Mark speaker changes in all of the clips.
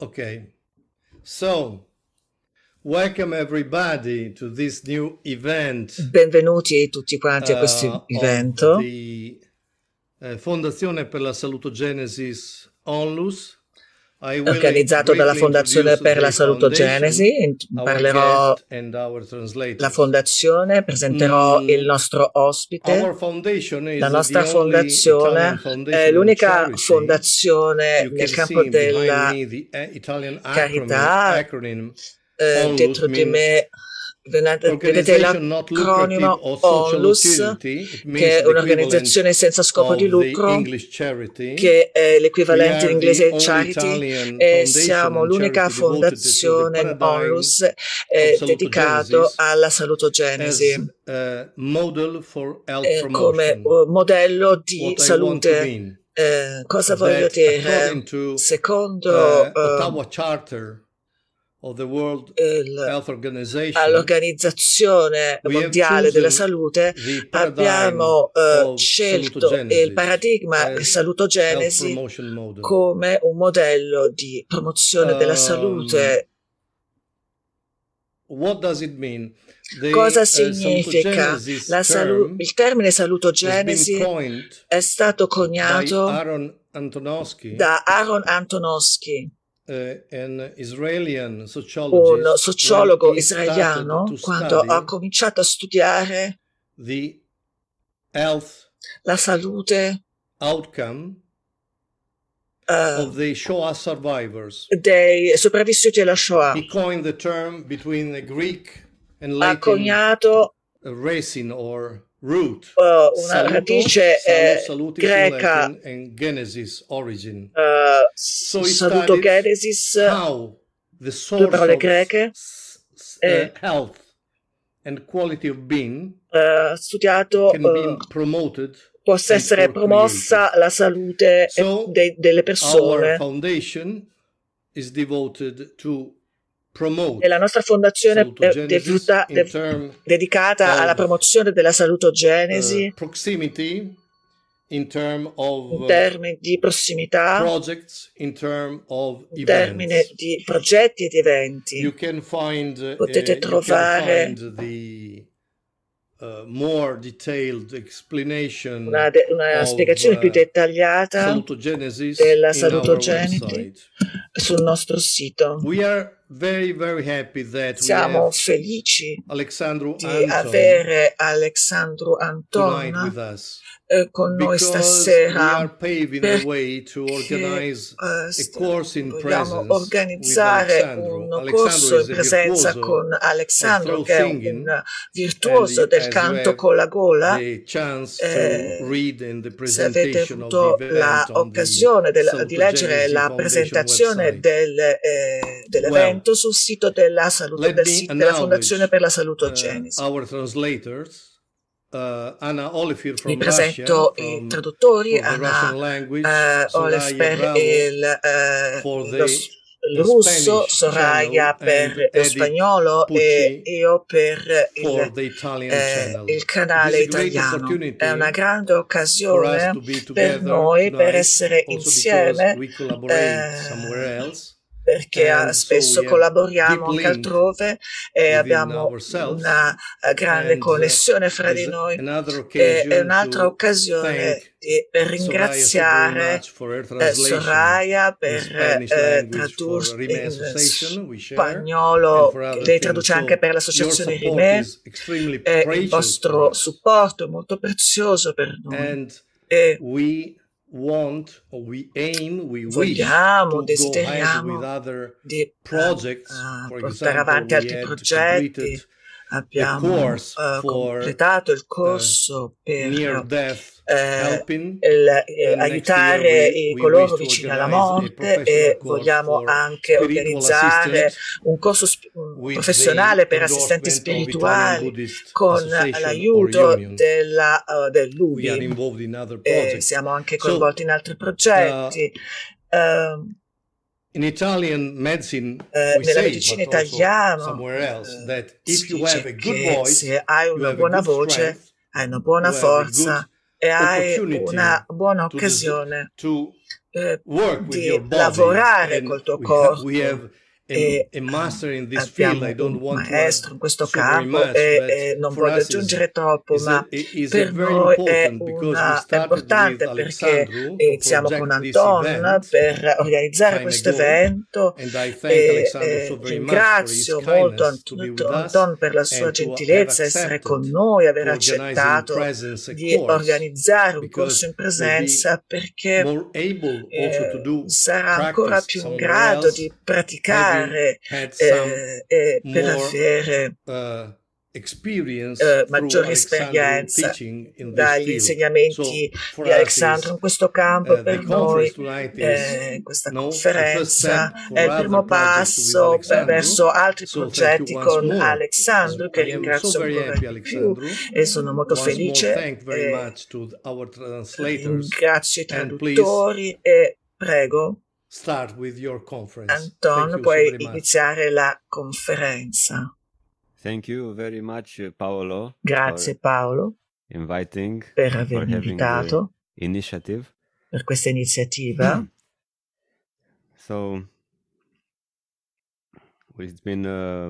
Speaker 1: Okay, so welcome everybody to this new event
Speaker 2: Benvenuti tutti quanti a questo
Speaker 1: of
Speaker 2: evento
Speaker 1: the Fondazione per la Salutogenesis Onlus. I will
Speaker 2: organizzato dalla
Speaker 1: briefly
Speaker 2: Fondazione
Speaker 1: introduce
Speaker 2: per la
Speaker 1: the foundation,
Speaker 2: Salutogenesi.
Speaker 1: our
Speaker 2: Parlerò
Speaker 1: guest and our
Speaker 2: la
Speaker 1: translators.
Speaker 2: fondazione, presenterò il nostro ospite.
Speaker 1: Our foundation is
Speaker 2: La nostra
Speaker 1: the only Italian
Speaker 2: fondazione è
Speaker 1: foundation in
Speaker 2: l'unica
Speaker 1: charity.
Speaker 2: fondazione
Speaker 1: You
Speaker 2: nel
Speaker 1: can
Speaker 2: campo
Speaker 1: see behind
Speaker 2: della
Speaker 1: me the Italian
Speaker 2: carità.
Speaker 1: acronym.
Speaker 2: Dietro di me vedete
Speaker 1: Organization not lucrative
Speaker 2: l'acronimo
Speaker 1: or social
Speaker 2: ONLUS,
Speaker 1: utility. It means
Speaker 2: che è
Speaker 1: the
Speaker 2: un'organizzazione senza scopo di
Speaker 1: equivalent of the
Speaker 2: lucro,
Speaker 1: English charity.
Speaker 2: che è l'equivalente in
Speaker 1: We are
Speaker 2: inglese
Speaker 1: the only
Speaker 2: charity,
Speaker 1: Italian
Speaker 2: e
Speaker 1: foundation
Speaker 2: siamo
Speaker 1: and
Speaker 2: l'unica
Speaker 1: charity devoted to the
Speaker 2: fondazione
Speaker 1: paradigm
Speaker 2: ONLUS
Speaker 1: of
Speaker 2: dedicato
Speaker 1: salutogenesis
Speaker 2: alla
Speaker 1: as
Speaker 2: salutogenesi
Speaker 1: a model for health
Speaker 2: come
Speaker 1: promotion.
Speaker 2: modello di
Speaker 1: What I want to
Speaker 2: salute.
Speaker 1: mean
Speaker 2: Cosa voglio
Speaker 1: that
Speaker 2: dire?
Speaker 1: according to
Speaker 2: Secondo
Speaker 1: Ottawa Charter of the World Health Organization,
Speaker 2: all'Organizzazione
Speaker 1: we have
Speaker 2: Mondiale della
Speaker 1: chosen
Speaker 2: Salute,
Speaker 1: the paradigm
Speaker 2: abbiamo
Speaker 1: of
Speaker 2: scelto il
Speaker 1: salutogenesis
Speaker 2: paradigma di
Speaker 1: as health
Speaker 2: salutogenesi
Speaker 1: promotion model.
Speaker 2: come un modello di promozione della salute.
Speaker 1: What does it mean?
Speaker 2: Cosa significa? Il termine salutogenesi è stato coniato da Aaron Antonovsky,
Speaker 1: un
Speaker 2: sociologo israeliano, quando ha cominciato a studiare la salute
Speaker 1: of the Shoah survivors.
Speaker 2: dei sopravvissuti della Shoah.
Speaker 1: He coined the term between the Greek and
Speaker 2: Ha
Speaker 1: Latin
Speaker 2: coniato
Speaker 1: racing or root,
Speaker 2: una radice greca,
Speaker 1: Latin, and Genesis origin. So
Speaker 2: salutogenesis,
Speaker 1: how the
Speaker 2: due parole
Speaker 1: source
Speaker 2: greche,
Speaker 1: of health and quality of being
Speaker 2: studiato
Speaker 1: can be promoted,
Speaker 2: possa essere promossa la salute delle persone.
Speaker 1: Our foundation is devoted to promote,
Speaker 2: e la nostra fondazione è dedicata alla promozione della salutogenesi
Speaker 1: proximity, in
Speaker 2: termini di prossimità,
Speaker 1: projects, in
Speaker 2: termini di progetti e di eventi.
Speaker 1: You can find,
Speaker 2: potete trovare
Speaker 1: more detailed explanation
Speaker 2: una spiegazione più dettagliata della salutogenesi sul nostro sito.
Speaker 1: We are very, very happy that
Speaker 2: siamo felici
Speaker 1: Alexandru
Speaker 2: di
Speaker 1: Anton
Speaker 2: avere Alexandru Anton con noi stasera, perché vogliamo organizzare un corso in presenza con Alexandru, che è un virtuoso del canto con la gola. Se avete avuto l'occasione di leggere la presentazione dell'evento sul sito della Fondazione per la Salutogenesi. Vi presento i traduttori, Anna Olef per il russo, Soraya per lo spagnolo e io per il canale italiano. È una grande occasione per noi per essere insieme, perché spesso collaboriamo anche altrove e abbiamo una grande connessione fra di noi. È un'altra occasione per ringraziare Soraya per tradurre in spagnolo, lei traduce anche per l'associazione Rimè, il vostro supporto è molto prezioso per noi. Desideriamo di portare avanti altri progetti. Abbiamo completato il corso per aiutare coloro vicini alla morte e vogliamo anche organizzare un corso professionale per assistenti spirituali con l'aiuto dell'UBI. Siamo anche coinvolti in altri progetti. Nella medicina italiana si dice che se hai una buona voce, hai una buona forza e hai una buona occasione di lavorare col tuo corpo. E abbiamo un maestro in questo campo e non voglio aggiungere troppo, ma per noi è importante perché iniziamo con Anton per organizzare questo evento e ringrazio molto Anton per la sua gentilezza, essere con noi, aver accettato di organizzare un corso in presenza, perché sarà ancora più in grado di praticare per avere maggiore esperienza dagli insegnamenti di Alessandro in questo campo. Per noi questa conferenza è il primo passo verso altri progetti con Alessandro, che ringrazio ancora di più e sono molto felice. Ringrazio i traduttori e prego Anton, puoi iniziare la conferenza.
Speaker 3: Thank you very much, Paolo.
Speaker 2: Grazie Paolo per avermi invitato per questa iniziativa.
Speaker 3: So it's been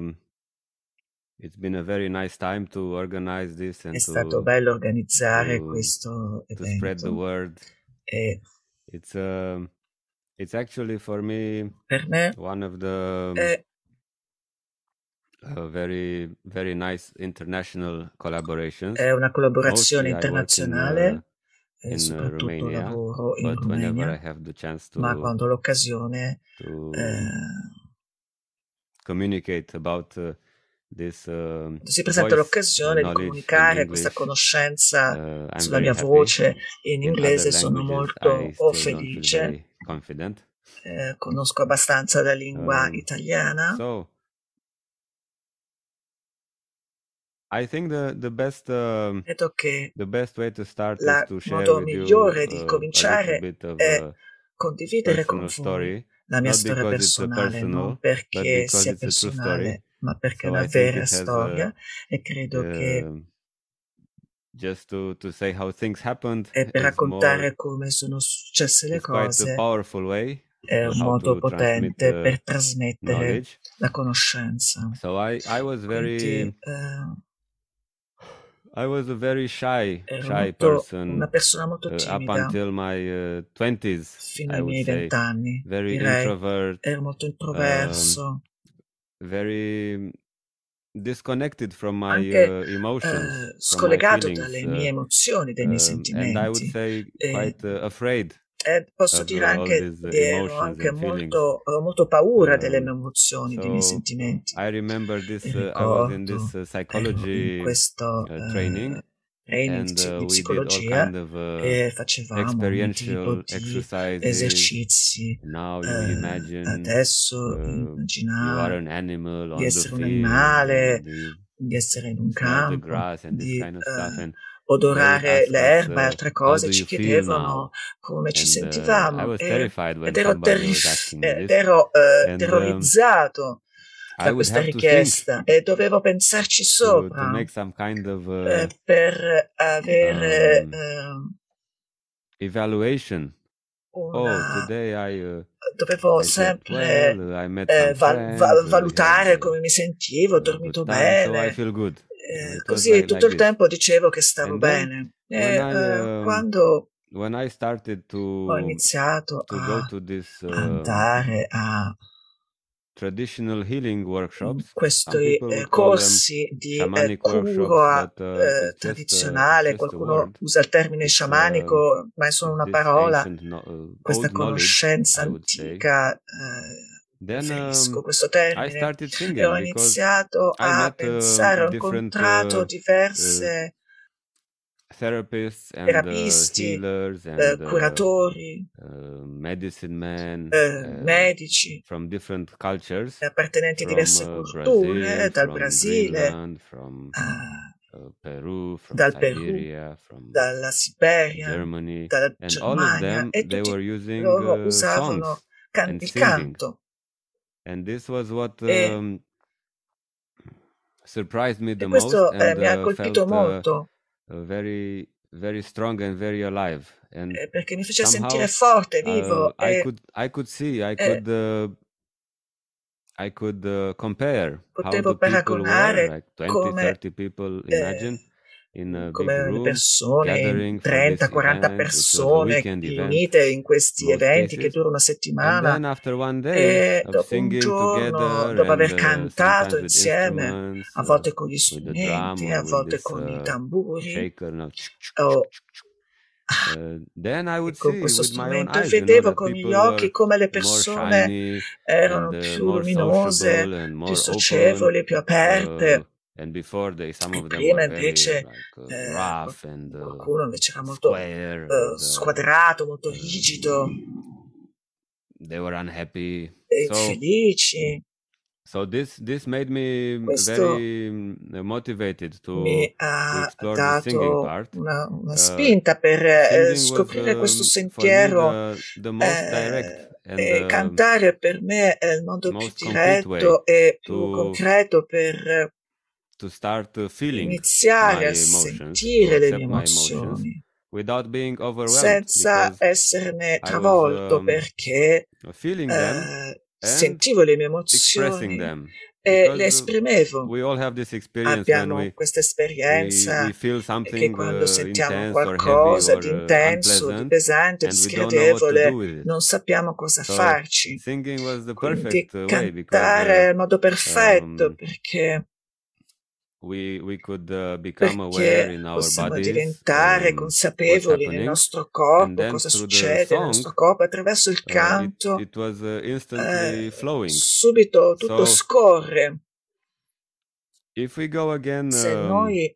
Speaker 3: a very nice time to organize this and
Speaker 2: è stato bello organizzare questo evento.
Speaker 3: To spread the word.
Speaker 2: E
Speaker 3: it's actually for me one of the very, very nice international collaborations.
Speaker 2: È una collaborazione internazionale, soprattutto
Speaker 3: Romania,
Speaker 2: lavoro in Romania, ma quando ho l'occasione
Speaker 3: communicate about this,
Speaker 2: si presenta l'occasione di comunicare questa conoscenza sulla mia voce in inglese, sono molto felice. Conosco abbastanza la lingua italiana.
Speaker 3: So, I think the best way to start is to share
Speaker 2: modo
Speaker 3: with
Speaker 2: migliore
Speaker 3: you
Speaker 2: di cominciare è condividere con voi la mia storia personale, non perché sia personale, ma perché è una vera storia, e credo che
Speaker 3: just to say how things happened,
Speaker 2: per raccontare come sono successe le cose, è un modo potente per trasmettere la conoscenza.
Speaker 3: So I was a very shy person,
Speaker 2: una persona molto timida,
Speaker 3: up until my 20s,
Speaker 2: fino ai miei 20 anni.
Speaker 3: Very introvert,
Speaker 2: ero molto introverso,
Speaker 3: very disconnected from my emotions,
Speaker 2: scollegato dalle mie emozioni, dai miei sentimenti.
Speaker 3: And I would say quite afraid.
Speaker 2: Posso dire anche che ero anche molto paura delle mie emozioni, dei miei sentimenti.
Speaker 3: I remember this. I was in this psychology training, and
Speaker 2: di
Speaker 3: we
Speaker 2: psicologia,
Speaker 3: did all kind of
Speaker 2: e facevamo un tipo di esercizi.
Speaker 3: Now you imagine,
Speaker 2: adesso
Speaker 3: you
Speaker 2: immaginare
Speaker 3: are an animal
Speaker 2: di essere un animale, di essere in un campo, di odorare l'erba e altre cose. Ci chiedevano come ci sentivamo, ed ero terrorizzato da questa richiesta e dovevo pensarci sopra per avere
Speaker 3: evaluation.
Speaker 2: Dovevo sempre valutare come mi sentivo, ho dormito bene, così tutto il tempo dicevo che stavo bene. Quando ho iniziato a andare a
Speaker 3: traditional healing workshops,
Speaker 2: questi corsi di cura tradizionale, qualcuno usa il termine sciamanico, ma è solo una parola, questa conoscenza antica, preferisco questo termine, e ho iniziato a pensare, ho incontrato diverse terapisti, curatori, medici appartenenti a diverse culture, dal Brasile, dal Perù, dalla Siberia, dalla Germania, e tutti loro usavano il canto.
Speaker 3: Surprised me the
Speaker 2: questo
Speaker 3: most, and
Speaker 2: mi ha colpito molto.
Speaker 3: very very strong and very alive. And
Speaker 2: perché mi faceva
Speaker 3: somehow
Speaker 2: sentire forte, vivo.
Speaker 3: I could see, I could compare how
Speaker 2: Potevo
Speaker 3: the people were,
Speaker 2: paragonare
Speaker 3: like 20,
Speaker 2: come
Speaker 3: 30 people, imagine, in a big
Speaker 2: come le
Speaker 3: room,
Speaker 2: persone,
Speaker 3: gathering for this
Speaker 2: 30-40
Speaker 3: event, which was a
Speaker 2: persone
Speaker 3: weekend event,
Speaker 2: riunite in questi
Speaker 3: most
Speaker 2: eventi che
Speaker 3: cases.
Speaker 2: durano una
Speaker 3: And
Speaker 2: settimana,
Speaker 3: then after one day
Speaker 2: e
Speaker 3: of
Speaker 2: dopo un
Speaker 3: singing
Speaker 2: giorno,
Speaker 3: together
Speaker 2: dopo aver
Speaker 3: and
Speaker 2: cantato
Speaker 3: sometimes with
Speaker 2: insieme,
Speaker 3: instruments,
Speaker 2: a volte con gli
Speaker 3: with the drum
Speaker 2: strumenti,
Speaker 3: or
Speaker 2: a
Speaker 3: with
Speaker 2: volte
Speaker 3: this
Speaker 2: con i tamburi,
Speaker 3: shaker, no, then I would
Speaker 2: e con
Speaker 3: see
Speaker 2: questo
Speaker 3: with my own
Speaker 2: strumento, e
Speaker 3: eyes, you know,
Speaker 2: vedevo
Speaker 3: that
Speaker 2: con gli
Speaker 3: people
Speaker 2: occhi
Speaker 3: were
Speaker 2: come le
Speaker 3: more
Speaker 2: persone
Speaker 3: shiny
Speaker 2: erano
Speaker 3: and
Speaker 2: più
Speaker 3: more
Speaker 2: luminose,
Speaker 3: sociable and
Speaker 2: più
Speaker 3: more open.
Speaker 2: socievoli, più aperte.
Speaker 3: And before some
Speaker 2: E
Speaker 3: of them
Speaker 2: prima
Speaker 3: were very
Speaker 2: invece
Speaker 3: rough and
Speaker 2: qualcuno invece era molto
Speaker 3: square and
Speaker 2: squadrato, molto rigido,
Speaker 3: they were unhappy.
Speaker 2: e infelici.
Speaker 3: So this made me
Speaker 2: Questo
Speaker 3: very motivated to
Speaker 2: mi
Speaker 3: explore the singing
Speaker 2: dato
Speaker 3: part.
Speaker 2: una spinta per
Speaker 3: Singing
Speaker 2: scoprire questo
Speaker 3: was for me
Speaker 2: sentiero,
Speaker 3: the most direct
Speaker 2: e
Speaker 3: and
Speaker 2: cantare per me è il modo più
Speaker 3: most complete way
Speaker 2: diretto e più
Speaker 3: to
Speaker 2: concreto per
Speaker 3: start feeling
Speaker 2: iniziare
Speaker 3: my
Speaker 2: a
Speaker 3: emotions, to
Speaker 2: sentire le mie
Speaker 3: accept my emotions
Speaker 2: emozioni
Speaker 3: without being overwhelmed,
Speaker 2: senza
Speaker 3: because
Speaker 2: esserne
Speaker 3: I
Speaker 2: travolto,
Speaker 3: was
Speaker 2: perché
Speaker 3: feeling them and
Speaker 2: sentivo le mie
Speaker 3: expressing
Speaker 2: emozioni
Speaker 3: them,
Speaker 2: e le
Speaker 3: because
Speaker 2: esprimevo.
Speaker 3: we all have this experience when
Speaker 2: Abbiamo questa esperienza
Speaker 3: we feel
Speaker 2: che
Speaker 3: something
Speaker 2: quando sentiamo
Speaker 3: intense or heavy
Speaker 2: qualcosa
Speaker 3: or
Speaker 2: di intenso, di
Speaker 3: unpleasant,
Speaker 2: pesante, di
Speaker 3: and we don't know what to do
Speaker 2: sgradevole,
Speaker 3: with it.
Speaker 2: non sappiamo cosa
Speaker 3: So
Speaker 2: farci.
Speaker 3: singing was the
Speaker 2: Quindi
Speaker 3: perfect way,
Speaker 2: cantare
Speaker 3: because
Speaker 2: è il modo perfetto, perché
Speaker 3: we could become aware in our
Speaker 2: possiamo
Speaker 3: bodies
Speaker 2: diventare
Speaker 3: what's
Speaker 2: consapevoli nel
Speaker 3: happening,
Speaker 2: nostro
Speaker 3: and
Speaker 2: corpo,
Speaker 3: then
Speaker 2: cosa
Speaker 3: through the
Speaker 2: succede nel nostro
Speaker 3: song
Speaker 2: corpo. Attraverso il canto
Speaker 3: it was instantly flowing.
Speaker 2: subito tutto
Speaker 3: So
Speaker 2: scorre.
Speaker 3: if we go again
Speaker 2: Se noi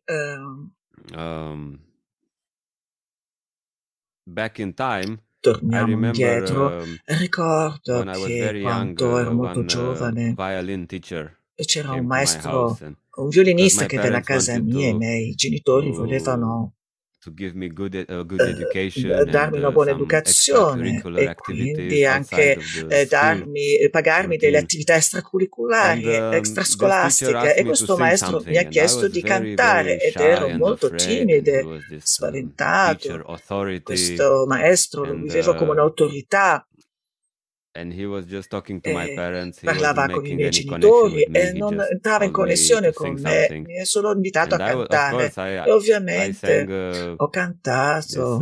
Speaker 3: back in time, I
Speaker 2: torniamo
Speaker 3: remember
Speaker 2: indietro, ricordo
Speaker 3: when I was
Speaker 2: che
Speaker 3: very young,
Speaker 2: quando ero molto
Speaker 3: one
Speaker 2: giovane
Speaker 3: violin teacher
Speaker 2: c'era
Speaker 3: came
Speaker 2: un
Speaker 3: to my
Speaker 2: maestro,
Speaker 3: house, and
Speaker 2: un
Speaker 3: because
Speaker 2: violinista
Speaker 3: my
Speaker 2: che venne a
Speaker 3: parents
Speaker 2: casa
Speaker 3: wanted
Speaker 2: mia, i miei genitori volevano
Speaker 3: to give me good education
Speaker 2: darmi una
Speaker 3: and
Speaker 2: buona
Speaker 3: some
Speaker 2: educazione
Speaker 3: extracurricular
Speaker 2: e
Speaker 3: activities
Speaker 2: quindi
Speaker 3: outside
Speaker 2: anche
Speaker 3: of the school
Speaker 2: pagarmi delle
Speaker 3: routine.
Speaker 2: attività extracurriculari,
Speaker 3: And this teacher
Speaker 2: extrascolastiche,
Speaker 3: asked
Speaker 2: e
Speaker 3: me to
Speaker 2: questo
Speaker 3: sing
Speaker 2: maestro mi
Speaker 3: something,
Speaker 2: ha
Speaker 3: and I
Speaker 2: chiesto
Speaker 3: was
Speaker 2: di
Speaker 3: very,
Speaker 2: cantare
Speaker 3: very
Speaker 2: ed
Speaker 3: shy
Speaker 2: ero
Speaker 3: and
Speaker 2: molto
Speaker 3: afraid, and he
Speaker 2: timide,
Speaker 3: was this
Speaker 2: spaventato.
Speaker 3: teacher authority,
Speaker 2: Questo maestro lo
Speaker 3: and
Speaker 2: vivevo come un'autorità.
Speaker 3: he was just talking to my parents. He wasn't
Speaker 2: Parlava con i
Speaker 3: making
Speaker 2: miei
Speaker 3: any connection
Speaker 2: genitori
Speaker 3: with me.
Speaker 2: e
Speaker 3: He
Speaker 2: non
Speaker 3: just
Speaker 2: entrava in
Speaker 3: called me
Speaker 2: connessione
Speaker 3: to
Speaker 2: con
Speaker 3: sing
Speaker 2: me,
Speaker 3: something.
Speaker 2: mi ha solo invitato
Speaker 3: And
Speaker 2: a
Speaker 3: of
Speaker 2: cantare
Speaker 3: course,
Speaker 2: e
Speaker 3: I
Speaker 2: ovviamente
Speaker 3: sang
Speaker 2: ho cantato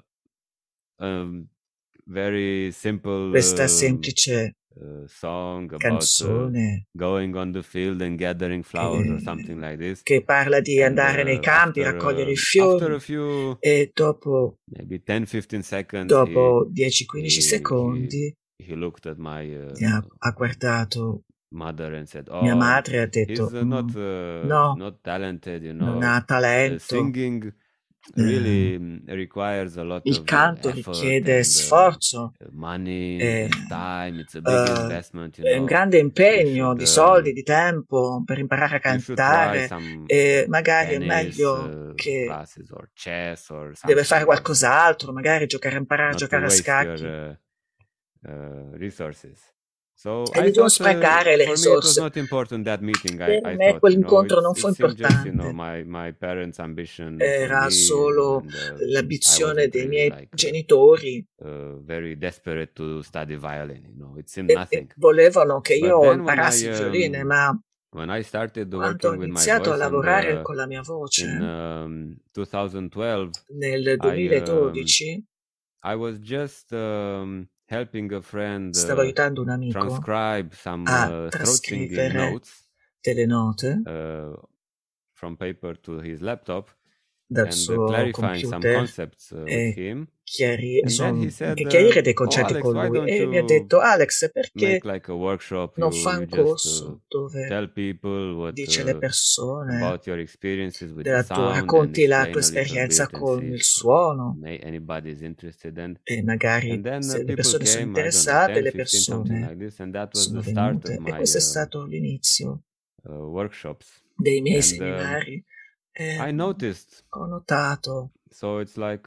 Speaker 3: this very simple
Speaker 2: questa semplice
Speaker 3: song about
Speaker 2: canzone
Speaker 3: going on the field and gathering flowers or something like this.
Speaker 2: che parla di
Speaker 3: And
Speaker 2: andare nei campi,
Speaker 3: after
Speaker 2: raccogliere i
Speaker 3: a
Speaker 2: fiori,
Speaker 3: few,
Speaker 2: e dopo
Speaker 3: maybe 10-15 seconds,
Speaker 2: 10-15 secondi
Speaker 3: he looked at my
Speaker 2: ha guardato
Speaker 3: mother and said,
Speaker 2: mia
Speaker 3: "Oh,
Speaker 2: madre, ha detto
Speaker 3: he's
Speaker 2: no,
Speaker 3: not talented, you
Speaker 2: non
Speaker 3: know.
Speaker 2: ha talento.
Speaker 3: Singing really requires a lot
Speaker 2: Il
Speaker 3: of
Speaker 2: canto
Speaker 3: effort
Speaker 2: richiede
Speaker 3: and
Speaker 2: sforzo,
Speaker 3: money
Speaker 2: e
Speaker 3: and time. It's a big investment, you
Speaker 2: è un
Speaker 3: know.
Speaker 2: grande
Speaker 3: You
Speaker 2: impegno
Speaker 3: should
Speaker 2: di soldi, di tempo per imparare a
Speaker 3: you should try
Speaker 2: cantare,
Speaker 3: some
Speaker 2: e magari è
Speaker 3: tennis
Speaker 2: meglio che
Speaker 3: classes or chess or
Speaker 2: deve fare
Speaker 3: something else,
Speaker 2: qualcos'altro, magari imparare a
Speaker 3: not to
Speaker 2: giocare a
Speaker 3: waste
Speaker 2: scacchi.
Speaker 3: your resources. So
Speaker 2: E
Speaker 3: I
Speaker 2: di non
Speaker 3: thought
Speaker 2: sprecare le
Speaker 3: for me it was
Speaker 2: risorse.
Speaker 3: not important, that meeting.
Speaker 2: Per
Speaker 3: I
Speaker 2: me
Speaker 3: thought,
Speaker 2: quell'incontro non
Speaker 3: it
Speaker 2: fu
Speaker 3: seemed just, you know,
Speaker 2: importante.
Speaker 3: my parents' ambition for
Speaker 2: Era
Speaker 3: me,
Speaker 2: solo
Speaker 3: and I
Speaker 2: l'ambizione
Speaker 3: wasn't
Speaker 2: dei
Speaker 3: really
Speaker 2: miei
Speaker 3: like
Speaker 2: genitori,
Speaker 3: very desperate to study violin. You know, it seemed
Speaker 2: e
Speaker 3: nothing.
Speaker 2: volevano che
Speaker 3: But
Speaker 2: io
Speaker 3: then
Speaker 2: imparassi il violino, ma
Speaker 3: when I started
Speaker 2: quando ho
Speaker 3: working with my
Speaker 2: iniziato a
Speaker 3: voice, and
Speaker 2: lavorare con la mia voce
Speaker 3: in 2012,
Speaker 2: nel 2012,
Speaker 3: I was just helping a friend
Speaker 2: stavo aiutando un amico
Speaker 3: transcribe some
Speaker 2: a
Speaker 3: throat singing
Speaker 2: trascrivere
Speaker 3: notes
Speaker 2: delle note
Speaker 3: from paper to his laptop,
Speaker 2: dal
Speaker 3: and
Speaker 2: suo
Speaker 3: clarifying some
Speaker 2: computer
Speaker 3: concepts with him.
Speaker 2: and
Speaker 3: then he said,
Speaker 2: chiarire dei
Speaker 3: "Oh,
Speaker 2: concetti
Speaker 3: Alex,
Speaker 2: con
Speaker 3: why
Speaker 2: lui,
Speaker 3: don't
Speaker 2: e mi ha
Speaker 3: you
Speaker 2: detto: Alex, perché
Speaker 3: make like a workshop?
Speaker 2: non fa
Speaker 3: You
Speaker 2: un
Speaker 3: just
Speaker 2: corso dove
Speaker 3: tell people what
Speaker 2: dice alle persone
Speaker 3: about your experiences with the sound, and
Speaker 2: racconti la
Speaker 3: explain
Speaker 2: tua
Speaker 3: a little
Speaker 2: esperienza
Speaker 3: bit and
Speaker 2: con
Speaker 3: see
Speaker 2: il
Speaker 3: if
Speaker 2: suono,
Speaker 3: anybody is interested."
Speaker 2: e magari
Speaker 3: And then
Speaker 2: se le
Speaker 3: people
Speaker 2: persone sono
Speaker 3: came, I don't know,
Speaker 2: interessate,
Speaker 3: 10,
Speaker 2: le
Speaker 3: 15, something
Speaker 2: persone
Speaker 3: like this, and that was
Speaker 2: sono
Speaker 3: the start of
Speaker 2: venute, e
Speaker 3: my
Speaker 2: questo è stato l'inizio
Speaker 3: workshops.
Speaker 2: dei miei
Speaker 3: And
Speaker 2: seminari.
Speaker 3: I noticed,
Speaker 2: Ho notato,
Speaker 3: so it's like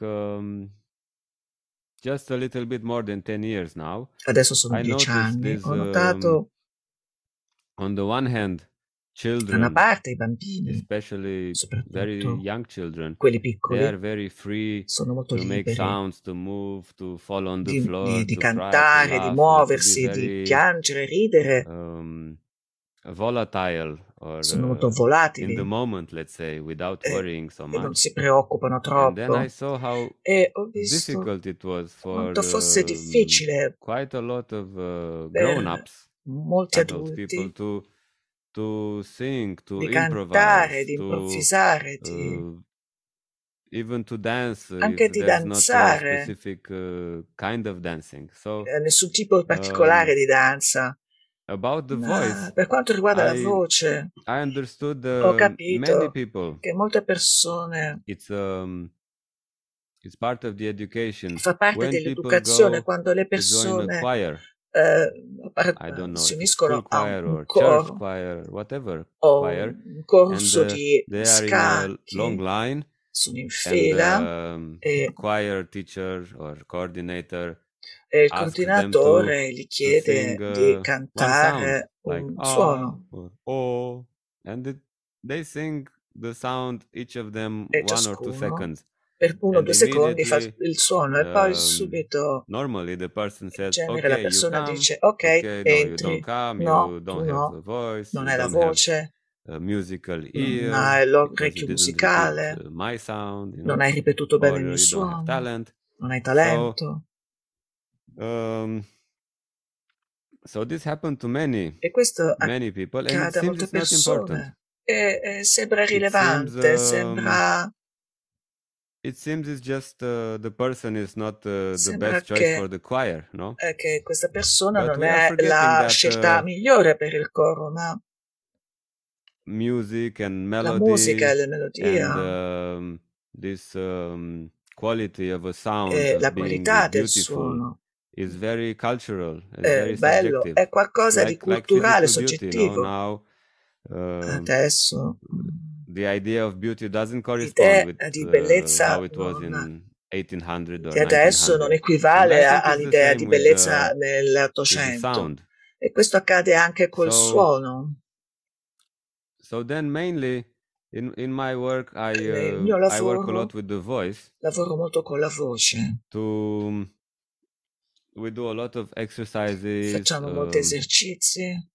Speaker 3: just a little bit more than 10 years now.
Speaker 2: adesso sono
Speaker 3: I
Speaker 2: 10
Speaker 3: noticed
Speaker 2: anni,
Speaker 3: this
Speaker 2: ho notato
Speaker 3: on the one hand,
Speaker 2: una parte i bambini,
Speaker 3: especially very
Speaker 2: soprattutto
Speaker 3: young children,
Speaker 2: quelli
Speaker 3: they
Speaker 2: piccoli,
Speaker 3: are very free
Speaker 2: sono molto
Speaker 3: to make
Speaker 2: liberi
Speaker 3: sounds, to move, to fall on the floor,
Speaker 2: di
Speaker 3: to cry, to
Speaker 2: cantare, di
Speaker 3: laugh, to be
Speaker 2: muoversi, di
Speaker 3: very
Speaker 2: piangere, ridere.
Speaker 3: volatile or
Speaker 2: Sono molto
Speaker 3: in the
Speaker 2: volatili
Speaker 3: moment, let's say, without worrying so
Speaker 2: e non
Speaker 3: much.
Speaker 2: si preoccupano
Speaker 3: And then I
Speaker 2: troppo.
Speaker 3: saw how
Speaker 2: E ho visto
Speaker 3: difficult it was for
Speaker 2: quanto fosse difficile
Speaker 3: quite a lot of
Speaker 2: per
Speaker 3: grown-ups,
Speaker 2: molti
Speaker 3: adult people,
Speaker 2: adulti
Speaker 3: to sing, to
Speaker 2: di cantare,
Speaker 3: improvise,
Speaker 2: di
Speaker 3: to
Speaker 2: improvvisare,
Speaker 3: even to dance
Speaker 2: anche
Speaker 3: if
Speaker 2: di
Speaker 3: there's not a
Speaker 2: danzare,
Speaker 3: specific kind of dancing. So
Speaker 2: nessun tipo particolare di danza.
Speaker 3: about the
Speaker 2: Ma
Speaker 3: voice,
Speaker 2: per quanto riguarda la voce,
Speaker 3: I understood
Speaker 2: ho
Speaker 3: many
Speaker 2: capito
Speaker 3: people.
Speaker 2: che molte persone
Speaker 3: It's part of the education.
Speaker 2: fa parte
Speaker 3: When people
Speaker 2: dell'educazione
Speaker 3: go
Speaker 2: quando le
Speaker 3: to join a
Speaker 2: persone
Speaker 3: choir, I don't know
Speaker 2: si
Speaker 3: if it's school
Speaker 2: uniscono a
Speaker 3: choir
Speaker 2: un
Speaker 3: or church
Speaker 2: coro
Speaker 3: choir, whatever
Speaker 2: o
Speaker 3: choir,
Speaker 2: un
Speaker 3: and
Speaker 2: corso di
Speaker 3: they are in a long
Speaker 2: scacchi,
Speaker 3: line,
Speaker 2: sono in
Speaker 3: and
Speaker 2: fila e
Speaker 3: choir teacher or coordinator
Speaker 2: il
Speaker 3: asks them
Speaker 2: coordinatore gli
Speaker 3: to
Speaker 2: chiede
Speaker 3: sing
Speaker 2: di
Speaker 3: one sound,
Speaker 2: cantare
Speaker 3: like
Speaker 2: un
Speaker 3: ah
Speaker 2: suono
Speaker 3: or oh, and they sing the sound, each of them
Speaker 2: e
Speaker 3: 1 or 2
Speaker 2: ciascuno
Speaker 3: seconds,
Speaker 2: per 1 o
Speaker 3: and
Speaker 2: 2 secondi fa
Speaker 3: immediately
Speaker 2: il suono e poi subito
Speaker 3: normally the person
Speaker 2: in
Speaker 3: says,
Speaker 2: genere la
Speaker 3: okay, you
Speaker 2: persona
Speaker 3: come,
Speaker 2: dice ok,
Speaker 3: okay, no, you don't
Speaker 2: entri,
Speaker 3: come,
Speaker 2: no,
Speaker 3: you
Speaker 2: tu
Speaker 3: don't have a
Speaker 2: no,
Speaker 3: voice,
Speaker 2: non
Speaker 3: you
Speaker 2: hai la
Speaker 3: don't have
Speaker 2: voce,
Speaker 3: a musical
Speaker 2: non
Speaker 3: ear
Speaker 2: hai
Speaker 3: because you
Speaker 2: l'orecchio
Speaker 3: didn't repeat
Speaker 2: musicale,
Speaker 3: my sound,
Speaker 2: non hai ripetuto bene
Speaker 3: or
Speaker 2: il mio
Speaker 3: you don't have
Speaker 2: suono,
Speaker 3: talent.
Speaker 2: non hai
Speaker 3: So
Speaker 2: talento.
Speaker 3: so this happened to many
Speaker 2: E questo
Speaker 3: people, and it
Speaker 2: accade a
Speaker 3: seems
Speaker 2: molte
Speaker 3: it's not important.
Speaker 2: persone e sembra
Speaker 3: It seems
Speaker 2: rilevante, sembra
Speaker 3: it's just the person is not the
Speaker 2: sembra
Speaker 3: best choice for the choir, no?
Speaker 2: che questa persona
Speaker 3: But
Speaker 2: non
Speaker 3: we are
Speaker 2: è
Speaker 3: forgetting
Speaker 2: la
Speaker 3: that
Speaker 2: scelta migliore per il coro, ma
Speaker 3: music and
Speaker 2: la musica
Speaker 3: melody
Speaker 2: e la melodia
Speaker 3: and this quality of a sound
Speaker 2: e
Speaker 3: of
Speaker 2: la
Speaker 3: being
Speaker 2: qualità del
Speaker 3: beautiful
Speaker 2: suono
Speaker 3: is very cultural, is
Speaker 2: è
Speaker 3: very
Speaker 2: bello,
Speaker 3: subjective,
Speaker 2: è qualcosa di
Speaker 3: like
Speaker 2: culturale,
Speaker 3: physical beauty, no?
Speaker 2: soggettivo.
Speaker 3: Now
Speaker 2: Adesso
Speaker 3: the idea of beauty doesn't correspond
Speaker 2: l'idea
Speaker 3: with
Speaker 2: di bellezza
Speaker 3: how it was in 1800 or
Speaker 2: di adesso non
Speaker 3: 1900, and
Speaker 2: equivale
Speaker 3: I think it's the
Speaker 2: all'idea di
Speaker 3: same with
Speaker 2: bellezza
Speaker 3: the
Speaker 2: nell'Ottocento.
Speaker 3: sound.
Speaker 2: E questo accade anche col suono.
Speaker 3: So then mainly in my work
Speaker 2: Nel mio
Speaker 3: I work a lot
Speaker 2: lavoro
Speaker 3: with the voice.
Speaker 2: lavoro molto con la voce.
Speaker 3: We do a lot of exercises
Speaker 2: Facciamo molti esercizi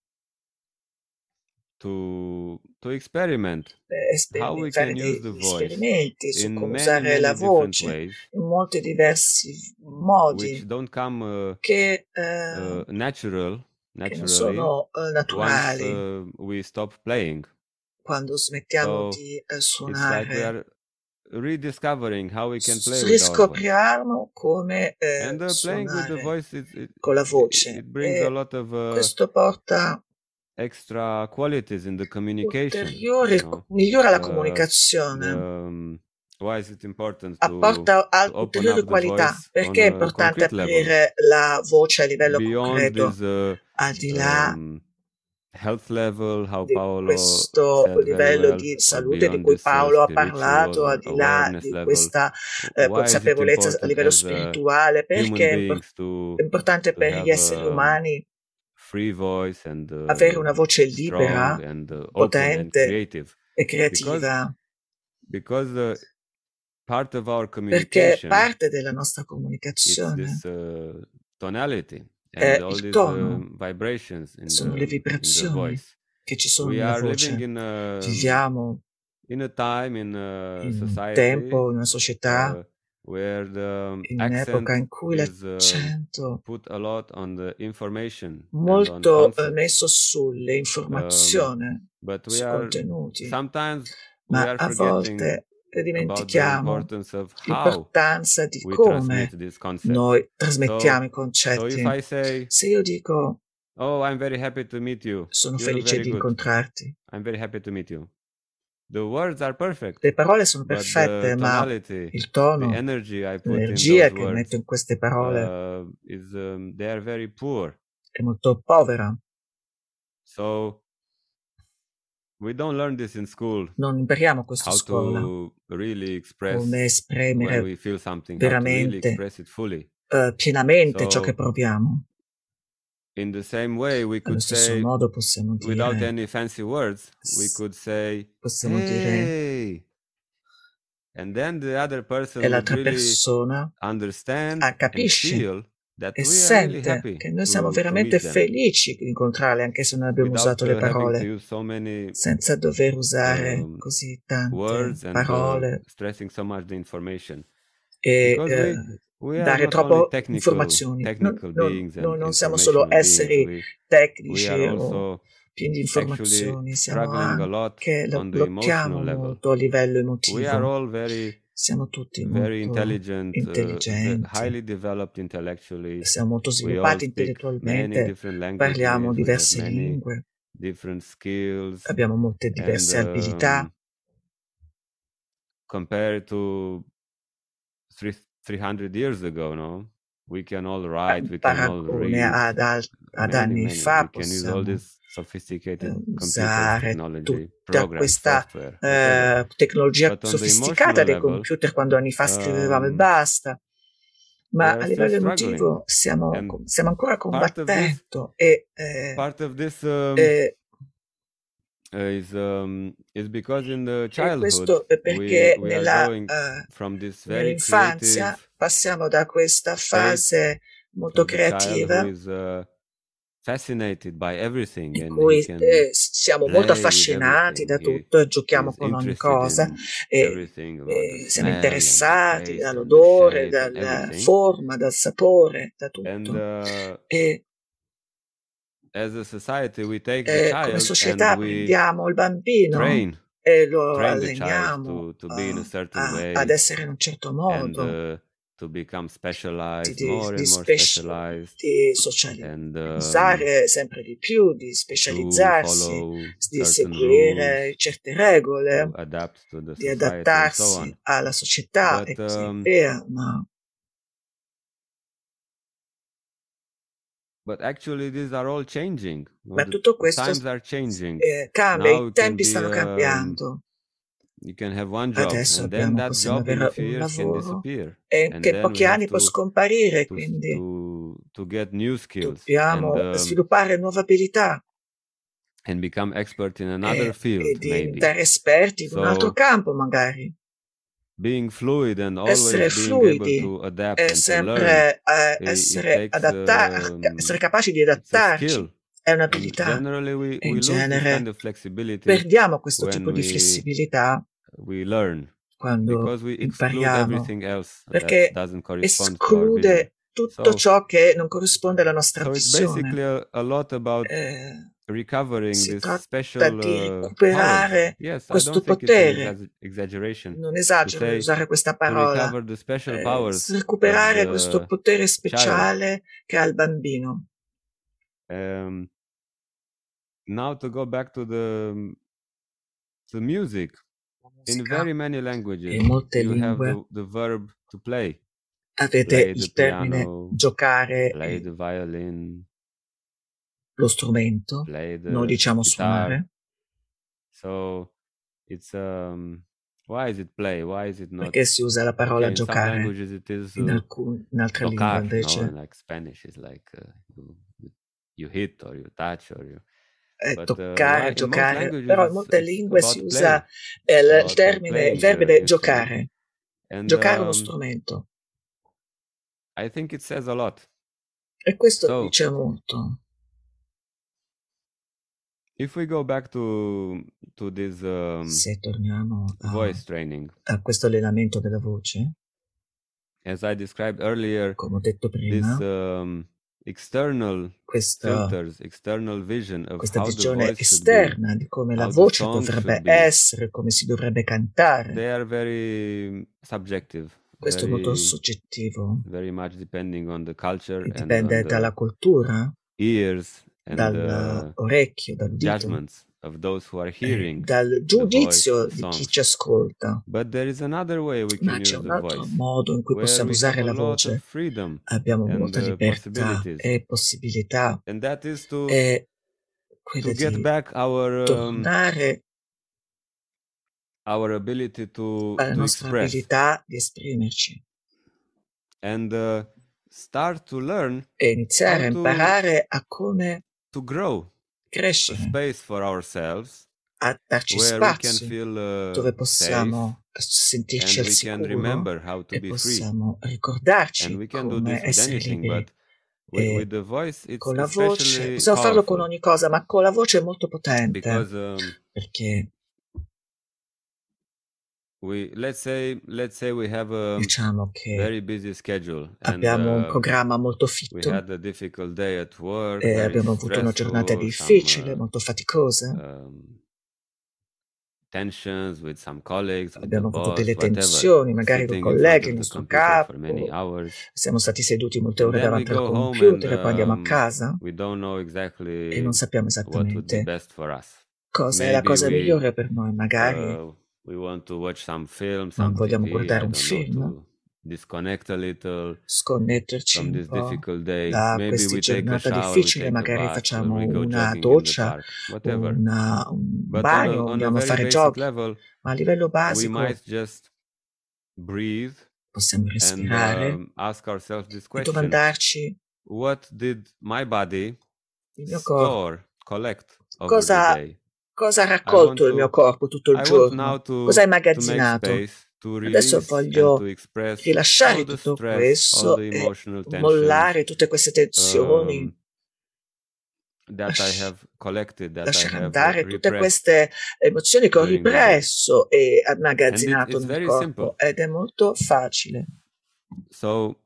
Speaker 3: to experiment how we
Speaker 2: fare
Speaker 3: can use the
Speaker 2: degli
Speaker 3: voice
Speaker 2: esperimenti su
Speaker 3: in
Speaker 2: come
Speaker 3: many
Speaker 2: usare la
Speaker 3: different
Speaker 2: voce
Speaker 3: ways,
Speaker 2: in molti diversi modi
Speaker 3: which don't come
Speaker 2: che
Speaker 3: naturally
Speaker 2: non sono
Speaker 3: once
Speaker 2: naturali
Speaker 3: we stop playing.
Speaker 2: quando smettiamo
Speaker 3: So
Speaker 2: di
Speaker 3: it's like we
Speaker 2: suonare.
Speaker 3: are rediscovering how we can play with our voice.
Speaker 2: Riscopriamo come
Speaker 3: And playing with the
Speaker 2: suonare
Speaker 3: voice,
Speaker 2: con la voce.
Speaker 3: it brings a lot of
Speaker 2: Questo porta
Speaker 3: extra qualities in the communication.
Speaker 2: Migliora la comunicazione.
Speaker 3: Why is it important
Speaker 2: apporta ulteriori qualità. Perché è importante aprire la voce a livello concreto, al di là
Speaker 3: health level, how
Speaker 2: di
Speaker 3: Paolo
Speaker 2: questo
Speaker 3: said
Speaker 2: livello
Speaker 3: well,
Speaker 2: di salute di cui Paolo ha parlato, al di là di questa consapevolezza a livello spirituale, perché è importante per gli esseri umani
Speaker 3: free voice and
Speaker 2: avere una voce libera,
Speaker 3: and
Speaker 2: potente e creativa,
Speaker 3: because part of our
Speaker 2: perché parte della nostra comunicazione
Speaker 3: it's this tonality
Speaker 2: è
Speaker 3: and all
Speaker 2: il
Speaker 3: these
Speaker 2: tono,
Speaker 3: vibrations
Speaker 2: sono le
Speaker 3: in the
Speaker 2: vibrazioni
Speaker 3: voice.
Speaker 2: che ci sono
Speaker 3: We
Speaker 2: nella
Speaker 3: are
Speaker 2: voce. Viviamo
Speaker 3: in a time, in
Speaker 2: un tempo, in una società,
Speaker 3: where
Speaker 2: in un'epoca in cui l'accento
Speaker 3: put a lot on the information
Speaker 2: molto messo sulle informazioni, sui contenuti, ma a volte dimentichiamo l'importanza di come noi trasmettiamo i concetti. Se io dico
Speaker 3: "Oh, I'm very happy to meet you.
Speaker 2: Sono felice di incontrarti.
Speaker 3: I'm very happy to meet you." The words are perfect.
Speaker 2: Le parole sono perfette, ma il tono, l'energia che metto in queste parole
Speaker 3: they are very poor.
Speaker 2: È molto povera.
Speaker 3: So we don't learn this in school.
Speaker 2: Non impariamo questo a scuola. Come esprimere veramente, pienamente ciò che proviamo.
Speaker 3: In the same way, we could
Speaker 2: Allo stesso
Speaker 3: say,
Speaker 2: modo possiamo
Speaker 3: without
Speaker 2: dire,
Speaker 3: any fancy words, we could say,
Speaker 2: possiamo dire,
Speaker 3: hey, and then the other person
Speaker 2: e
Speaker 3: would
Speaker 2: l'altra
Speaker 3: really
Speaker 2: persona
Speaker 3: understand and
Speaker 2: capisce
Speaker 3: feel that
Speaker 2: e
Speaker 3: we are really
Speaker 2: sente
Speaker 3: happy
Speaker 2: che noi siamo
Speaker 3: to
Speaker 2: veramente
Speaker 3: meet them
Speaker 2: felici di incontrarle, anche se non abbiamo
Speaker 3: without
Speaker 2: usato le
Speaker 3: having to
Speaker 2: parole,
Speaker 3: use so many
Speaker 2: senza dover usare così tante
Speaker 3: words and
Speaker 2: parole
Speaker 3: stressing so much the information.
Speaker 2: e
Speaker 3: Because we are
Speaker 2: dare
Speaker 3: not only
Speaker 2: troppe informazioni.
Speaker 3: technical beings
Speaker 2: Noi
Speaker 3: and
Speaker 2: non siamo solo
Speaker 3: informational
Speaker 2: esseri
Speaker 3: beings. We
Speaker 2: tecnici
Speaker 3: are
Speaker 2: o
Speaker 3: also
Speaker 2: pieni di informazioni, siamo
Speaker 3: struggling a lot
Speaker 2: anche,
Speaker 3: on the
Speaker 2: lottiamo
Speaker 3: emotional level.
Speaker 2: molto a livello
Speaker 3: We are
Speaker 2: emotivo.
Speaker 3: all
Speaker 2: Siamo tutti
Speaker 3: very
Speaker 2: molto
Speaker 3: intelligenti, highly developed intellectually.
Speaker 2: siamo molto
Speaker 3: We all
Speaker 2: sviluppati
Speaker 3: speak many
Speaker 2: intellettualmente,
Speaker 3: different
Speaker 2: parliamo
Speaker 3: languages. We
Speaker 2: diverse
Speaker 3: have many
Speaker 2: lingue,
Speaker 3: different skills.
Speaker 2: abbiamo molte diverse
Speaker 3: And
Speaker 2: abilità.
Speaker 3: compared to 300 years ago, no? We can all write, we can all
Speaker 2: Paragone
Speaker 3: read.
Speaker 2: ad anni fa
Speaker 3: We can use all
Speaker 2: possiamo
Speaker 3: this sophisticated computers,
Speaker 2: usare
Speaker 3: technology,
Speaker 2: tutta
Speaker 3: programs,
Speaker 2: questa
Speaker 3: software, whatever.
Speaker 2: tecnologia
Speaker 3: But on the
Speaker 2: sofisticata dei
Speaker 3: emotional
Speaker 2: computer quando anni fa scrivevamo e basta.
Speaker 3: we
Speaker 2: Ma
Speaker 3: are
Speaker 2: a
Speaker 3: still
Speaker 2: livello
Speaker 3: struggling.
Speaker 2: emotivo stiamo
Speaker 3: And
Speaker 2: ancora
Speaker 3: part of this,
Speaker 2: combattendo e
Speaker 3: part of this is because in the
Speaker 2: e
Speaker 3: childhood
Speaker 2: questo è perché
Speaker 3: we are going from this very
Speaker 2: nell'infanzia
Speaker 3: creative
Speaker 2: passiamo da questa
Speaker 3: state
Speaker 2: fase molto
Speaker 3: to the child who
Speaker 2: creativa
Speaker 3: is fascinated by everything
Speaker 2: in
Speaker 3: and
Speaker 2: cui
Speaker 3: he can
Speaker 2: siamo molto
Speaker 3: play with
Speaker 2: affascinati da
Speaker 3: everything.
Speaker 2: tutto e giochiamo
Speaker 3: He's
Speaker 2: con ogni
Speaker 3: interested
Speaker 2: cosa
Speaker 3: in
Speaker 2: e
Speaker 3: everything about the
Speaker 2: siamo
Speaker 3: smell and the
Speaker 2: interessati
Speaker 3: taste and the
Speaker 2: dall'odore,
Speaker 3: shape and
Speaker 2: dalla
Speaker 3: everything.
Speaker 2: forma, dal sapore, da
Speaker 3: And
Speaker 2: tutto. E
Speaker 3: as a society, we take the
Speaker 2: come
Speaker 3: child
Speaker 2: società
Speaker 3: and we
Speaker 2: prendiamo il bambino
Speaker 3: train
Speaker 2: e lo
Speaker 3: the child
Speaker 2: alleniamo
Speaker 3: to be in a certain way
Speaker 2: ad essere in un certo
Speaker 3: and
Speaker 2: modo,
Speaker 3: to become specialized,
Speaker 2: di
Speaker 3: more and more specialized, and
Speaker 2: socializzare sempre di più, di
Speaker 3: to
Speaker 2: specializzarsi,
Speaker 3: follow
Speaker 2: di
Speaker 3: certain
Speaker 2: seguire
Speaker 3: rules,
Speaker 2: certe regole,
Speaker 3: to adapt to the
Speaker 2: di
Speaker 3: society and so
Speaker 2: adattarsi
Speaker 3: on.
Speaker 2: alla società
Speaker 3: But
Speaker 2: e così via,
Speaker 3: but actually these are all changing.
Speaker 2: ma tutto
Speaker 3: The
Speaker 2: questo
Speaker 3: times are changing.
Speaker 2: cambia,
Speaker 3: Now
Speaker 2: i
Speaker 3: it can
Speaker 2: tempi
Speaker 3: be
Speaker 2: stanno cambiando.
Speaker 3: you can have one job
Speaker 2: Adesso
Speaker 3: and then that
Speaker 2: possiamo
Speaker 3: job in a
Speaker 2: avere
Speaker 3: few
Speaker 2: un
Speaker 3: years can
Speaker 2: lavoro
Speaker 3: disappear.
Speaker 2: e
Speaker 3: And
Speaker 2: che in
Speaker 3: then
Speaker 2: pochi
Speaker 3: we have
Speaker 2: anni può scomparire,
Speaker 3: to
Speaker 2: quindi
Speaker 3: get new skills
Speaker 2: dobbiamo sviluppare nuove abilità
Speaker 3: and become expert in another
Speaker 2: e
Speaker 3: field, maybe.
Speaker 2: diventare esperti in un altro
Speaker 3: So
Speaker 2: campo magari.
Speaker 3: being fluid and
Speaker 2: Essere
Speaker 3: always being able
Speaker 2: fluidi
Speaker 3: to adapt
Speaker 2: e
Speaker 3: and to
Speaker 2: sempre
Speaker 3: learn,
Speaker 2: essere
Speaker 3: it
Speaker 2: essere capaci di
Speaker 3: it's a
Speaker 2: adattarci
Speaker 3: skill.
Speaker 2: è
Speaker 3: And
Speaker 2: un'abilità.
Speaker 3: generally we
Speaker 2: E in
Speaker 3: lose this kind
Speaker 2: genere
Speaker 3: of flexibility
Speaker 2: perdiamo questo tipo
Speaker 3: when
Speaker 2: di flessibilità
Speaker 3: we learn,
Speaker 2: quando
Speaker 3: because we exclude
Speaker 2: impariamo,
Speaker 3: everything else that
Speaker 2: perché
Speaker 3: doesn't correspond to our vision.
Speaker 2: esclude tutto ciò che non corrisponde alla nostra
Speaker 3: So it's basically
Speaker 2: visione.
Speaker 3: a lot about recovering
Speaker 2: Si
Speaker 3: this
Speaker 2: tratta
Speaker 3: special
Speaker 2: di
Speaker 3: powers.
Speaker 2: recuperare
Speaker 3: Yes, I
Speaker 2: questo
Speaker 3: don't think it's an
Speaker 2: potere.
Speaker 3: exaggeration
Speaker 2: Non
Speaker 3: to
Speaker 2: esagero
Speaker 3: say
Speaker 2: nell'usare questa
Speaker 3: to
Speaker 2: parola.
Speaker 3: recover the special powers of
Speaker 2: Recuperare questo
Speaker 3: the
Speaker 2: potere
Speaker 3: child.
Speaker 2: speciale che ha il bambino.
Speaker 3: Now to go back to the music. In very many languages,
Speaker 2: in molte
Speaker 3: you have
Speaker 2: lingue
Speaker 3: the verb to play.
Speaker 2: avete
Speaker 3: Play
Speaker 2: il
Speaker 3: the
Speaker 2: termine
Speaker 3: piano,
Speaker 2: giocare,
Speaker 3: play the violin,
Speaker 2: lo strumento,
Speaker 3: play the
Speaker 2: noi diciamo
Speaker 3: guitar.
Speaker 2: suonare.
Speaker 3: So it's why is it play? Why is it not?
Speaker 2: Perché si usa la parola
Speaker 3: Okay, in some
Speaker 2: giocare?
Speaker 3: languages it is
Speaker 2: In altre lingue
Speaker 3: tocar, no?
Speaker 2: invece
Speaker 3: And like Spanish is like you hit or you touch or you. But
Speaker 2: toccare,
Speaker 3: in most
Speaker 2: giocare,
Speaker 3: languages
Speaker 2: però in molte
Speaker 3: it's
Speaker 2: lingue si
Speaker 3: about
Speaker 2: usa
Speaker 3: play.
Speaker 2: il
Speaker 3: About
Speaker 2: termine, il
Speaker 3: playing
Speaker 2: verbo
Speaker 3: the instrument.
Speaker 2: giocare,
Speaker 3: And
Speaker 2: giocare uno strumento.
Speaker 3: I think it says a lot.
Speaker 2: E questo
Speaker 3: So,
Speaker 2: dice molto.
Speaker 3: if we go back to this
Speaker 2: Se torniamo
Speaker 3: voice training,
Speaker 2: a questo allenamento della voce,
Speaker 3: as I described earlier,
Speaker 2: come ho detto prima,
Speaker 3: this external filters, external vision of
Speaker 2: questa
Speaker 3: how the
Speaker 2: visione
Speaker 3: voice should be,
Speaker 2: esterna di come la
Speaker 3: how the
Speaker 2: voce
Speaker 3: song
Speaker 2: dovrebbe
Speaker 3: should be,
Speaker 2: essere, come si dovrebbe cantare.
Speaker 3: they are very subjective,
Speaker 2: Questo è molto soggettivo.
Speaker 3: very much depending on the culture
Speaker 2: E
Speaker 3: and
Speaker 2: dipende
Speaker 3: on
Speaker 2: dalla
Speaker 3: the
Speaker 2: cultura,
Speaker 3: ears and
Speaker 2: dall'orecchio, dall'udito,
Speaker 3: judgments of those who are hearing
Speaker 2: dal giudizio
Speaker 3: the
Speaker 2: di
Speaker 3: voice,
Speaker 2: chi
Speaker 3: the
Speaker 2: ci ascolta.
Speaker 3: But there is another way we
Speaker 2: Ma
Speaker 3: can
Speaker 2: c'è
Speaker 3: use
Speaker 2: un
Speaker 3: the
Speaker 2: altro
Speaker 3: voice,
Speaker 2: modo in cui
Speaker 3: where
Speaker 2: possiamo
Speaker 3: we
Speaker 2: usare
Speaker 3: have a
Speaker 2: la
Speaker 3: lot of
Speaker 2: voce.
Speaker 3: freedom
Speaker 2: Abbiamo
Speaker 3: and
Speaker 2: molta libertà
Speaker 3: possibilities,
Speaker 2: e possibilità.
Speaker 3: and that is to
Speaker 2: Quella
Speaker 3: get
Speaker 2: di
Speaker 3: back
Speaker 2: tornare
Speaker 3: our ability to
Speaker 2: alla nostra
Speaker 3: express.
Speaker 2: abilità di esprimerci.
Speaker 3: And start to learn
Speaker 2: e iniziare a
Speaker 3: how
Speaker 2: imparare a come
Speaker 3: to grow a
Speaker 2: crescere,
Speaker 3: space for ourselves
Speaker 2: a darci
Speaker 3: where we can
Speaker 2: spazio
Speaker 3: feel
Speaker 2: dove
Speaker 3: safe
Speaker 2: possiamo sentirci
Speaker 3: and
Speaker 2: al
Speaker 3: we can
Speaker 2: sicuro
Speaker 3: remember how to
Speaker 2: e
Speaker 3: be free.
Speaker 2: possiamo
Speaker 3: And
Speaker 2: ricordarci
Speaker 3: we can do
Speaker 2: come
Speaker 3: this with
Speaker 2: essere
Speaker 3: anything,
Speaker 2: liberi.
Speaker 3: but with the voice it's
Speaker 2: Con la voce,
Speaker 3: especially
Speaker 2: possiamo farlo con
Speaker 3: powerful
Speaker 2: ogni cosa, ma con la voce è molto potente,
Speaker 3: because
Speaker 2: perché
Speaker 3: let's say we have a
Speaker 2: diciamo che
Speaker 3: very busy schedule and
Speaker 2: abbiamo un programma molto
Speaker 3: we
Speaker 2: fitto
Speaker 3: had a difficult day at work,
Speaker 2: e
Speaker 3: very
Speaker 2: abbiamo avuto una giornata
Speaker 3: stressful,
Speaker 2: difficile, molto faticosa.
Speaker 3: tensions with some colleagues, with
Speaker 2: Abbiamo
Speaker 3: the
Speaker 2: avuto
Speaker 3: boss,
Speaker 2: delle
Speaker 3: whatever,
Speaker 2: tensioni, magari con
Speaker 3: sitting in front
Speaker 2: colleghi,
Speaker 3: of
Speaker 2: il
Speaker 3: the
Speaker 2: nostro
Speaker 3: computer for
Speaker 2: capo,
Speaker 3: many hours.
Speaker 2: siamo stati seduti molte
Speaker 3: And
Speaker 2: ore
Speaker 3: then we
Speaker 2: davanti al
Speaker 3: go home
Speaker 2: computer e
Speaker 3: and
Speaker 2: poi andiamo a casa
Speaker 3: we don't know
Speaker 2: e
Speaker 3: exactly
Speaker 2: non sappiamo
Speaker 3: what would be
Speaker 2: esattamente
Speaker 3: best for us.
Speaker 2: cosa è la
Speaker 3: Maybe
Speaker 2: cosa migliore per noi. Magari
Speaker 3: we want to watch some film,
Speaker 2: non
Speaker 3: some
Speaker 2: vogliamo
Speaker 3: TV,
Speaker 2: guardare
Speaker 3: I
Speaker 2: un
Speaker 3: don't know,
Speaker 2: film,
Speaker 3: to disconnect a little
Speaker 2: sconnetterci
Speaker 3: from
Speaker 2: un
Speaker 3: this
Speaker 2: po'
Speaker 3: difficult day.
Speaker 2: da
Speaker 3: Maybe
Speaker 2: questa
Speaker 3: we take a
Speaker 2: giornata
Speaker 3: shower, we
Speaker 2: difficile,
Speaker 3: take a
Speaker 2: magari
Speaker 3: bath,
Speaker 2: facciamo
Speaker 3: we go
Speaker 2: una
Speaker 3: jogging in the
Speaker 2: doccia,
Speaker 3: park, whatever.
Speaker 2: un
Speaker 3: But
Speaker 2: bagno,
Speaker 3: on a
Speaker 2: andiamo a
Speaker 3: very
Speaker 2: fare
Speaker 3: basic
Speaker 2: jogging,
Speaker 3: level,
Speaker 2: ma a livello
Speaker 3: we
Speaker 2: basico
Speaker 3: might just breathe
Speaker 2: possiamo respirare
Speaker 3: and ask ourselves this
Speaker 2: e
Speaker 3: question:
Speaker 2: domandarci,
Speaker 3: what did my body
Speaker 2: il mio corpo,
Speaker 3: collect over the day?
Speaker 2: cosa ha raccolto il mio corpo tutto il giorno? Cosa ha immagazzinato? Adesso voglio rilasciare tutto questo e mollare tutte queste tensioni, lasciare andare tutte queste emozioni che ho ripresso e immagazzinato nel corpo, ed è molto facile.
Speaker 3: So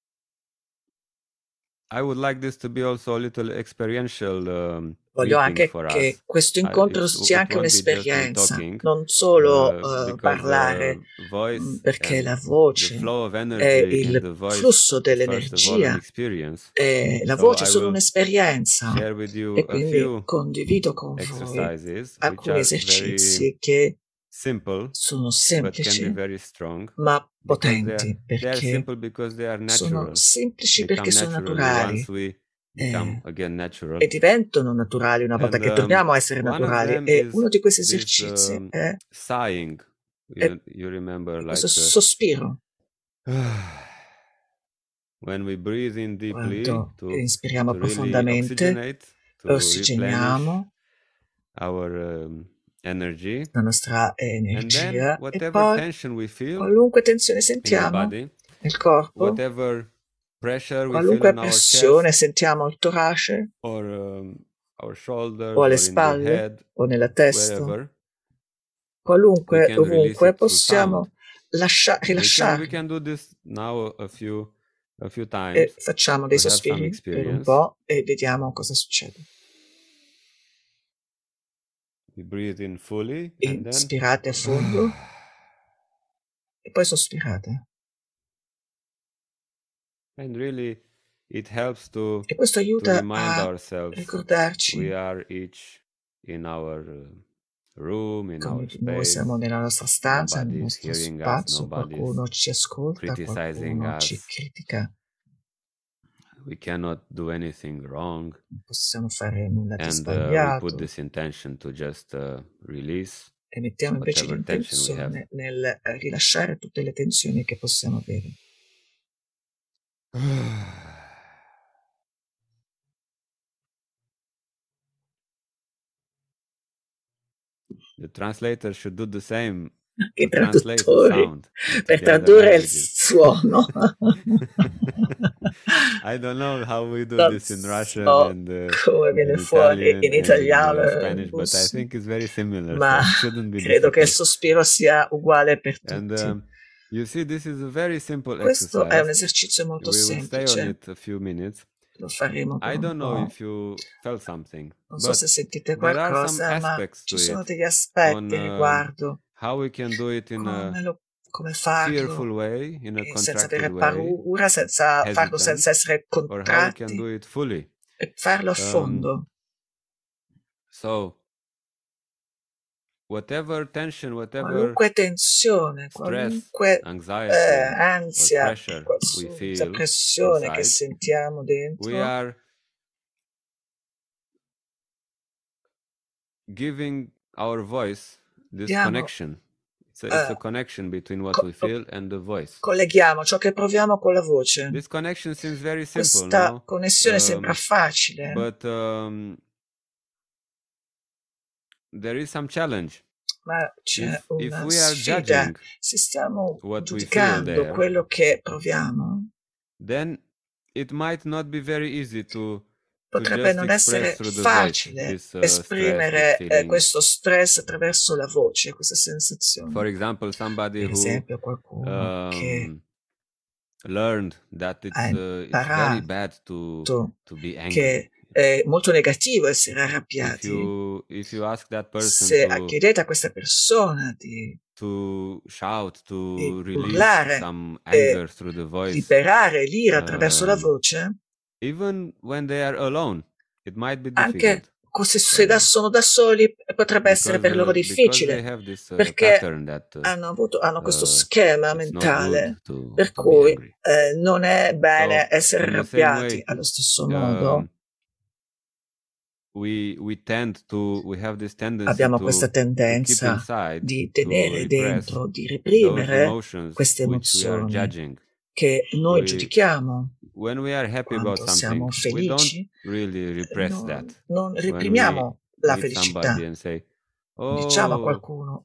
Speaker 3: I would like this to be also a little experiential. Voglio anche che questo incontro sia anche un'esperienza, non solo parlare, perché la voce è il flusso dell'energia e la voce è solo un'esperienza, e quindi condivido con voi alcuni esercizi che sono semplici ma potenti, perché sono semplici perché sono naturali e diventano naturali una volta che torniamo a essere naturali. E uno di questi esercizi è questo sospiro. Quando inspiriamo profondamente, ossigeniamo la nostra energia e poi qualunque tensione sentiamo nel corpo, qualunque pressione sentiamo al torace o alle spalle o nella testa, qualunque, ovunque, possiamo rilasciare e facciamo dei sospiri per un po' e vediamo cosa succede. Inspirate a fondo e poi sospirate. E questo aiuta a ricordarci noi siamo nella nostra stanza, nel nostro spazio, qualcuno ci ascolta, qualcuno ci critica. Non possiamo fare nulla di sbagliato. E mettiamo invece l'intenzione nel rilasciare tutte le tensioni che possiamo avere. The translator should do the same.
Speaker 2: I traduttori per tradurre il suono.
Speaker 3: I don't know how we do this in Russian and
Speaker 2: come viene fuori in italiano
Speaker 3: and Spanish, but I think it's very similar.
Speaker 2: Ma
Speaker 3: so credo
Speaker 2: difficult. Che il sospiro sia uguale per tutti.
Speaker 3: And you see, this is a very simple
Speaker 2: Questo
Speaker 3: exercise.
Speaker 2: È un esercizio molto semplice.
Speaker 3: Stay on it a few minutes.
Speaker 2: Lo faremo per
Speaker 3: I don't
Speaker 2: un
Speaker 3: know
Speaker 2: po'.
Speaker 3: if you felt something.
Speaker 2: Non so se sentite qualcosa, ma ci sono degli aspetti riguardo
Speaker 3: how we can do it in
Speaker 2: come farlo,
Speaker 3: fearful way, in a
Speaker 2: senza avere
Speaker 3: way,
Speaker 2: paura, senza farlo senza essere contratti, e farlo a fondo.
Speaker 3: So, whatever tension,
Speaker 2: qualunque tensione, qualunque ansia, qualunque pressione inside, che sentiamo dentro,
Speaker 3: we are giving our voice this connection. it's a connection between what we feel and the voice.
Speaker 2: Colleghiamo ciò che proviamo con la voce.
Speaker 3: This connection seems very simple,
Speaker 2: Questa
Speaker 3: no?
Speaker 2: connessione sembra facile.
Speaker 3: But there is some challenge.
Speaker 2: Ma c'è una sfida. Se stiamo giudicando quello che proviamo,
Speaker 3: then it might not be very easy to
Speaker 2: potrebbe non essere facile esprimere questo stress attraverso la voce, questa sensazione.
Speaker 3: For example, somebody
Speaker 2: per esempio, qualcuno che
Speaker 3: learned that it's very bad to be angry.
Speaker 2: Che è molto negativo essere arrabbiati.
Speaker 3: If you ask that person
Speaker 2: se chiedete a questa persona di
Speaker 3: shout, to release
Speaker 2: urlare,
Speaker 3: some anger through the voice,
Speaker 2: liberare l'ira attraverso la voce,
Speaker 3: even when they are alone, it might be difficult.
Speaker 2: Anche se sono da soli potrebbe essere per loro difficile, perché hanno questo schema mentale per cui non è bene essere arrabbiati. Allo stesso modo abbiamo questa tendenza di tenere dentro, di reprimere queste emozioni che noi giudichiamo. Quando siamo felici, non reprimiamo la felicità. Diciamo a qualcuno,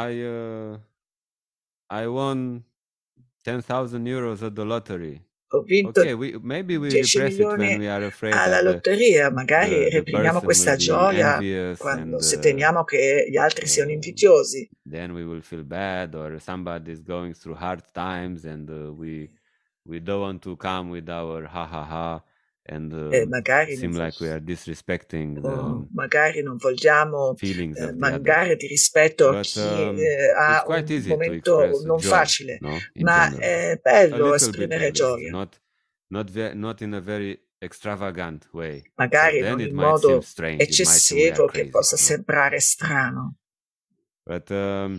Speaker 3: I won 10,000 euros at the lottery.
Speaker 2: Ho vinto 10 milioni alla lotteria, magari reprimiamo questa gioia se temiamo che gli altri siano invidiosi.
Speaker 3: Then we will feel bad, or somebody is going through hard times and we don't want to come with our ha ha ha and seem like we are disrespecting
Speaker 2: magari non vogliamo mancare di rispetto a chi ha un momento non facile, no? Ma è bello esprimere gioia,
Speaker 3: not in a very extravagant way,
Speaker 2: magari non in modo eccessivo che possa sembrare strano,
Speaker 3: but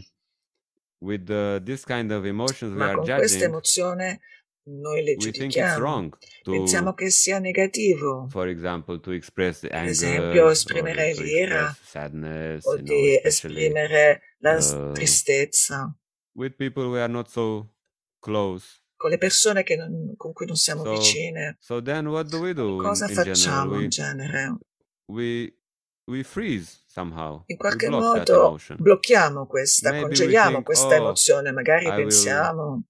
Speaker 3: with this kind of emotions
Speaker 2: ma con questa emozione noi le giudichiamo, pensiamo che sia negativo.
Speaker 3: For example, to express the anger,
Speaker 2: per esempio, esprimere l'ira o di esprimere la tristezza.
Speaker 3: With people we are not so close.
Speaker 2: Con le persone con cui non siamo vicine.
Speaker 3: So then what do we do?
Speaker 2: Cosa facciamo in genere?
Speaker 3: We freeze somehow.
Speaker 2: In qualche modo blocchiamo congeliamo questa emozione. Magari pensiamo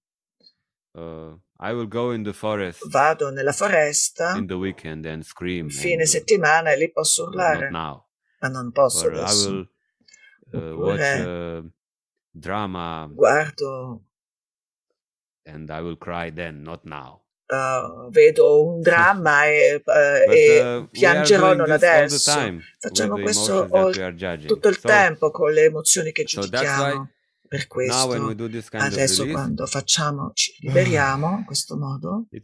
Speaker 3: I will go in the forest.
Speaker 2: Vado nella foresta
Speaker 3: in the weekend and scream.
Speaker 2: Fine settimana e lì posso urlare.
Speaker 3: Ma
Speaker 2: non posso adesso.
Speaker 3: I will watch drama.
Speaker 2: Guardo.
Speaker 3: And I will cry then, not now.
Speaker 2: Vedo un dramma e piangerò non adesso. Facciamo questo tutto il tempo con le emozioni che giudichiamo. Per questo, adesso quando ci liberiamo in questo modo, è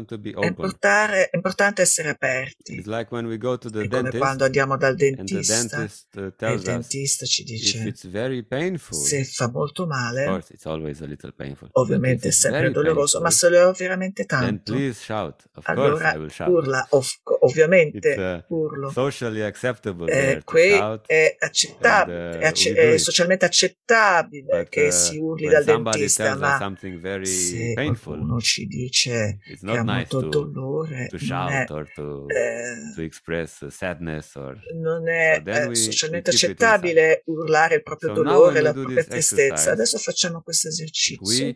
Speaker 2: importante essere aperti. È come quando andiamo dal dentista e il dentista ci dice se fa molto male, ovviamente è sempre doloroso, ma se lo è veramente tanto, allora urla, ovviamente urlo. Qui è accettabile, è socialmente accettabile che si urli dal dentista, ma se qualcuno ci dice che ha molto dolore, non è socialmente accettabile urlare il proprio dolore, la propria tristezza. Adesso facciamo questo esercizio.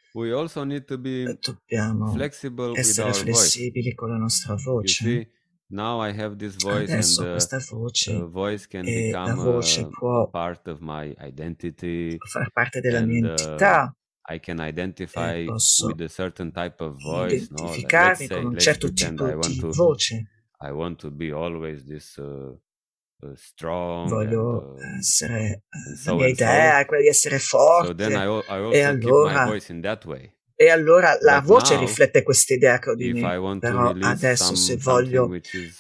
Speaker 2: Dobbiamo essere flessibili con la nostra voce.
Speaker 3: Now I have this voice,
Speaker 2: adesso
Speaker 3: and
Speaker 2: questa voce,
Speaker 3: the voice can become
Speaker 2: la voce può
Speaker 3: part of my identity,
Speaker 2: far parte della mia identità.
Speaker 3: I can identify with a certain type of voice,
Speaker 2: identificarmi con un certo tipo di voce.
Speaker 3: I want to be always this strong.
Speaker 2: Voglio essere la mia idea è quella di essere forte.
Speaker 3: So then I also
Speaker 2: e allora,
Speaker 3: keep my voice in that way.
Speaker 2: E allora la voce riflette questa idea che ho di me. Però adesso se voglio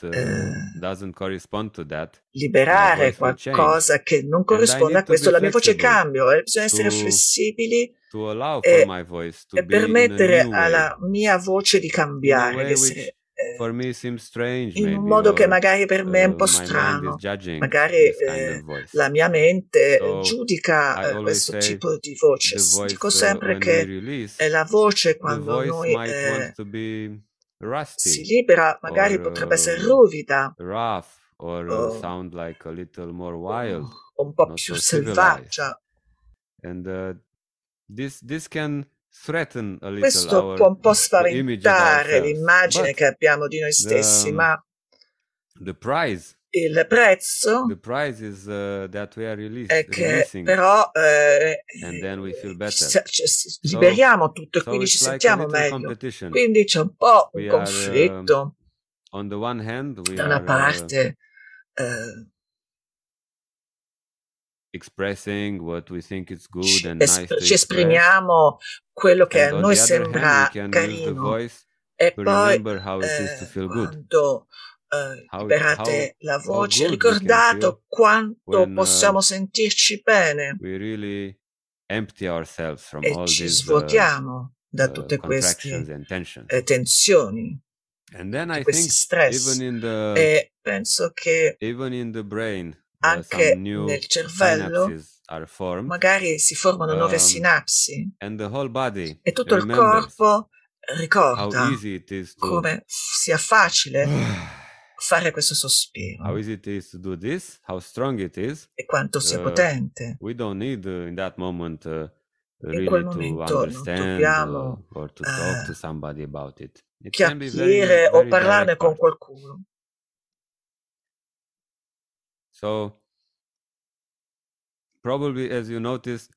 Speaker 2: liberare qualcosa che non corrisponde a questo, la mia voce cambia. Bisogna essere flessibili e permettere alla mia voce di cambiare, di essere in un modo che magari per me è un po' strano. Magari la mia mente giudica questo tipo di voce. Dico sempre che è la voce quando noi si libera, magari potrebbe essere ruvida o un po' più selvaggia. Questo può un po' spaventare l'immagine che abbiamo di noi stessi, ma il prezzo è che però liberiamo tutto e quindi ci sentiamo meglio. Quindi c'è un po' un conflitto. Da una parte ci esprimiamo quello che a noi sembra carino e poi quando liberate la voce, ricordate quanto possiamo sentirci bene e ci svuotiamo da tutte queste tensioni, di questi stress. E penso che anche nel cervello magari si formano nuove sinapsi e tutto il corpo ricorda come sia facile fare questo sospiro e quanto sia potente. In quel momento non dobbiamo chiacchierare o parlarne con qualcuno.
Speaker 3: So, probably as you noticed,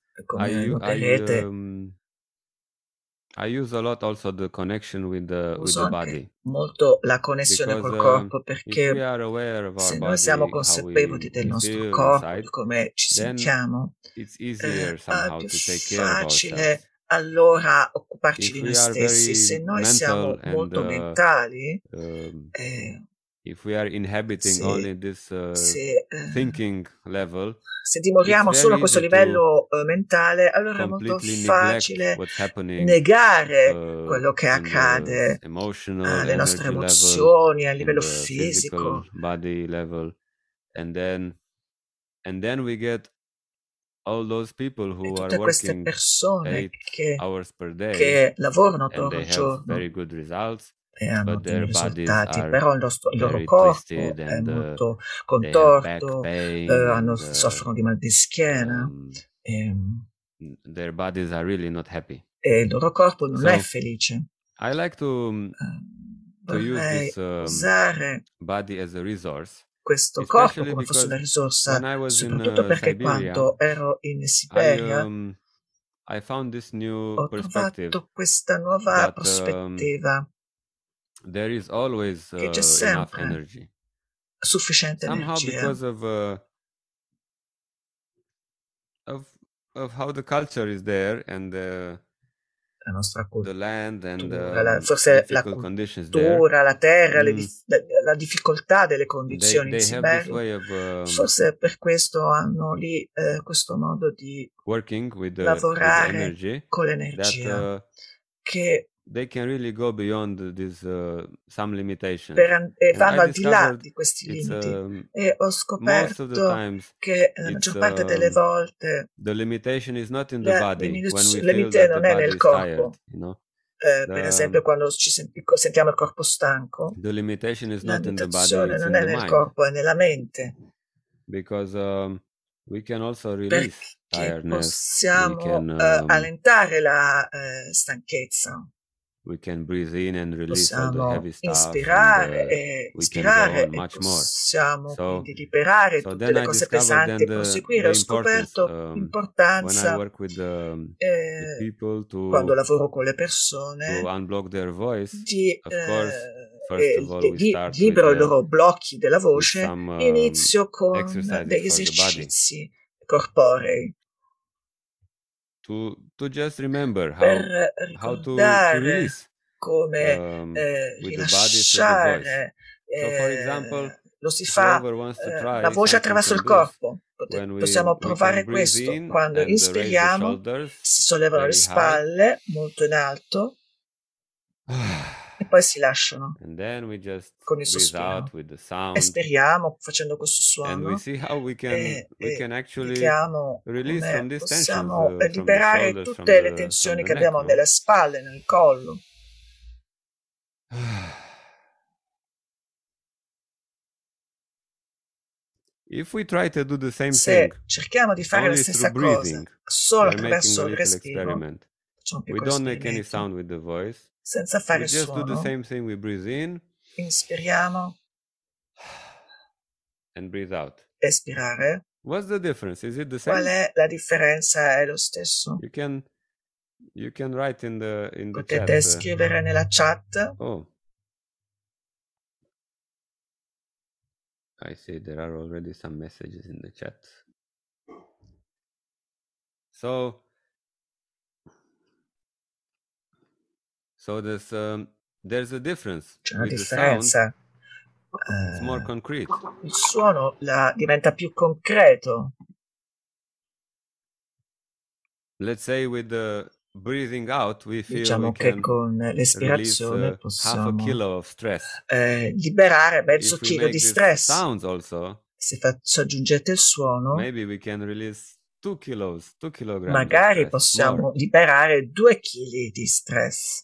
Speaker 3: I use a lot also the connection with the body.
Speaker 2: Molto la connessione col corpo, perché se noi siamo consapevoli del nostro corpo, di come ci sentiamo, è più facile allora occuparci di noi stessi. Se noi siamo molto mentali,
Speaker 3: if we are inhabiting only this thinking level,
Speaker 2: se dimoriamo solo a questo livello mentale, allora è molto facile negare quello che accade alle nostre emozioni, a livello fisico.
Speaker 3: Body level, and then we get all those people who are working 8 hours per day,
Speaker 2: che lavorano tutto il giorno,
Speaker 3: very good results.
Speaker 2: E hanno dei risultati, però il loro corpo è molto contorto, soffrono di mal di schiena
Speaker 3: their bodies are really not happy.
Speaker 2: E il loro corpo non è felice.
Speaker 3: I like to use this body as a resource,
Speaker 2: questo corpo come fosse una risorsa, soprattutto perché quando ero in Siberia
Speaker 3: I found this new
Speaker 2: ho trovato questa nuova prospettiva.
Speaker 3: There is always
Speaker 2: che c'è
Speaker 3: enough
Speaker 2: sempre
Speaker 3: energy.
Speaker 2: Sufficiente
Speaker 3: Somehow
Speaker 2: energia.
Speaker 3: Because of how the culture is there and
Speaker 2: la nostra cultura,
Speaker 3: the land and
Speaker 2: forse la cultura, la terra, la difficoltà delle condizioni in Siberia. Forse per questo hanno lì questo modo di lavorare con l'energia che
Speaker 3: they can really go beyond this, some limitations.
Speaker 2: Vanno al di là di questi limiti. E ho scoperto che la maggior parte delle volte
Speaker 3: the limitation is not in the body.
Speaker 2: Il limite non è nel corpo.
Speaker 3: Tired, you know?
Speaker 2: Per esempio, quando sentiamo il corpo stanco,
Speaker 3: the limitation is
Speaker 2: la
Speaker 3: not in the body,
Speaker 2: non è nel corpo, è nella mente.
Speaker 3: Because we can also release tiredness.
Speaker 2: Possiamo allentare la stanchezza.
Speaker 3: We can breathe in and release all the
Speaker 2: possiamo
Speaker 3: heavy stuff,
Speaker 2: inspirare
Speaker 3: and,
Speaker 2: e
Speaker 3: we
Speaker 2: espirare
Speaker 3: can go on much
Speaker 2: e
Speaker 3: more.
Speaker 2: possiamo
Speaker 3: So-
Speaker 2: quindi liberare
Speaker 3: so
Speaker 2: tutte
Speaker 3: then
Speaker 2: le
Speaker 3: I
Speaker 2: cose
Speaker 3: discovered
Speaker 2: pesanti e
Speaker 3: then
Speaker 2: proseguire.
Speaker 3: the
Speaker 2: Ho scoperto
Speaker 3: importance, when I
Speaker 2: l'importanza
Speaker 3: work with the
Speaker 2: eh,
Speaker 3: people
Speaker 2: quando
Speaker 3: to
Speaker 2: lavoro con le persone
Speaker 3: unblock their voice,
Speaker 2: di,
Speaker 3: of course, first of all we start
Speaker 2: libero
Speaker 3: with,
Speaker 2: i loro blocchi della voce,
Speaker 3: some,
Speaker 2: inizio con
Speaker 3: exercises
Speaker 2: degli
Speaker 3: for the body.
Speaker 2: esercizi corporei
Speaker 3: to just remember
Speaker 2: per
Speaker 3: how to
Speaker 2: ricordare
Speaker 3: release
Speaker 2: come
Speaker 3: with the body through the voice.
Speaker 2: rilasciare.
Speaker 3: So, for example,
Speaker 2: Lo si fa
Speaker 3: whoever wants to try,
Speaker 2: la voce
Speaker 3: some
Speaker 2: attraverso il
Speaker 3: can do this.
Speaker 2: corpo.
Speaker 3: When
Speaker 2: Possiamo
Speaker 3: we
Speaker 2: provare
Speaker 3: can breathe
Speaker 2: questo.
Speaker 3: in
Speaker 2: Quando
Speaker 3: and raise the
Speaker 2: inspiriamo
Speaker 3: shoulders
Speaker 2: si sollevano le
Speaker 3: very high.
Speaker 2: spalle molto in alto e poi si lasciano
Speaker 3: And then we just
Speaker 2: con il
Speaker 3: breathe
Speaker 2: sospiro.
Speaker 3: out with the sound.
Speaker 2: Espiriamo facendo questo
Speaker 3: And we
Speaker 2: suono
Speaker 3: see how we can actually
Speaker 2: vediamo
Speaker 3: release
Speaker 2: come
Speaker 3: from these tensions,
Speaker 2: possiamo
Speaker 3: from the
Speaker 2: liberare
Speaker 3: shoulders,
Speaker 2: tutte le
Speaker 3: from
Speaker 2: tensioni
Speaker 3: the
Speaker 2: che
Speaker 3: neck,
Speaker 2: abbiamo
Speaker 3: no?
Speaker 2: nelle spalle, nel collo.
Speaker 3: If we try to do the same
Speaker 2: Se
Speaker 3: thing,
Speaker 2: cerchiamo di fare la
Speaker 3: only through
Speaker 2: stessa cosa
Speaker 3: breathing,
Speaker 2: solo
Speaker 3: we are making a
Speaker 2: attraverso il
Speaker 3: little
Speaker 2: respiro,
Speaker 3: experiment.
Speaker 2: facciamo un
Speaker 3: We
Speaker 2: piccolo
Speaker 3: don't make any
Speaker 2: esperimento,
Speaker 3: sound with the voice.
Speaker 2: senza
Speaker 3: We
Speaker 2: fare
Speaker 3: just do the
Speaker 2: suono,
Speaker 3: same thing. We breathe in
Speaker 2: inspiriamo,
Speaker 3: and breathe out.
Speaker 2: espirare.
Speaker 3: What's the difference? Is it the
Speaker 2: Qual
Speaker 3: same?
Speaker 2: è la differenza? È lo stesso?
Speaker 3: You can write in the
Speaker 2: Potete
Speaker 3: chat.
Speaker 2: scrivere nella chat.
Speaker 3: Oh, I see there are already some messages in the chat. So there's a difference.
Speaker 2: C'è una
Speaker 3: With the sound,
Speaker 2: differenza.
Speaker 3: it's more concrete.
Speaker 2: Il suono diventa più concreto.
Speaker 3: Let's say with the breathing out, we feel
Speaker 2: Diciamo
Speaker 3: we
Speaker 2: che
Speaker 3: can
Speaker 2: con l'espirazione
Speaker 3: half a
Speaker 2: possiamo
Speaker 3: kilo of stress.
Speaker 2: liberare mezzo
Speaker 3: If we
Speaker 2: chilo
Speaker 3: make
Speaker 2: di
Speaker 3: these
Speaker 2: stress.
Speaker 3: sounds also,
Speaker 2: Se aggiungete il suono,
Speaker 3: maybe we can release 2 kilograms
Speaker 2: magari
Speaker 3: of stress,
Speaker 2: possiamo
Speaker 3: more.
Speaker 2: liberare 2 kg di stress.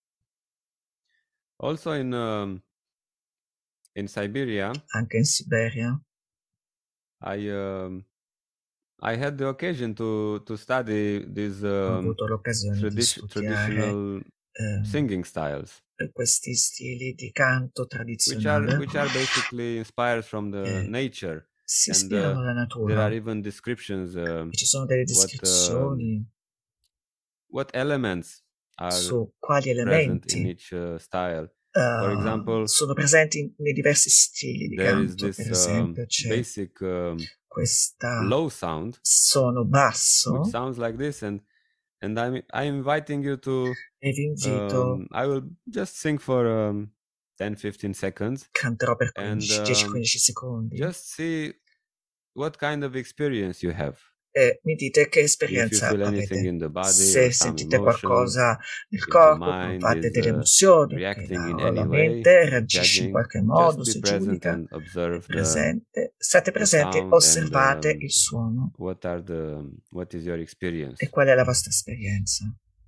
Speaker 3: Also in Siberia,
Speaker 2: anche in Siberia,
Speaker 3: I had the occasion to study these
Speaker 2: ho avuto l'occasione di studiare
Speaker 3: traditional singing styles,
Speaker 2: questi stili di canto tradizionale,
Speaker 3: which are basically inspired from the nature.
Speaker 2: Si ispirano alla natura.
Speaker 3: There are even descriptions.
Speaker 2: Ci sono delle descrizioni
Speaker 3: what elements are
Speaker 2: su quali
Speaker 3: present
Speaker 2: elementi
Speaker 3: in each style. For example,
Speaker 2: sono presenti nei diversi stili di canto. Per esempio, c'è
Speaker 3: basic
Speaker 2: questa
Speaker 3: low sound,
Speaker 2: suono basso,
Speaker 3: which sounds like this, and I'm inviting you to.
Speaker 2: E vi invito.
Speaker 3: I will just sing for 10-15 seconds.
Speaker 2: Canterò per 10-15 secondi.
Speaker 3: Just see what kind of experience you have.
Speaker 2: E mi dite che esperienza avete. Se sentite qualcosa nel corpo, provate delle emozioni, che la mente reagisce in qualche modo, si giudica, state presenti, osservate il suono.
Speaker 3: What is your experience?
Speaker 2: E qual è la vostra esperienza?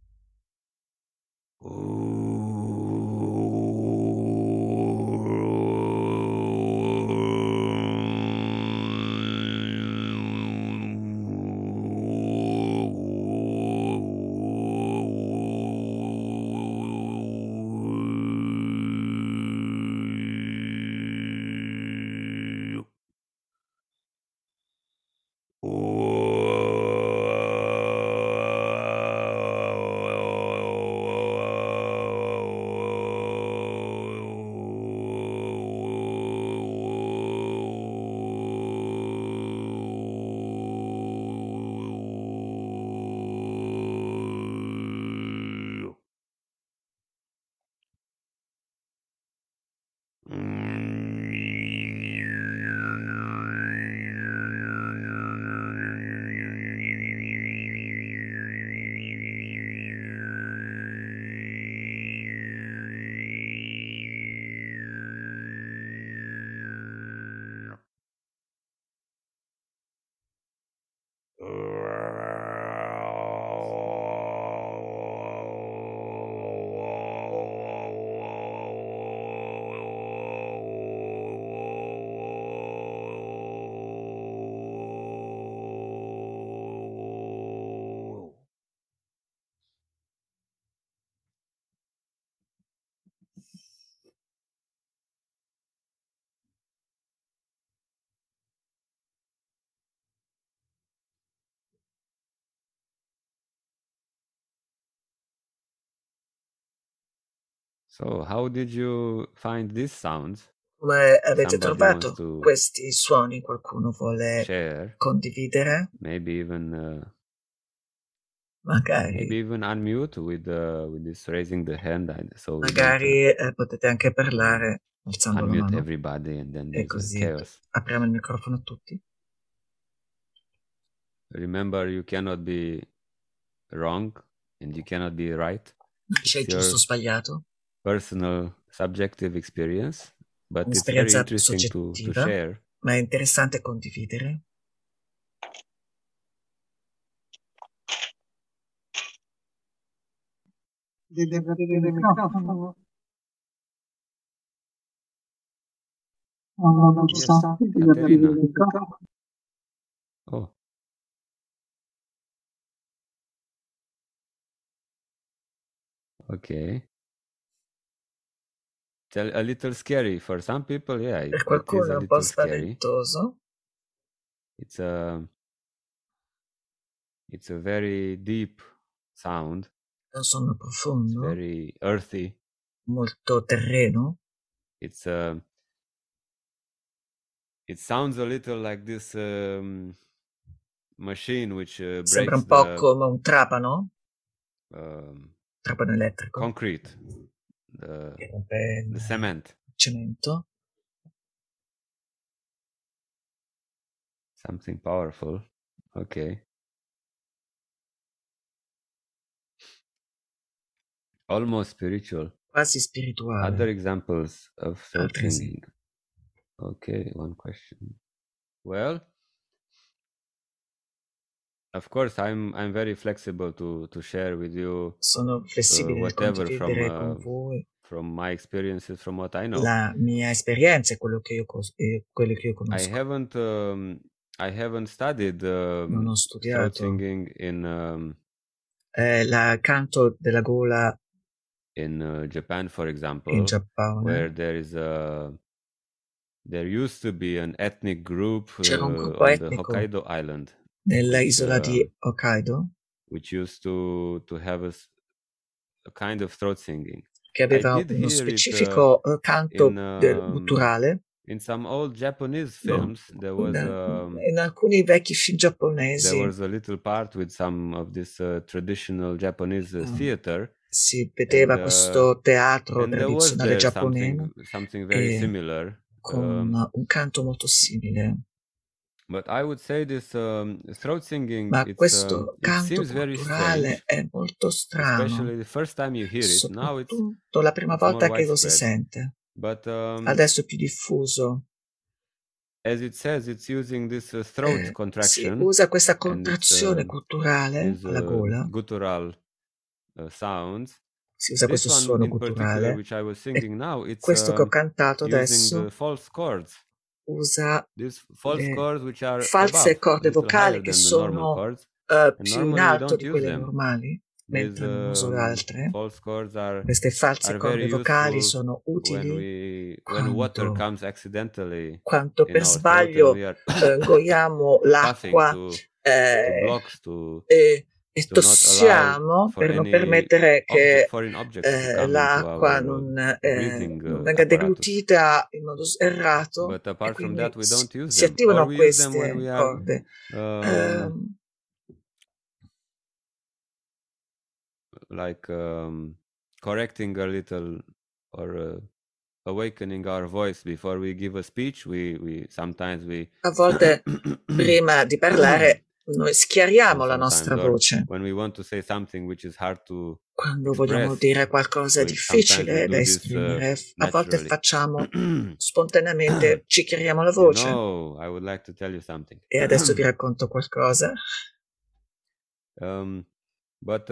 Speaker 3: So, how did you find these sounds?
Speaker 2: Come avete trovato questi suoni? Qualcuno vuole condividere?
Speaker 3: Maybe even
Speaker 2: magari
Speaker 3: unmute with this raising the hand. So
Speaker 2: magari potete anche parlare alzando la mano.
Speaker 3: Everybody and then
Speaker 2: e così apriamo il microfono a tutti.
Speaker 3: Remember, you cannot be wrong and you cannot be right.
Speaker 2: Non c'è giusto o sbagliato.
Speaker 3: personal subjective experience, but it's very
Speaker 2: un'esperienza
Speaker 3: interesting to
Speaker 2: soggettiva,
Speaker 3: share.
Speaker 2: ma è interessante condividere.
Speaker 4: Devi aprire il microfono. No, non ci sta. Devi aprire il microfono.
Speaker 3: Oh. Okay. It's a little scary for some people, yeah.
Speaker 2: Per
Speaker 3: It is
Speaker 2: qualcuno
Speaker 3: a
Speaker 2: è un po'
Speaker 3: little scary.
Speaker 2: spaventoso.
Speaker 3: It's a very deep sound.
Speaker 2: È un suono
Speaker 3: It's
Speaker 2: profondo,
Speaker 3: very earthy.
Speaker 2: molto terreno.
Speaker 3: It sounds a little like this machine which
Speaker 2: Sembra
Speaker 3: breaks
Speaker 2: un po' come un trapano elettrico,
Speaker 3: concrete,
Speaker 2: che rompe
Speaker 3: the cement.
Speaker 2: cemento.
Speaker 3: Something powerful. Okay. Almost spiritual.
Speaker 2: Quasi spirituale.
Speaker 3: Other examples of throat
Speaker 2: Altri
Speaker 3: singing. Okay, one question. Well, of course, I'm very flexible to share with you
Speaker 2: Sono flessibile nel
Speaker 3: whatever
Speaker 2: condividere con voi
Speaker 3: from my experiences, from what I know.
Speaker 2: la mia esperienza e quello che io
Speaker 3: I
Speaker 2: conosco.
Speaker 3: I haven't studied
Speaker 2: Non ho
Speaker 3: throat
Speaker 2: studiato
Speaker 3: singing in
Speaker 2: il canto della gola
Speaker 3: in Japan, for example,
Speaker 2: in Giappone.
Speaker 3: where there used to be an ethnic group
Speaker 2: C'era un gruppo
Speaker 3: on the
Speaker 2: etnico
Speaker 3: Hokkaido Island,
Speaker 2: nella isola di Hokkaido,
Speaker 3: which used to have a kind of throat singing.
Speaker 2: che aveva uno specifico canto gutturale.
Speaker 3: In some old Japanese films, there was
Speaker 2: in alcuni vecchi film giapponesi
Speaker 3: there was a little part with some of this traditional Japanese theater.
Speaker 2: Si vedeva questo teatro tradizionale giapponese
Speaker 3: something very similar,
Speaker 2: con un canto molto simile.
Speaker 3: But I would say this throat singing,
Speaker 2: Ma questo canto
Speaker 3: seems very
Speaker 2: culturale
Speaker 3: strange,
Speaker 2: è molto strano,
Speaker 3: especially the first time you hear it. Now
Speaker 2: soprattutto la prima volta che lo si sente.
Speaker 3: But
Speaker 2: adesso è più diffuso.
Speaker 3: As it says, it's using this throat contraction.
Speaker 2: Si usa questa contrazione culturale alla gola.
Speaker 3: Guttural sounds.
Speaker 2: Si usa questo suono gutturale.
Speaker 3: Which I was singing now, it's
Speaker 2: questo che ho cantato adesso
Speaker 3: the false chords.
Speaker 2: Usa
Speaker 3: false chords which are
Speaker 2: false
Speaker 3: above,
Speaker 2: corde vocali che sono più in alto di quelle
Speaker 3: them.
Speaker 2: normali, mentre non uso altre.
Speaker 3: False chords
Speaker 2: Queste false corde vocali sono utili quando per sbaglio ingoiamo l'acqua e tossiamo per non permettere che l'acqua non venga deglutita in modo errato, e quindi si attivano queste corde.
Speaker 3: Like correcting a little or awakening our voice before we give a speech,
Speaker 2: a volte prima di parlare noi schiariamo la nostra voce.
Speaker 3: When we want to say something which is hard to
Speaker 2: quando vogliamo dire qualcosa difficile da esprimere, a volte facciamo spontaneamente, ci chiariamo la voce.
Speaker 3: I would like to tell you something.
Speaker 2: E adesso vi racconto qualcosa.
Speaker 3: But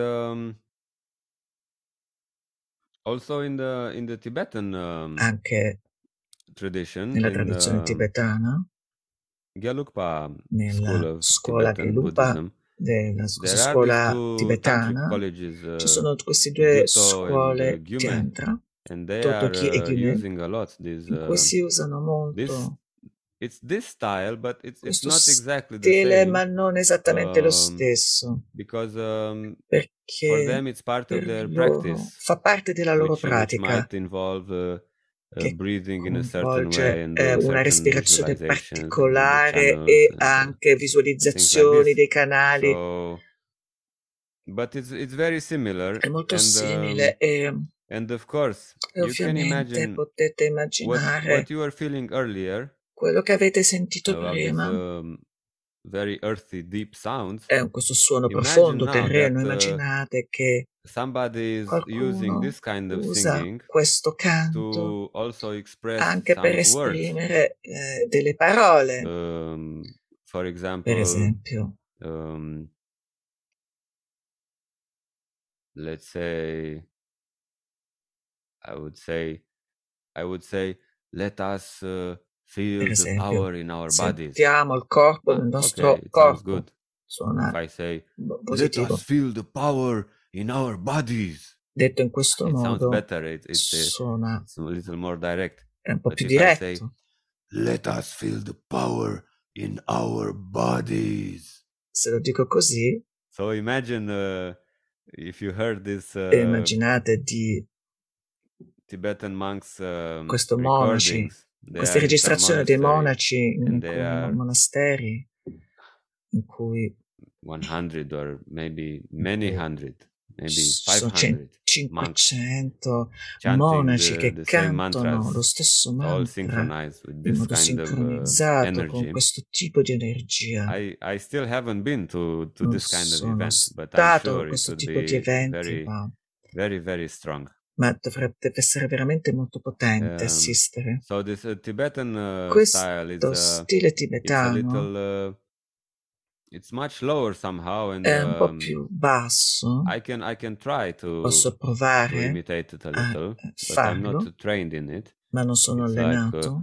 Speaker 3: also in the Tibetan
Speaker 2: anche
Speaker 3: tradition,
Speaker 2: nella tradizione tibetana,
Speaker 3: Gelugpa
Speaker 2: nella scuola Gelugpa della scuola tibetana ci sono queste due scuole Tantra, Totoki e Gyume, in cui si usano molto
Speaker 3: it's this style, but it's not exactly
Speaker 2: the
Speaker 3: stile,
Speaker 2: ma non esattamente lo stesso,
Speaker 3: because
Speaker 2: perché
Speaker 3: for them it's part of their practice,
Speaker 2: fa parte della loro pratica,
Speaker 3: which might involve breathing in a certain
Speaker 2: way,
Speaker 3: and
Speaker 2: una respirazione particolare e anche visualizzazioni dei canali.
Speaker 3: But it's very similar.
Speaker 2: È molto simile
Speaker 3: and of course you can imagine
Speaker 2: potete immaginare
Speaker 3: what you were feeling earlier,
Speaker 2: quello che avete sentito prima.
Speaker 3: Very earthy, deep sounds.
Speaker 2: È questo suono profondo, terreno. Immaginate che
Speaker 3: somebody is using this kind of singing
Speaker 2: questo canto
Speaker 3: to also express
Speaker 2: anche
Speaker 3: some
Speaker 2: per esprimere delle parole.
Speaker 3: For example,
Speaker 2: per esempio,
Speaker 3: let's say, I would say, let us feel the power in our bodies.
Speaker 2: Sentiamo il corpo nel nostro corpo.
Speaker 3: Good.
Speaker 2: Suona
Speaker 3: If I say,
Speaker 2: positivo.
Speaker 3: let us feel the power in our bodies.
Speaker 2: Detto in questo modo,
Speaker 3: better.
Speaker 2: suona
Speaker 3: it's a little more direct.
Speaker 2: È un po' più diretto. I say,
Speaker 3: let us feel the power in our bodies.
Speaker 2: Se lo dico così,
Speaker 3: so imagine if you heard this.
Speaker 2: Immaginate di
Speaker 3: Tibetan monks,
Speaker 2: queste registrazioni dei monaci in monasteri in cui
Speaker 3: 100 or maybe many hundred, maybe 500
Speaker 2: 500 monaci che cantano lo stesso mantra in modo sincronizzato con questo tipo di energia.
Speaker 3: I still haven't been to this kind of event, but
Speaker 2: I'm sure questo tipo di eventi,
Speaker 3: very, very strong.
Speaker 2: Ma deve essere veramente molto potente assistere.
Speaker 3: So this Tibetan
Speaker 2: questo stile tibetano
Speaker 3: it's much lower somehow, and
Speaker 2: è un po' più basso.
Speaker 3: I can try to
Speaker 2: Posso provare
Speaker 3: to imitate it a little, but I'm not trained in it.
Speaker 2: Ma non sono allenato.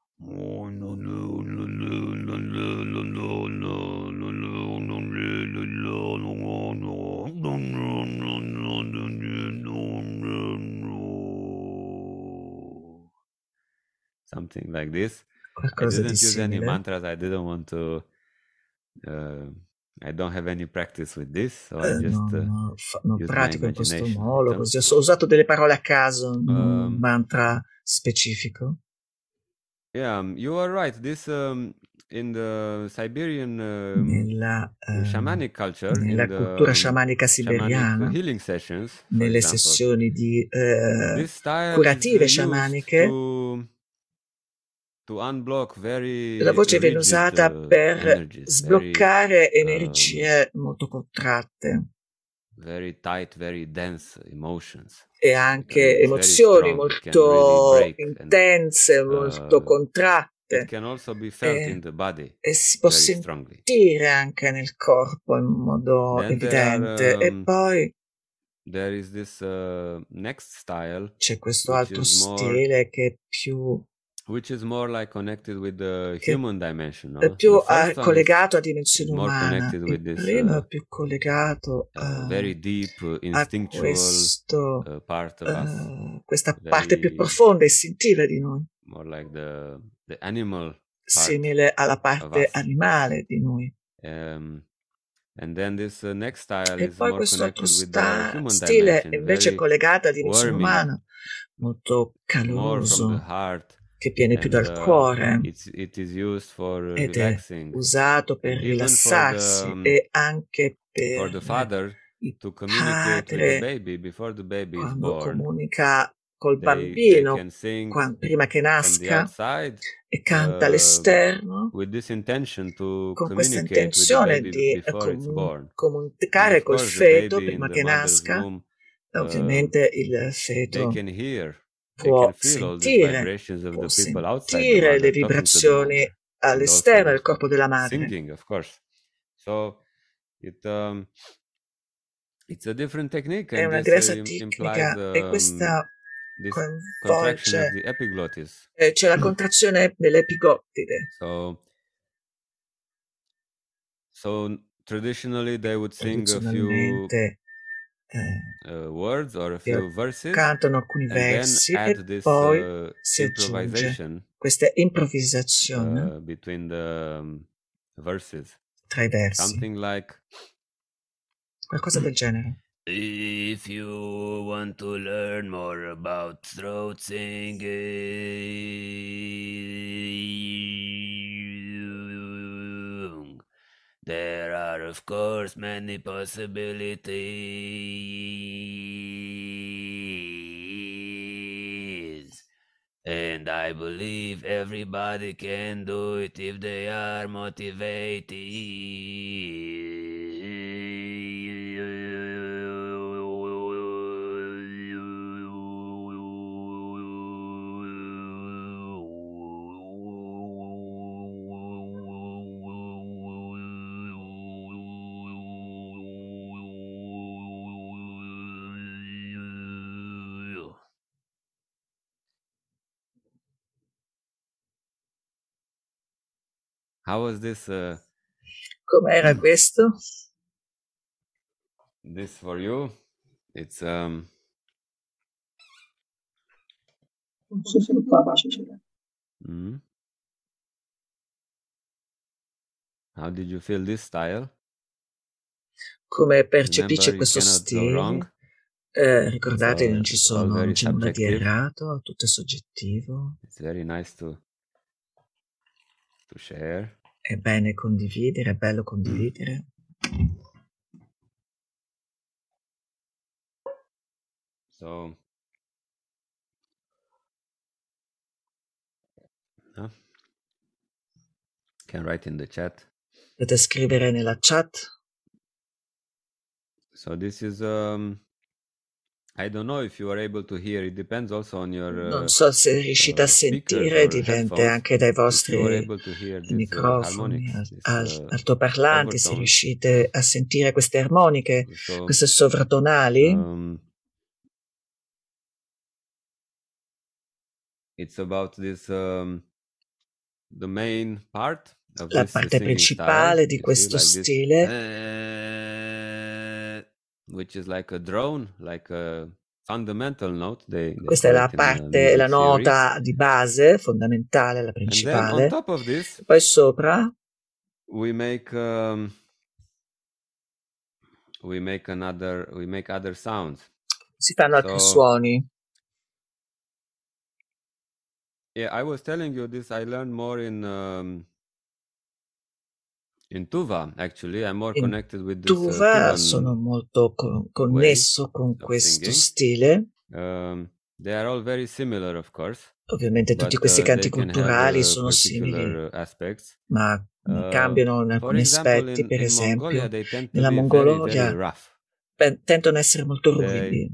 Speaker 3: Something like this.
Speaker 2: Qualcosa
Speaker 3: I didn't use
Speaker 2: simile.
Speaker 3: any mantras. I didn't want to. I don't have any practice with this, so I just
Speaker 2: non pratico in questo modo. Così ho usato delle parole a caso, un mantra specifico.
Speaker 3: Yeah, you are right. This in the Siberian shamanic culture,
Speaker 2: nella cultura sciamanica siberiana,
Speaker 3: healing sessions,
Speaker 2: nelle sessioni di curative sciamaniche, la voce viene usata per sbloccare energie molto contratte
Speaker 3: very tight, very dense emotions.
Speaker 2: E anche emozioni molto intense, molto contratte.
Speaker 3: It can also be felt in the body,
Speaker 2: e si può sentire anche nel corpo in modo evidente. E poi
Speaker 3: there is this next style,
Speaker 2: c'è questo altro stile che è più
Speaker 3: which is more like connected with the human dimension, no?
Speaker 2: È più collegato a dimensione umana. Il primo è più collegato
Speaker 3: very deep, instinctual,
Speaker 2: a
Speaker 3: part of us.
Speaker 2: Questa parte più profonda e istintiva di noi.
Speaker 3: More like the animal part,
Speaker 2: simile alla parte animale di noi.
Speaker 3: And then this next style
Speaker 2: e
Speaker 3: is
Speaker 2: poi
Speaker 3: more
Speaker 2: questo altro
Speaker 3: with the human
Speaker 2: stile
Speaker 3: dimension,
Speaker 2: invece collegato a dimensione umana, molto caloroso, che viene più dal cuore
Speaker 3: it is used for
Speaker 2: ed
Speaker 3: relaxing,
Speaker 2: è usato per rilassarsi e anche per
Speaker 3: the father to communicate with the baby before the baby is born.
Speaker 2: Comunica col bambino prima che nasca e canta all'esterno
Speaker 3: with this intention to
Speaker 2: con questa intenzione di comunicare col feto prima che nasca. Ovviamente il feto può sentire le vibrazioni all'esterno del corpo della madre.
Speaker 3: Singing, of course. So it's a different technique,
Speaker 2: è una diversa tecnica e questa coinvolge
Speaker 3: the epiglottis.
Speaker 2: C'è la contrazione dell'epiglottide.
Speaker 3: So traditionally they would sing a few words or a few verses,
Speaker 2: cantano alcuni versi e poi si aggiunge questa improvvisazione
Speaker 3: between the verses,
Speaker 2: tra i versi,
Speaker 3: something like
Speaker 2: qualcosa del genere.
Speaker 3: If you want to learn more about throat singing, there are of course many possibilities, and I believe everybody can do it if they are motivated. How was this?
Speaker 2: Com'era questo?
Speaker 3: This for you? It's How did you feel this style?
Speaker 2: Come percepisce questo stile? Ricordate, non c'è nulla di errato, tutto è soggettivo.
Speaker 3: It's very nice to share.
Speaker 2: È bene condividere, è bello condividere.
Speaker 3: So, can write in the chat.
Speaker 2: Potete scrivere nella chat.
Speaker 3: So this is I don't know if you are able to hear. It depends also on your
Speaker 2: non so se riuscite a sentire, dipende anche dai vostri microfoni altoparlanti, se riuscite a sentire queste armoniche, queste sovratonali.
Speaker 3: It's about this the main part of
Speaker 2: la parte principale di questo stile,
Speaker 3: which is like a drone, like a fundamental note.
Speaker 2: Questa è la parte, la nota di base fondamentale, la principale.
Speaker 3: On top of this,
Speaker 2: poi sopra
Speaker 3: we make other sounds.
Speaker 2: Si fanno altri suoni.
Speaker 3: Yeah, I was telling you this. I learned more in Tuva, actually. I'm more connected with this.
Speaker 2: Tuva sono molto connesso con questo stile.
Speaker 3: They are all very similar, of course.
Speaker 2: Ovviamente tutti questi canti culturali sono simili, ma cambiano in alcuni aspetti. Per esempio, nella Mongolia tendono ad essere molto ruvidi.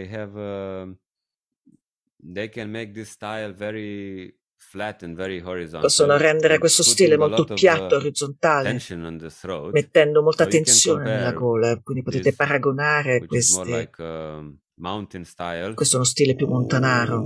Speaker 3: They can make this style very flat and very horizontal.
Speaker 2: Possono rendere questo stile molto piatto, orizzontale, mettendo molta tensione nella gola, quindi potete paragonare questi.
Speaker 3: Questo
Speaker 2: è uno stile più montanaro.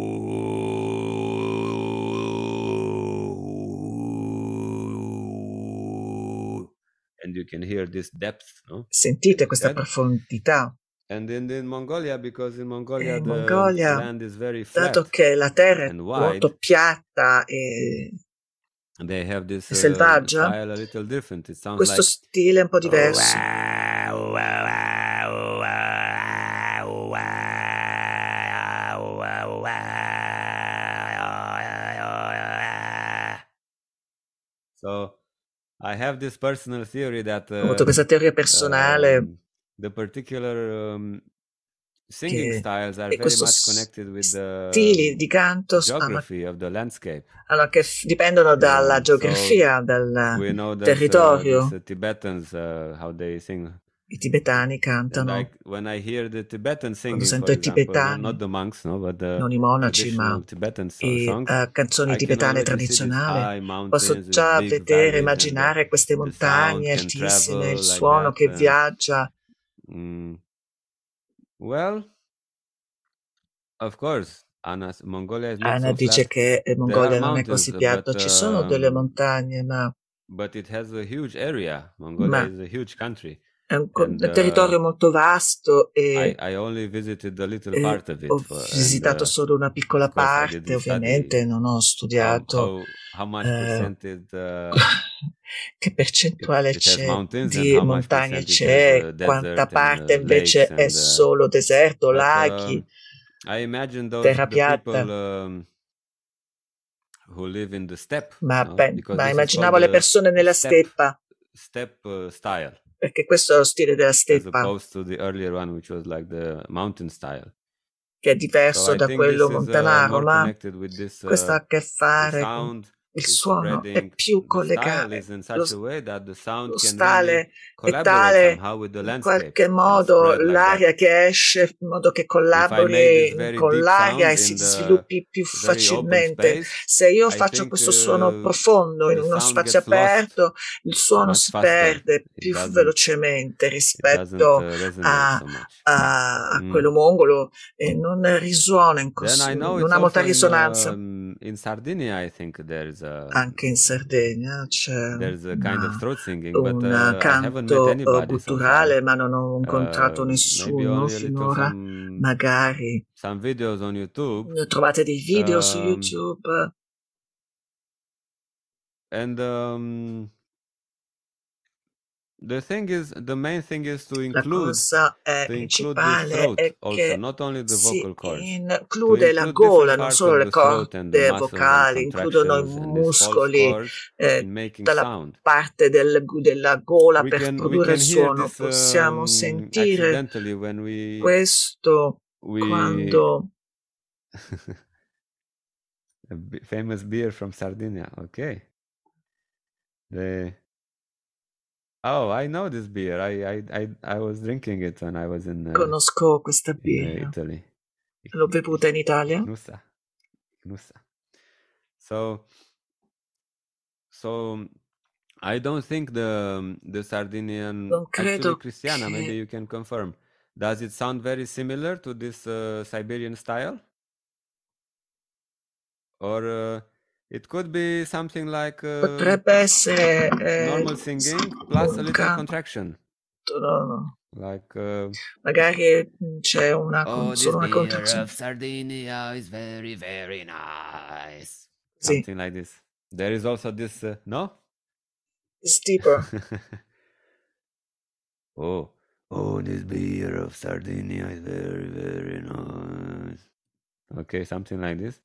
Speaker 3: And you can hear this depth, no?
Speaker 2: Sentite questa profondità.
Speaker 3: And in Mongolia, because in Mongolia the land is very flat,
Speaker 2: dato che la terra è molto piatta e selvaggia,
Speaker 3: style a little different. It sounds
Speaker 2: questo stile è un po' diverso.
Speaker 3: So I have this personal theory that
Speaker 2: ho avuto questa teoria personale.
Speaker 3: The particular singing styles are very much connected with the
Speaker 2: stili di canto
Speaker 3: geography of the landscape.
Speaker 2: Che dipendono dalla geografia del territorio.
Speaker 3: The Tibetans, how they sing.
Speaker 2: I tibetani cantano.
Speaker 3: When I hear the Tibetan singing,
Speaker 2: quando sento i tibetani,
Speaker 3: not the monks, no, but
Speaker 2: non i monaci, ma i canzoni tibetane tradizionali, posso già vedere, immaginare queste montagne altissime, il suono che viaggia.
Speaker 3: Well, of course, Anna
Speaker 2: dice che Mongolia non è così piatto, ci sono delle montagne, ma
Speaker 3: but it has a huge area. Mongolia is a huge country.
Speaker 2: È un territorio molto vasto e
Speaker 3: I only visited a little part of it.
Speaker 2: Ho visitato solo una piccola parte, ovviamente non ho studiato
Speaker 3: how much percentage,
Speaker 2: che percentuale c'è di montagne c'è, quanta parte invece è solo deserto, laghi, terra piatta. Ma immaginavo le persone nella steppa.
Speaker 3: Steppe style.
Speaker 2: Perché questo è lo stile della steppa, che è diverso da quello montanaro, ma questo ha a che fare con il suono, è più collegato, lo stile è tale, in qualche modo l'aria che esce, in modo che collabori con l'aria e si sviluppi più facilmente. Se io faccio questo suono profondo in uno spazio aperto, il suono si perde più velocemente rispetto a quello mongolo e non risuona, non ha molta risonanza.
Speaker 3: In Sardinia, I think there is
Speaker 2: anche in Sardegna c'è un canto gutturale, ma non ho incontrato nessuno finora. Magari trovate dei video su YouTube.
Speaker 3: And the main thing is to
Speaker 2: La cosa principale è che si include la gola, non solo le corde vocali, includono i muscoli dalla parte della gola per produrre il suono. Possiamo sentire questo quando
Speaker 3: famous beer from Sardinia, okay. Oh, I know this beer. I was drinking it when I was in
Speaker 2: Conosco questa birra.
Speaker 3: Italy.
Speaker 2: L'ho bevuta in Italia.
Speaker 3: Gnusa. So I don't think the Sardinian, actually Cristiana, maybe you can confirm. Does it sound very similar to this Siberian style? Or it could be something like
Speaker 2: potrebbe essere
Speaker 3: normal singing plus a little contraction.
Speaker 2: No.
Speaker 3: Like
Speaker 2: magari c'è solo una
Speaker 3: contrazione. Of Sardinia is very, very nice. Something like this. There is also this, no?
Speaker 2: It's deeper.
Speaker 3: Oh, this beer of Sardinia is very, very nice. Okay, something like this.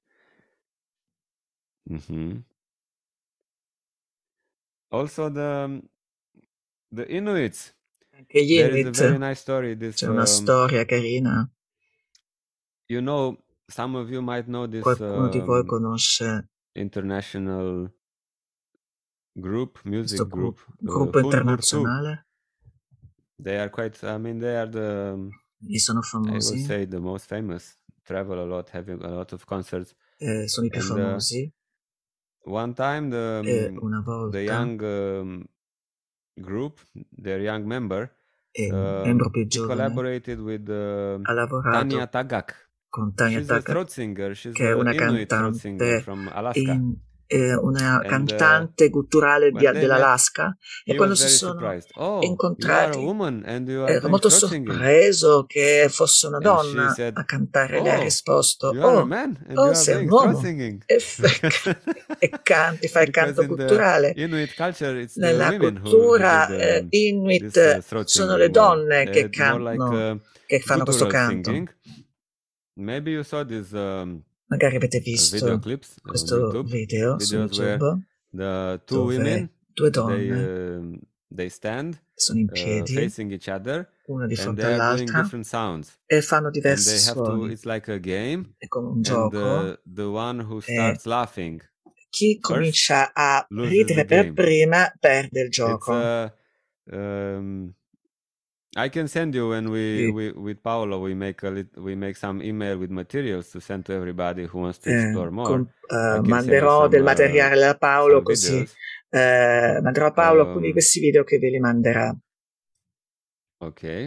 Speaker 3: Also the Inuits.
Speaker 2: Anche gli
Speaker 3: There is a very nice story.
Speaker 2: C'è una storia carina.
Speaker 3: You know, some of you might know this.
Speaker 2: Qualcuno di voi conosce
Speaker 3: international group, music group.
Speaker 2: Gruppo internazionale.
Speaker 3: They are quite. I mean, they are
Speaker 2: sono famosi.
Speaker 3: I would say the most famous. Travel a lot, having a lot of concerts.
Speaker 2: Sono i più famosi.
Speaker 3: One time
Speaker 2: una volta,
Speaker 3: the young group, their young member,
Speaker 2: membro più giovane,
Speaker 3: collaborated with Tanya Tagaq.
Speaker 2: Con Tanya
Speaker 3: She's
Speaker 2: Tagaq,
Speaker 3: a throat singer. She's
Speaker 2: che è una
Speaker 3: Inuit throat singer
Speaker 2: cantante
Speaker 3: from Alaska.
Speaker 2: Una cantante gutturale dell'Alaska, e quando si sono incontrati ero molto sorpreso che fosse una donna a cantare. Lei ha risposto: sei un uomo e canti, fai il canto gutturale. Nella cultura Inuit sono le donne che cantano, che fanno questo canto.
Speaker 3: Maybe you saw this
Speaker 2: magari avete visto questo video su YouTube, dove due donne
Speaker 3: they stand,
Speaker 2: sono in piedi,
Speaker 3: facing each other,
Speaker 2: una di fronte all'altra, e fanno diversi suoni.
Speaker 3: It's like a game,
Speaker 2: è come un gioco.
Speaker 3: The one who starts laughing,
Speaker 2: chi comincia a ridere per prima perde il gioco.
Speaker 3: I can send you when we with Paolo we make some email with materials to send to everybody who wants to explore more.
Speaker 2: Manderò del materiale a Paolo, così manderò a Paolo alcuni di questi video che ve li manderà.
Speaker 3: Ok.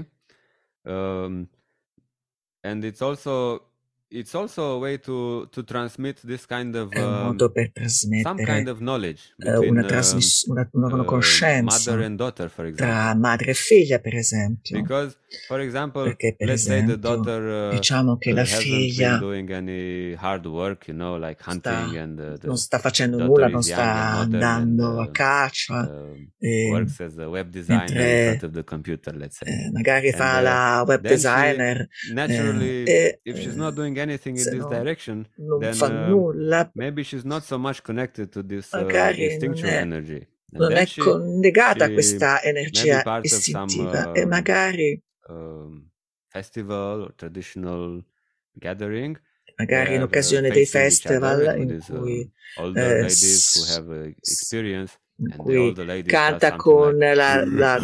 Speaker 3: And it's also a way to transmit this kind of
Speaker 2: un modo per trasmettere
Speaker 3: some kind of knowledge
Speaker 2: una conoscenza
Speaker 3: mother and daughter, for example.
Speaker 2: Tra madre e figlia, per esempio.
Speaker 3: Because, for example,
Speaker 2: perché, per
Speaker 3: let's
Speaker 2: esempio,
Speaker 3: say the daughter
Speaker 2: diciamo che la figlia
Speaker 3: doing any hard work, you know, like hunting, and
Speaker 2: non sta facendo nulla, non sta andando a caccia,
Speaker 3: works as a web designer in front of the computer, let's say.
Speaker 2: Magari fa la web designer.
Speaker 3: Naturally, if she's not doing anything in this direction, then maybe she's not so much connected to this instinctual energy.
Speaker 2: Non è collegata a questa energia istintiva, e magari
Speaker 3: festival or traditional gathering,
Speaker 2: magari in occasione dei festival in cui
Speaker 3: older ladies who have experience,
Speaker 2: in cui canta con la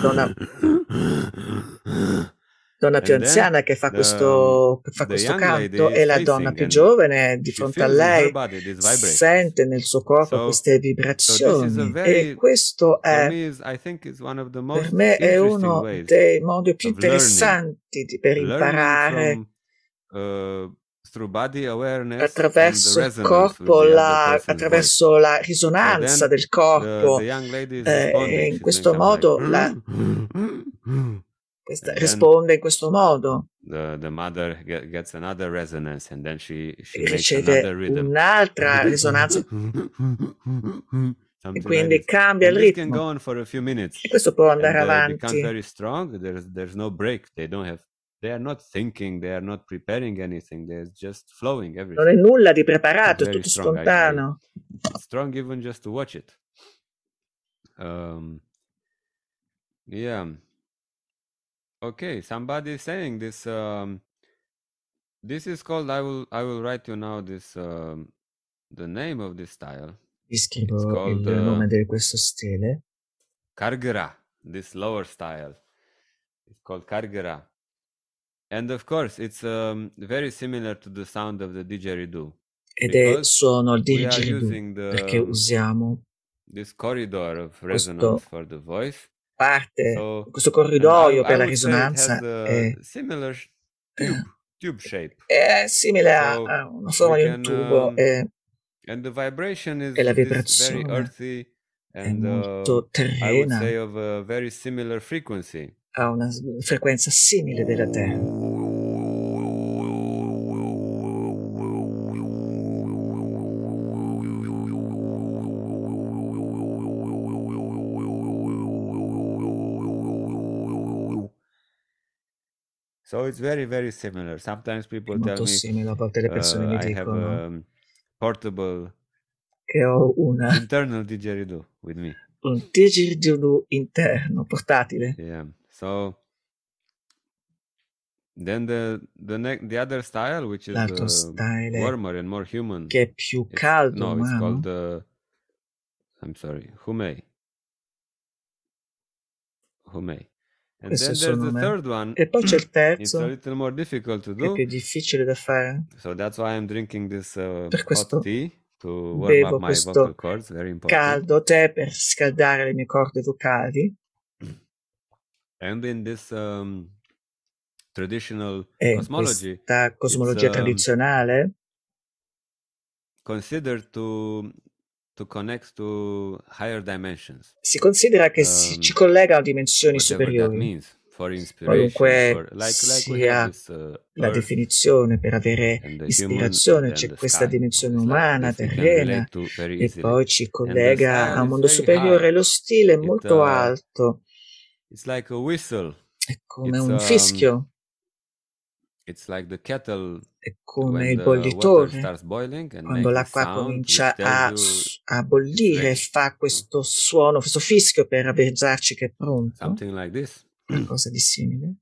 Speaker 2: donna più anziana che fa questo canto, e la donna più giovane di fronte a lei sente nel suo corpo queste vibrazioni, e questo è per me è uno dei modi più interessanti per imparare attraverso il corpo, attraverso la risonanza del corpo. E in questo modo risponde in questo modo.
Speaker 3: The mother gets another resonance and then she
Speaker 2: riceve un'altra risonanza e quindi cambia il ritmo. E questo può andare avanti.
Speaker 3: They are not thinking, they are not preparing anything, they're just flowing everything.
Speaker 2: Non è nulla di preparato, è tutto spontaneo.
Speaker 3: Strong even just to watch it. Yeah. Okay, somebody is saying this. This is called. I will write you now this. The name of this style.
Speaker 2: Vi scrivo il nome di questo stile.
Speaker 3: Kargara. This lower style. It's called Kargara. And of course, it's very similar to the sound of the didgeridoo.
Speaker 2: Ed è suono il didgeridoo perché usiamo
Speaker 3: this corridor of resonance for the voice.
Speaker 2: Questo corridoio per la risonanza è
Speaker 3: tube shape.
Speaker 2: È simile a una forma di un tubo e la vibrazione è molto terrena. Ha una frequenza simile della Terra.
Speaker 3: So it's very, very similar. Sometimes people tell me,
Speaker 2: simile. A volte le persone mi dicono
Speaker 3: I have portable
Speaker 2: che ho
Speaker 3: internal didgeridoo with me.
Speaker 2: Un didgeridoo interno, portatile.
Speaker 3: Yeah. So then the other style, which is warmer and more human,
Speaker 2: che è più caldo,
Speaker 3: it's called I'm sorry, Humei. And then there's the third one.
Speaker 2: E poi c'è il terzo.
Speaker 3: It's a little more difficult to do.
Speaker 2: È più difficile da fare.
Speaker 3: So that's why I'm drinking this
Speaker 2: per questo
Speaker 3: hot tea to warm up my vocal cords. Very important.
Speaker 2: Caldo tè per scaldare le mie corde vocali.
Speaker 3: And in this traditional
Speaker 2: cosmology, questa cosmologia tradizionale,
Speaker 3: considered to connect to higher dimensions.
Speaker 2: Si considera che ci collega a dimensioni superiori. Qualunque sia la definizione per avere ispirazione, c'è questa dimensione umana, terrena, e poi ci collega a un mondo superiore. Lo stile è molto alto. È come un fischio. È come il bollitore, quando l'acqua comincia a bollire, fa questo suono, questo fischio per avvisarci che è pronto. Qualcosa di simile.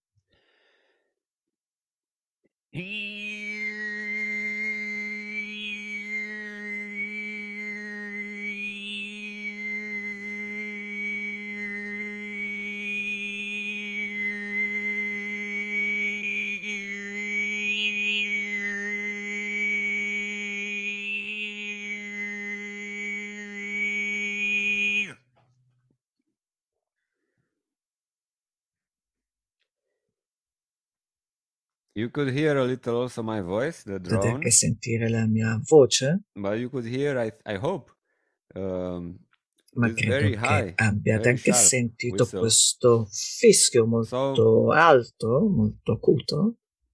Speaker 3: You could hear a little also my voice, the drone.
Speaker 2: Potete anche sentire la mia voce.
Speaker 3: But you could hear, I hope,
Speaker 2: ma credo che abbiate anche sentito questo fischio molto alto, molto acuto.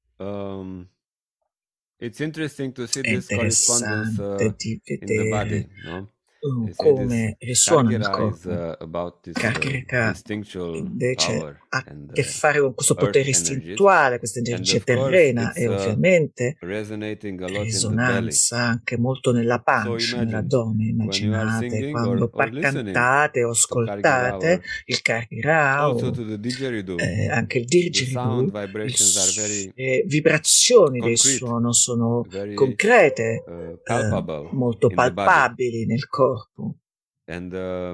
Speaker 3: It's interesting to see this correspondence in the body, no?
Speaker 2: Come risuona nel corpo. Kargara invece ha a che fare con questo potere istintuale, questa energia terrena, e ovviamente risonanza anche molto nella pancia, nell'addome. Immaginate quando cantate o ascoltate il Kargara o anche il didgeridoo, le vibrazioni del suono sono concrete, molto palpabili nel corpo.
Speaker 3: And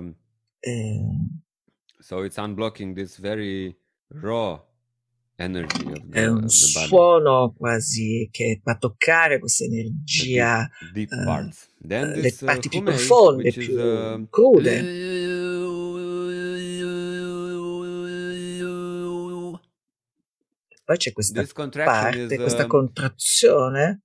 Speaker 3: so it's unblocking this very raw energy of the,
Speaker 2: è un suono quasi che fa toccare questa energia, le parti più profonde, più crude. Poi c'è questa parte, questa contrazione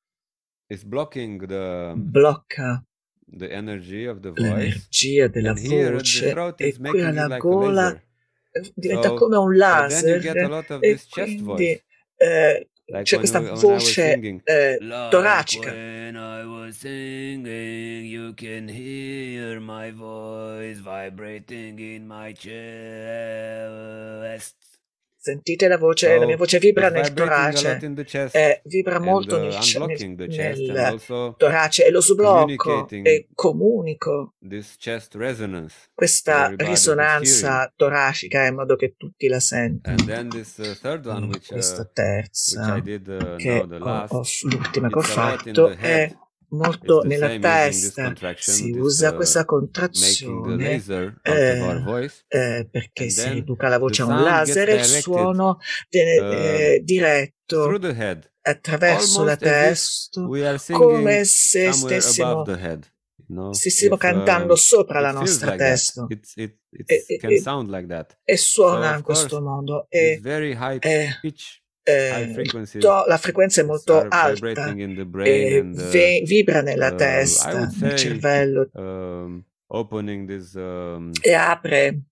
Speaker 2: blocca l'energia della voce e qui alla gola diventa come un laser e quindi c'è questa voce toracica.
Speaker 3: When I was singing, you can hear my voice vibrating in my chest.
Speaker 2: Sentite la voce, la mia voce vibra nel torace, vibra molto nel torace e lo sblocco e comunico questa risonanza toracica in modo che tutti la sentano. Questa terza, che l'ultima che ho fatto, è molto nella testa. Si usa questa contrazione perché si riduca la voce a un laser e il suono diretto attraverso la testa, come se stessimo cantando sopra la nostra testa. E suona in questo modo. La frequenza è molto alta e vibra nella testa, nel cervello e apre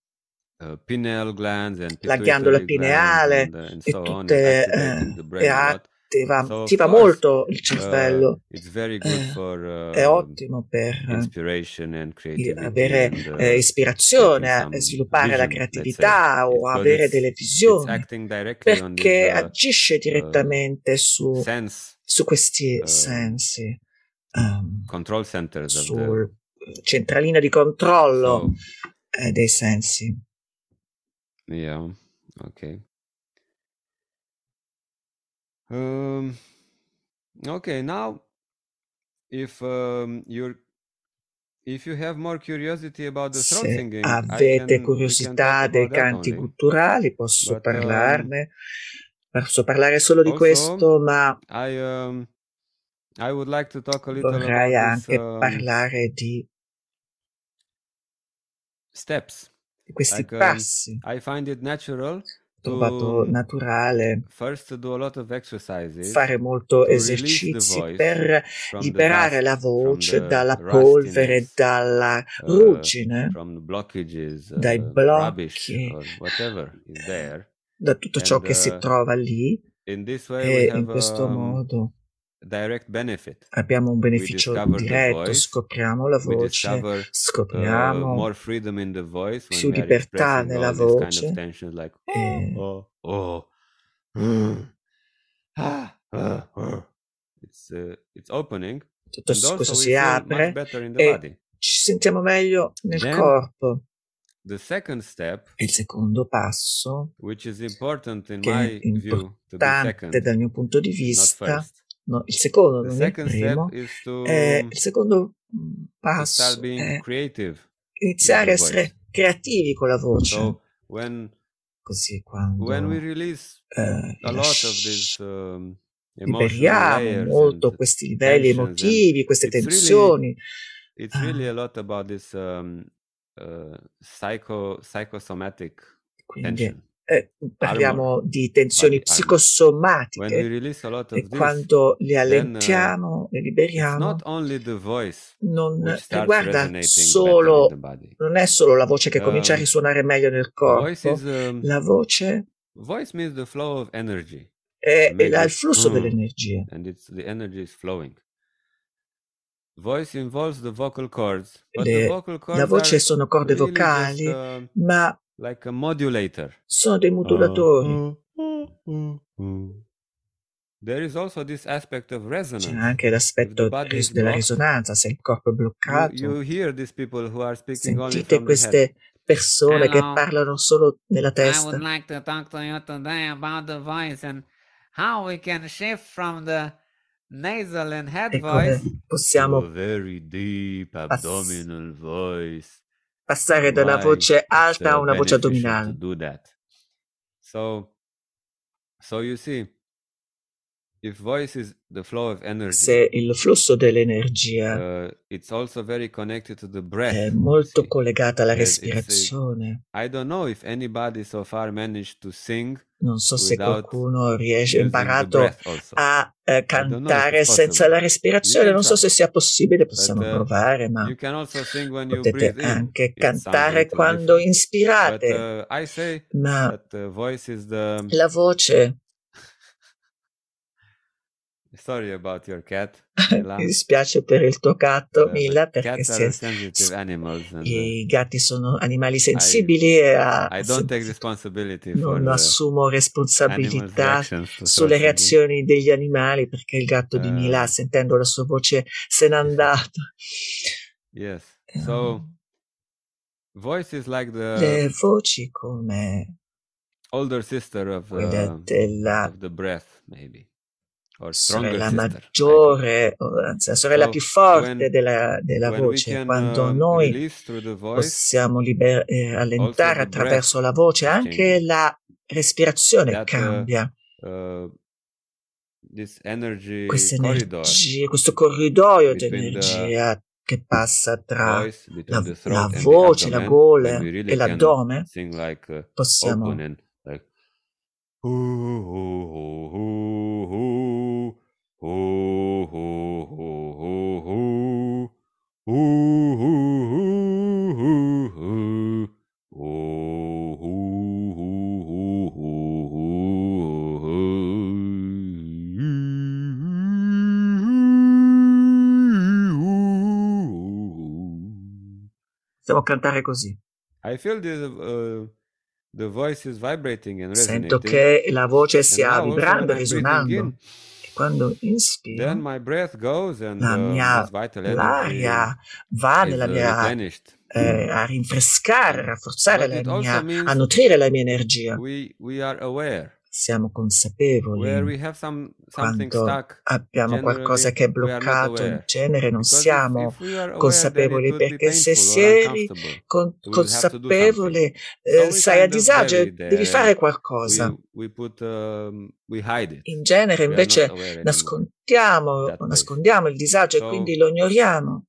Speaker 2: la ghiandola pineale e tutte attiva molto il cervello. È ottimo per avere ispirazione, sviluppare la creatività o avere delle visioni, perché agisce direttamente su questi sensi, sul centralina di controllo dei sensi.
Speaker 3: Yeah, ok. Okay, now if you have more curiosity about the throat singing,
Speaker 2: avete curiosità dei canti gutturali, posso parlarne. Posso parlare solo di questo, ma
Speaker 3: I would like to talk a little
Speaker 2: vorrei
Speaker 3: about
Speaker 2: anche parlare di
Speaker 3: steps.
Speaker 2: Di questi passi.
Speaker 3: I find it natural.
Speaker 2: Trovato naturale fare molto esercizi per liberare la voce dalla polvere, dalla ruggine, dai blocchi, da tutto ciò che si trova lì, e in questo modo abbiamo un beneficio diretto, scopriamo la voce, scopriamo più libertà nella voce tutto questo si apre e ci sentiamo meglio nel corpo. Il secondo passo, che è importante dal mio punto di vista, no, il secondo, non il primo, il secondo passo è iniziare a essere creativi con la voce. Così quando liberiamo molto questi livelli emotivi, queste tensioni.
Speaker 3: It's really a lot about this psychosomatic tension.
Speaker 2: Parliamo di tensioni psicosomatiche e quando le allentiamo, le liberiamo, non riguarda solo, non è solo la voce che comincia a risuonare meglio nel corpo, la voce è il flusso dell'energia. La voce sono corde vocali, ma sono dei modulatori. C'è anche l'aspetto della risonanza, se il corpo è bloccato. Sentite queste persone che parlano solo nella testa.
Speaker 3: Nasal and head
Speaker 2: voice possiamo passare da una voce alta a una voce addominale.
Speaker 3: So you see, if voice is the flow of energy,
Speaker 2: se il flusso dell'energia
Speaker 3: it's also very connected to the breath,
Speaker 2: è molto collegata alla respirazione.
Speaker 3: I don't know if anybody so far managed to sing
Speaker 2: Non so se qualcuno ha imparato a cantare senza la respirazione, non so se sia possibile, possiamo provare, ma potete anche cantare quando inspirate. Ma la voce...
Speaker 3: Sorry about your cat.
Speaker 2: Mi dispiace per il tuo gatto, Mila, perché i gatti sono animali sensibili e non assumo responsabilità sulle reazioni degli animali, perché il gatto di Mila, sentendo la sua voce, se n'è andato.
Speaker 3: Yes. So, voice is like
Speaker 2: le voci come
Speaker 3: older sister of
Speaker 2: quelle
Speaker 3: the breath, maybe.
Speaker 2: Sorella maggiore, anzi la sorella più forte della voce. Quando noi possiamo allentare attraverso la voce, anche la respirazione cambia. Questa energia, questo corridoio di energia che passa tra la voce, la gola e l'addome, possiamo cantare così.
Speaker 3: I feel the voice is vibrating and
Speaker 2: sento che la voce stia vibrando e risuonando. E quando inspiro, l'aria va nella mia a rinfrescare, a rafforzare la mia, a nutrire la mia energia. Siamo consapevoli. Quando abbiamo qualcosa che è bloccato, in genere non siamo consapevoli, perché se sei consapevole, sei a disagio, devi fare qualcosa. In genere invece nascondiamo il disagio e quindi lo ignoriamo.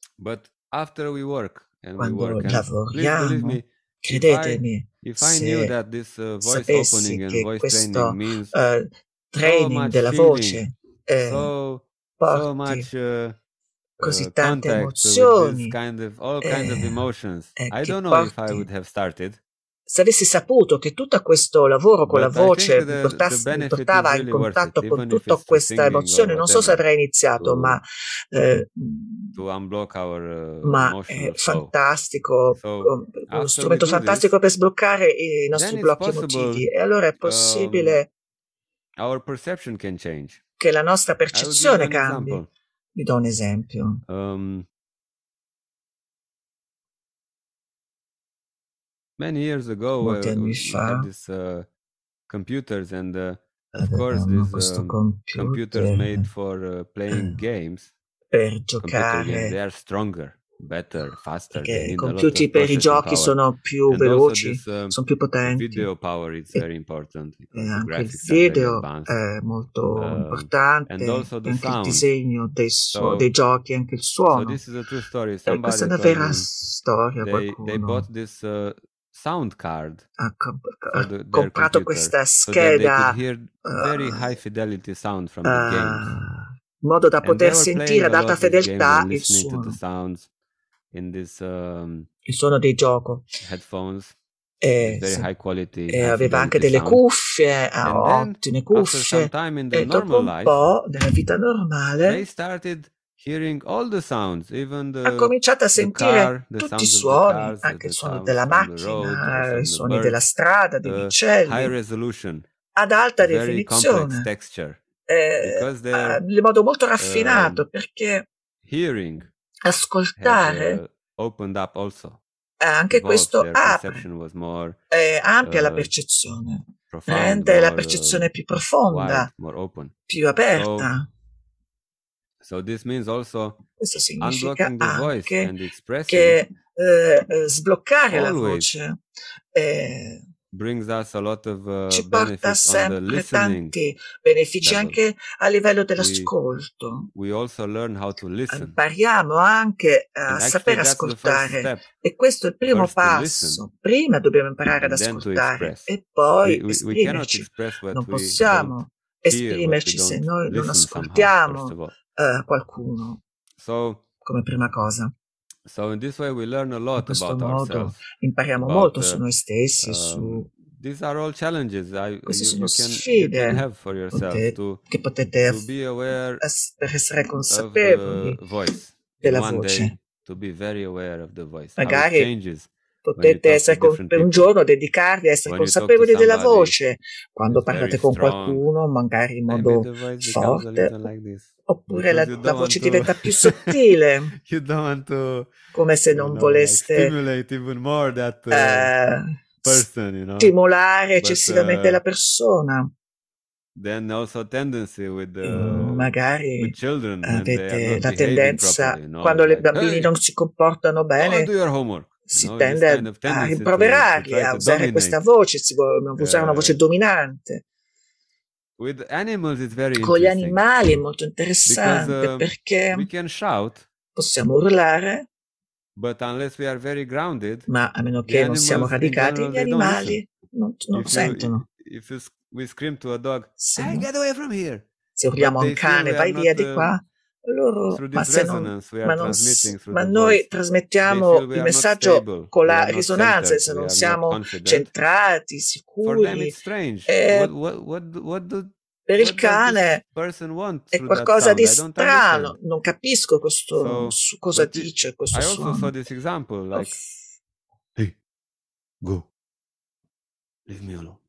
Speaker 2: Quando lavoriamo, credetemi, se sapessi che questo training della voce porti così tante emozioni, se avessi saputo che tutto questo lavoro con la voce mi portava in contatto con tutta questa emozione, non so se avrei iniziato, ma è fantastico, uno strumento fantastico per sbloccare i nostri blocchi emotivi. E allora è possibile che la nostra percezione cambi. Vi do un esempio.
Speaker 3: Many years ago,
Speaker 2: molti anni fa,
Speaker 3: computers and of course these computers made for playing games.
Speaker 2: Per giocare,
Speaker 3: they are stronger, better, faster.
Speaker 2: I computer per i giochi sono più veloci, sono più potenti.
Speaker 3: Video power is very important.
Speaker 2: E anche il video è molto importante, anche il disegno dei giochi, anche il suono. Questa è una vera storia.
Speaker 3: They bought this sound card.
Speaker 2: Ha comprato questa scheda
Speaker 3: very high fidelity sound from the games.
Speaker 2: In modo da poter sentire ad alta fedeltà il suono. Il suono dei giochi.
Speaker 3: Headphones.
Speaker 2: E aveva anche delle cuffie, ottime cuffie. E dopo un po' nella vita normale ha cominciato a sentire tutti i suoni, anche il suono della macchina, i suoni della strada, degli uccelli, ad alta definizione, in modo molto raffinato, perché ascoltare anche questo amplia la percezione, rende la percezione più profonda, più aperta. Questo significa anche che sbloccare la voce ci porta sempre tanti benefici anche a livello dell'ascolto. Impariamo anche a sapere ascoltare e questo è il primo passo. Prima dobbiamo imparare ad ascoltare e poi esprimerci. Non possiamo esprimerci se noi non ascoltiamo qualcuno come prima cosa. In questo modo impariamo molto su noi stessi, queste sono sfide che potete per essere consapevoli della voce. Magari potete essere per un giorno dedicarvi a essere consapevoli della voce quando parlate con qualcuno, magari in modo forte, oppure la voce diventa più sottile, come se non voleste stimolare eccessivamente la persona. Magari avete la tendenza, quando i bambini non si comportano bene, si tende a rimproverarli, a usare questa voce, a usare una voce dominante. Con gli animali è molto interessante perché possiamo urlare, ma a meno che non siamo radicati, gli animali non sentono. Se urliamo a un cane, vai via di qua, loro, ma noi trasmettiamo il messaggio con la risonanza, se non siamo centrati, sicuri. Per il cane è qualcosa di strano, non capisco cosa dice questo suono.
Speaker 3: Hey, go, leave me alone.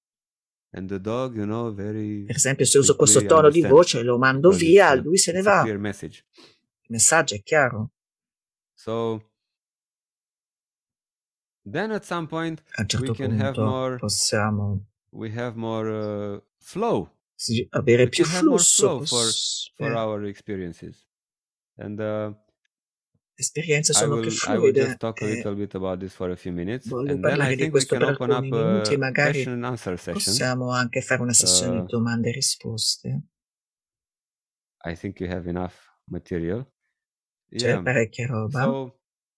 Speaker 2: Per esempio, se uso questo tono di voce e lo mando via, lui se ne va. Il messaggio è chiaro. A un certo punto possiamo avere più flusso. Le esperienze sono più fluide. Voglio parlare di questo per alcuni minuti, magari possiamo anche fare una sessione di domande e risposte. C'è parecchia roba.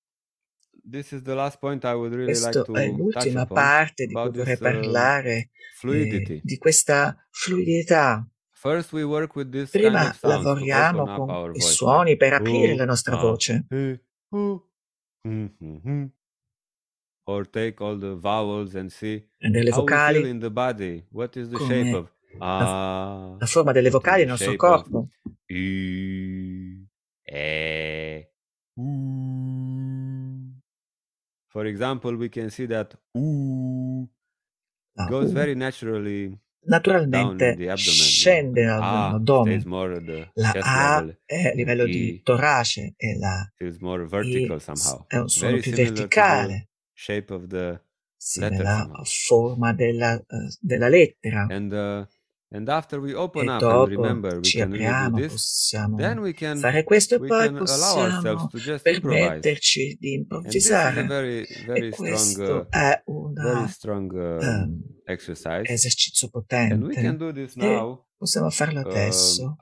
Speaker 2: Questa è l'ultima parte di cui vorrei parlare, di questa fluidità. Prima lavoriamo con i suoni per aprire la nostra voce. Prendere le vocali come la forma delle vocali nel nostro corpo.
Speaker 3: For example, we can see that very
Speaker 2: naturalmente scende all'addome. La A è a livello di torace e la I è un suono più verticale. Sì, nella forma della lettera. E dopo ci apriamo, possiamo fare questo e poi possiamo permetterci di improvvisare. E questo è un esercizio potente. E possiamo farlo adesso.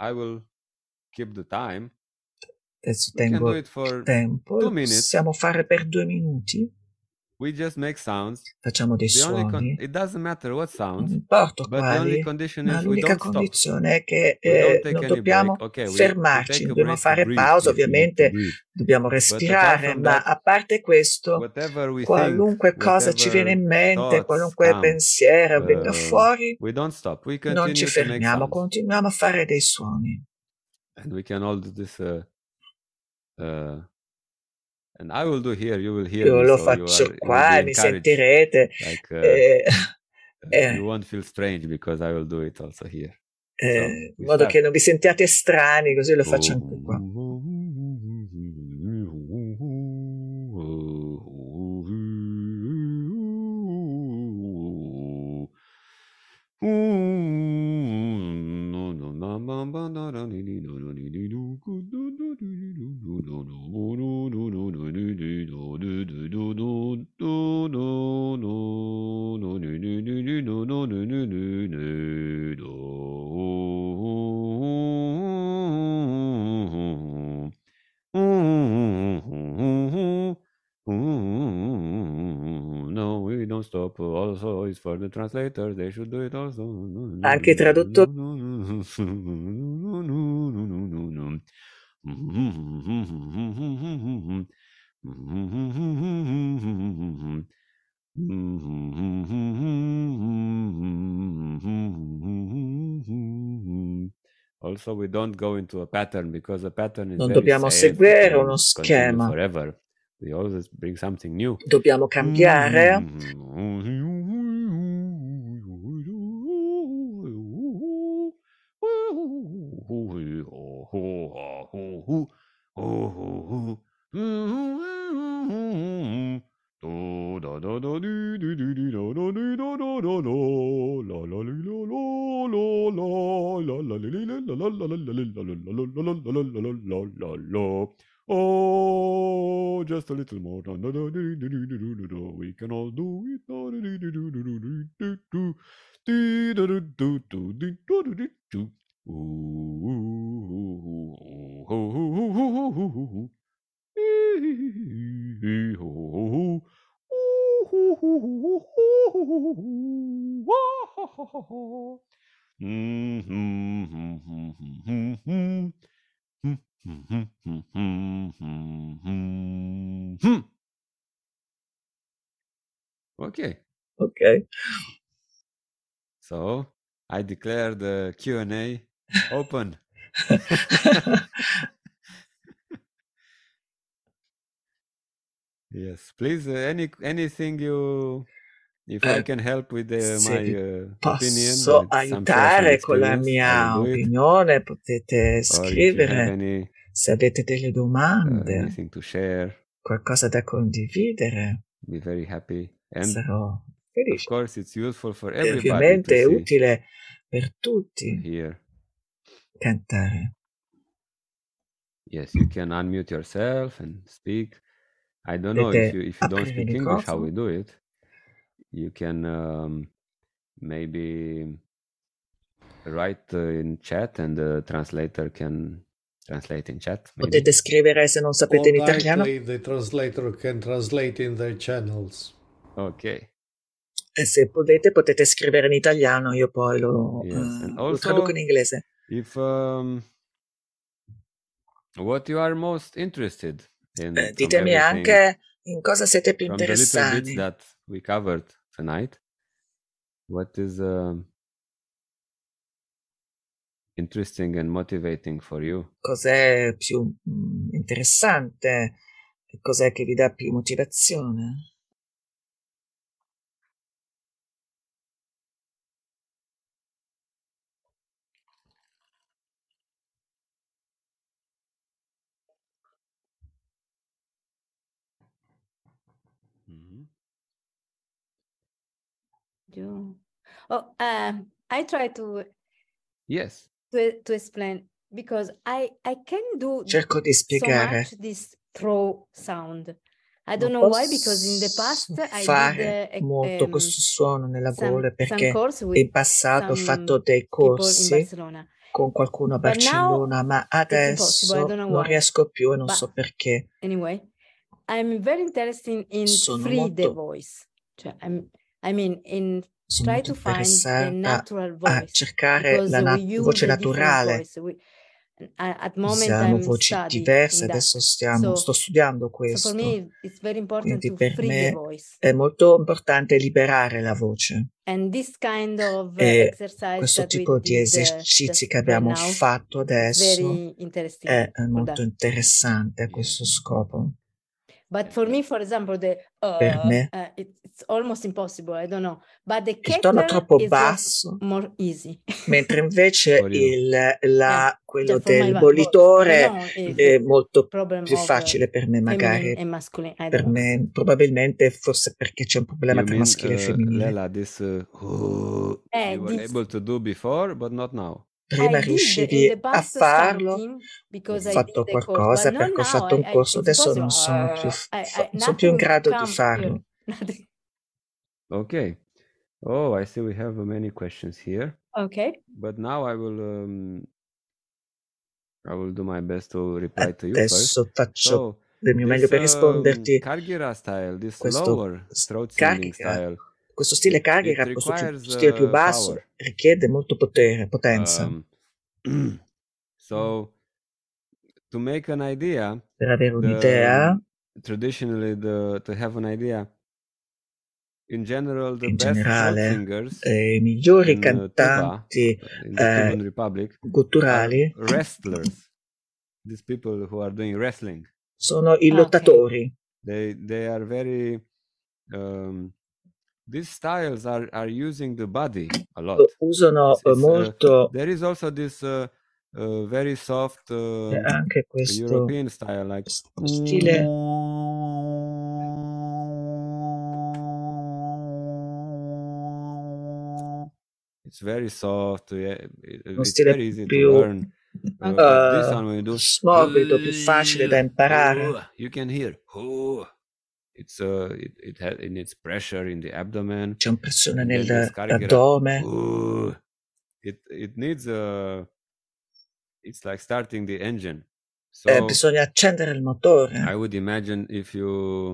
Speaker 2: Adesso tengo il tempo. Possiamo fare per 2 minuti. Facciamo dei suoni, non importa quali, ma l'unica condizione è che non dobbiamo fermarci, dobbiamo fare pausa, ovviamente dobbiamo respirare, ma a parte questo, qualunque cosa ci viene in mente, qualunque pensiero venga fuori, non ci fermiamo, continuiamo a fare dei suoni. Io lo faccio qua e mi sentirete.
Speaker 3: You won't feel strange because I will do it also here.
Speaker 2: In modo che non vi sentiate strani, così lo faccio anche qua.
Speaker 3: up also is for the translators. They should do it also.
Speaker 2: Anche i traduttori.
Speaker 3: Also, we don't go into a pattern because a pattern is
Speaker 2: non dobbiamo seguire uno schema.
Speaker 3: Forever. We always bring something new.
Speaker 2: Dobbiamo cambiare.
Speaker 3: Oh, just a little more. We can all do it.
Speaker 2: Okay.
Speaker 3: So I declare the Q&A open. Yes, please. Anything you, if I can help with my opinion.
Speaker 2: Posso aiutare con la mia opinione, potete scrivere. Se avete delle domande,
Speaker 3: anything to share,
Speaker 2: qualcosa da condividere,
Speaker 3: be very happy. And
Speaker 2: sarò felice.
Speaker 3: Of course, it's useful for everybody.
Speaker 2: Ovviamente è utile per tutti
Speaker 3: here.
Speaker 2: Cantare.
Speaker 3: Yes, you can unmute yourself and speak. I don't know if you don't speak English, how we do it. You can maybe write in chat and the translator can translate in chat. Maybe.
Speaker 2: Potete scrivere se non sapete in italiano.
Speaker 1: The translator can translate in their channels.
Speaker 3: Ok.
Speaker 2: E se potete scrivere in italiano, io poi lo traduco in inglese.
Speaker 3: If what you are most interested in,
Speaker 2: ditemi anche in cosa siete più interessati.
Speaker 3: From the little bits that we covered tonight, what is interesting and motivating for you?
Speaker 2: Cos'è più interessante? Cos'è che vi dà più motivazione?
Speaker 5: I try to to explain because I can do
Speaker 2: cerco di spiegare
Speaker 5: so much this throw sound. I don't know why, because in the past I did
Speaker 2: molto questo suono nella gola perché in passato ho fatto dei corsi con qualcuno a Barcellona, ma adesso non riesco più e non so perché.
Speaker 5: Anyway, I'm very interested in free the voice. Cioè, I mean in try to find the natural voice,
Speaker 2: a cercare la voce naturale. Usiamo voci diverse, adesso sto studiando questo. Quindi per me è molto importante liberare la voce. E questo tipo di esercizi che abbiamo fatto adesso è molto interessante a questo scopo.
Speaker 5: But for me, for example,
Speaker 2: per me
Speaker 5: it's almost impossible. I don't know. But the
Speaker 2: il tono troppo basso,
Speaker 5: more easy.
Speaker 2: mentre invece quello del bollitore è molto più facile per me, magari. Per me, probabilmente, forse perché c'è un problema tra maschile e femminile.
Speaker 3: Lela, this you were able to do before, but not now.
Speaker 2: Prima riuscivi a farlo, ho fatto qualcosa perché ho fatto un corso, adesso non sono più in grado di farlo.
Speaker 3: Okay. Oh, I see we have many questions here.
Speaker 5: Okay.
Speaker 3: But now I will do my best to reply to you
Speaker 2: adesso
Speaker 3: first.
Speaker 2: Faccio del mio meglio per risponderti.
Speaker 3: Kargira style, this lower throat singing style.
Speaker 2: questo stile carica, questo stile più basso richiede molto potenza.
Speaker 3: So to make an idea,
Speaker 2: per avere un'idea,
Speaker 3: traditionally to have an idea, in generale,
Speaker 2: i migliori cantanti gutturali
Speaker 3: these people who are doing wrestling,
Speaker 2: sono i lottatori.
Speaker 3: They are very these styles are using the body a lot.
Speaker 2: Usano molto.
Speaker 3: There is also this very soft
Speaker 2: anche questo
Speaker 3: European style, like
Speaker 2: stile
Speaker 3: it's very soft, it's
Speaker 2: stile
Speaker 3: very easy
Speaker 2: più
Speaker 3: to learn. This one when you do
Speaker 2: morbido, più facile da imparare.
Speaker 3: You can hear it's it needs pressure in the abdomen.
Speaker 2: C'è pressione nell'addome.
Speaker 3: It needs it's like starting the engine. So
Speaker 2: bisogna accendere il motore.
Speaker 3: I would imagine if you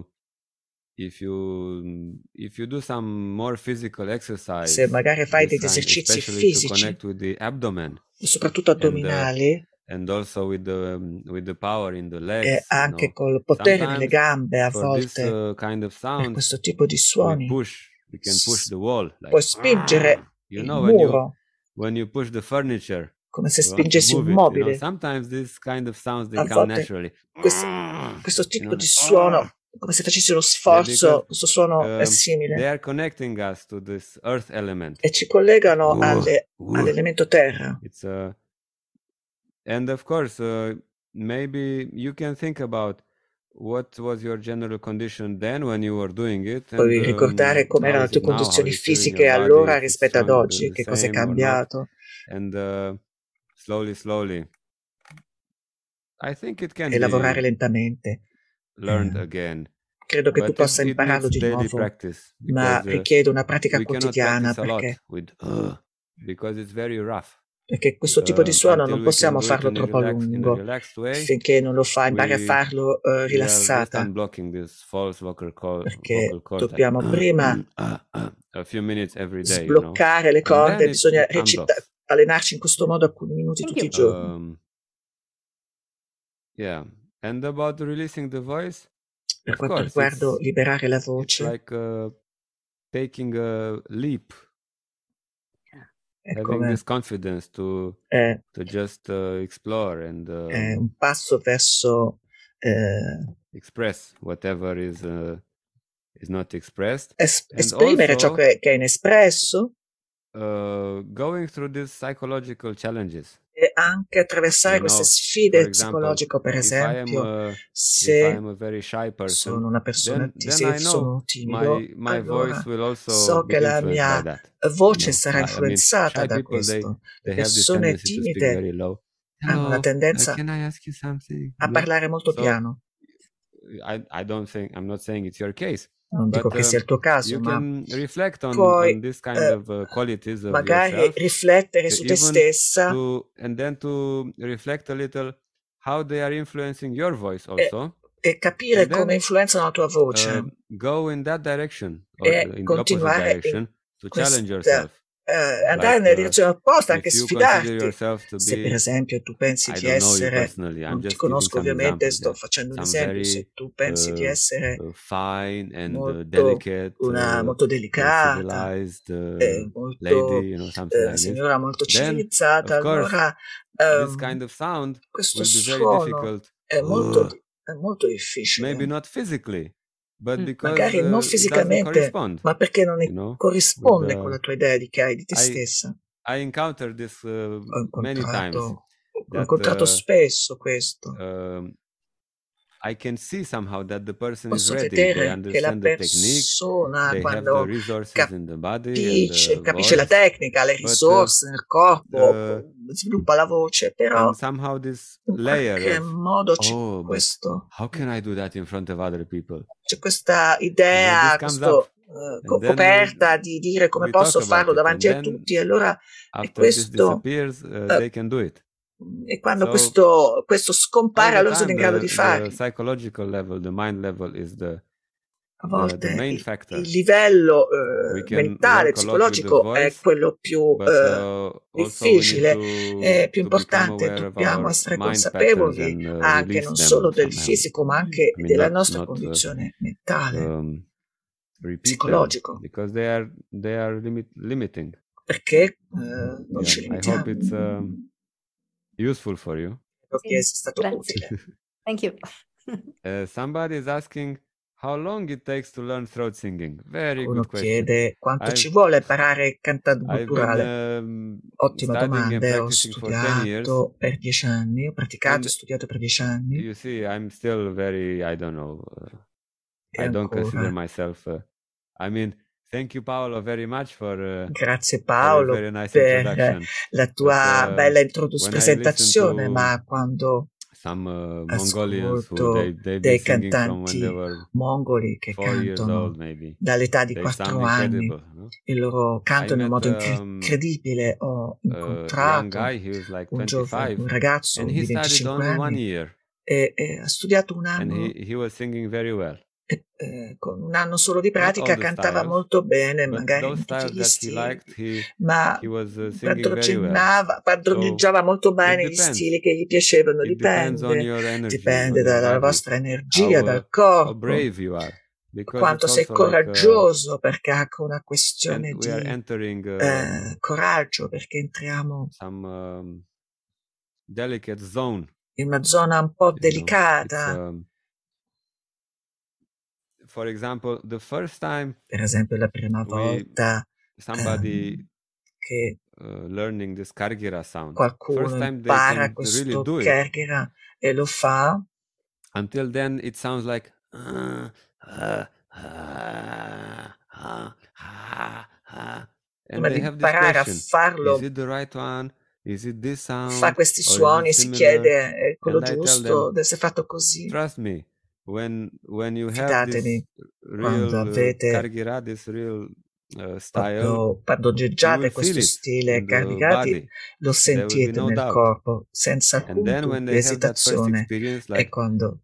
Speaker 3: do some more physical exercise,
Speaker 2: se magari fai degli esercizi fisici,
Speaker 3: to connect with the abdomen,
Speaker 2: soprattutto addominali,
Speaker 3: and also with the power in the legs,
Speaker 2: e anche col potere nelle gambe, a volte
Speaker 3: kind of sound,
Speaker 2: per questo tipo di suoni
Speaker 3: we can push the wall, like,
Speaker 2: puoi spingere il muro,
Speaker 3: when you push the furniture,
Speaker 2: come se spingessi un mobile.
Speaker 3: Sometimes this kind of sounds they come naturally.
Speaker 2: Questo tipo di suono, come se facessi uno sforzo, questo suono è simile.
Speaker 3: They are connecting us to this earth element.
Speaker 2: E ci collegano all'elemento terra.
Speaker 3: And of course, maybe you can think about what was your general condition then when you were doing it.
Speaker 2: Puoi ricordare come erano le tue condizioni fisiche allora rispetto ad oggi, che cosa è cambiato.
Speaker 3: And slowly, I think it can
Speaker 2: e lavorare lentamente.
Speaker 3: Learned again.
Speaker 2: Credo che tu possa impararlo di nuovo, ma richiede una pratica quotidiana perché questo tipo di suono non possiamo farlo troppo a lungo. Finché non lo fai, impari a farlo rilassata, perché dobbiamo prima sbloccare le corde, bisogna allenarci in questo modo alcuni minuti tutti i giorni.
Speaker 3: And about releasing the voice,
Speaker 2: per quanto riguarda liberare la voce,
Speaker 3: like taking a leap, having this confidence to just explore and
Speaker 2: un passo verso
Speaker 3: express whatever is not expressed,
Speaker 2: esprimere ciò che è inespresso,
Speaker 3: going through these psychological challenges.
Speaker 2: E anche attraversare queste sfide psicologiche, per esempio, se sono una persona sono timido, allora so che la mia voce sarà influenzata da questo. Le persone timide hanno una tendenza a parlare molto piano.
Speaker 3: I'm not saying it's your case.
Speaker 2: Non dico che sia il tuo caso, ma
Speaker 3: puoi
Speaker 2: magari riflettere su te stessa
Speaker 3: and then to reflect a little how they are influencing your voice also,
Speaker 2: e capire come influenzano la tua voce,
Speaker 3: go in that direction
Speaker 2: e
Speaker 3: in
Speaker 2: continuare
Speaker 3: the opposite direction to challenge yourself.
Speaker 2: Andare nella direzione opposta, anche sfidarti. Se per esempio tu pensi di essere, non ti conosco ovviamente, sto facendo un esempio, se tu pensi di essere molto delicata, signora molto civilizzata, allora questo suono è molto difficile.
Speaker 3: Maybe not physically,
Speaker 2: magari non fisicamente, ma perché non corrisponde con la tua idea che hai di te stessa.
Speaker 3: I encountered this many times.
Speaker 2: Ho incontrato spesso questo.
Speaker 3: I can see somehow that the person
Speaker 2: Posso
Speaker 3: is ready.
Speaker 2: vedere che la persona, quando capisce la tecnica, le risorse nel corpo, sviluppa la voce, però
Speaker 3: somehow this
Speaker 2: in qualche modo c'è questo.
Speaker 3: How can I do that in front of other people?
Speaker 2: C'è questa idea, coperta di dire come posso farlo davanti a tutti, e allora è questo.
Speaker 3: They can do it.
Speaker 2: E quando questo scompare, allora sono in grado di farlo.
Speaker 3: The psychological level, the mind level is
Speaker 2: A volte il livello mentale, psicologico è quello più difficile, più importante. Dobbiamo essere consapevoli anche non solo del fisico, ma anche della nostra condizione mentale, psicologico. Perché non ci limitiamo.
Speaker 3: I hope it's useful for you.
Speaker 2: Spero che sia stato utile.
Speaker 5: Thank you.
Speaker 3: Somebody is asking how long it takes to learn throat singing. Very good question.
Speaker 2: Chiede quanto ci vuole imparare cantato gutturale. Ottima domanda. Ho studiato per 10 anni, ho praticato e studiato per 10 anni.
Speaker 3: You see, I'm still very, I don't know, I don't consider myself, I mean, thank you Paolo very much for
Speaker 2: Grazie Paolo
Speaker 3: for a very nice
Speaker 2: per la tua bella presentazione, ma quando ascolto dei cantanti mongoli che cantano dall'età di 4 anni, no? Il loro canto in un modo incredibile. Ho incontrato un ragazzo di 25 anni e ha studiato un anno. Con un anno solo di pratica cantava molto bene, magari in tutti gli stili, ma padroneggiava molto bene gli stili che gli piacevano. Dipende dalla vostra energia, dal corpo, quanto sei coraggioso, perché è anche una questione di coraggio, perché entriamo in una zona un po' delicata.
Speaker 3: For example, the first time,
Speaker 2: per esempio, la prima volta che
Speaker 3: learning this Kargira sound,
Speaker 2: qualcuno impara questo Kargira e lo fa,
Speaker 3: until then it sounds like
Speaker 2: prima di imparare a farlo,
Speaker 3: is it the right one? Is it this sound?
Speaker 2: Fa questi suoni, si chiede è quello giusto, deve essere fatto così.
Speaker 3: Trust me. When you have this real Kargira, this real style,
Speaker 2: quando padroneggiate questo stile Karigati, lo sentite nel corpo senza alcuna esitazione. E quando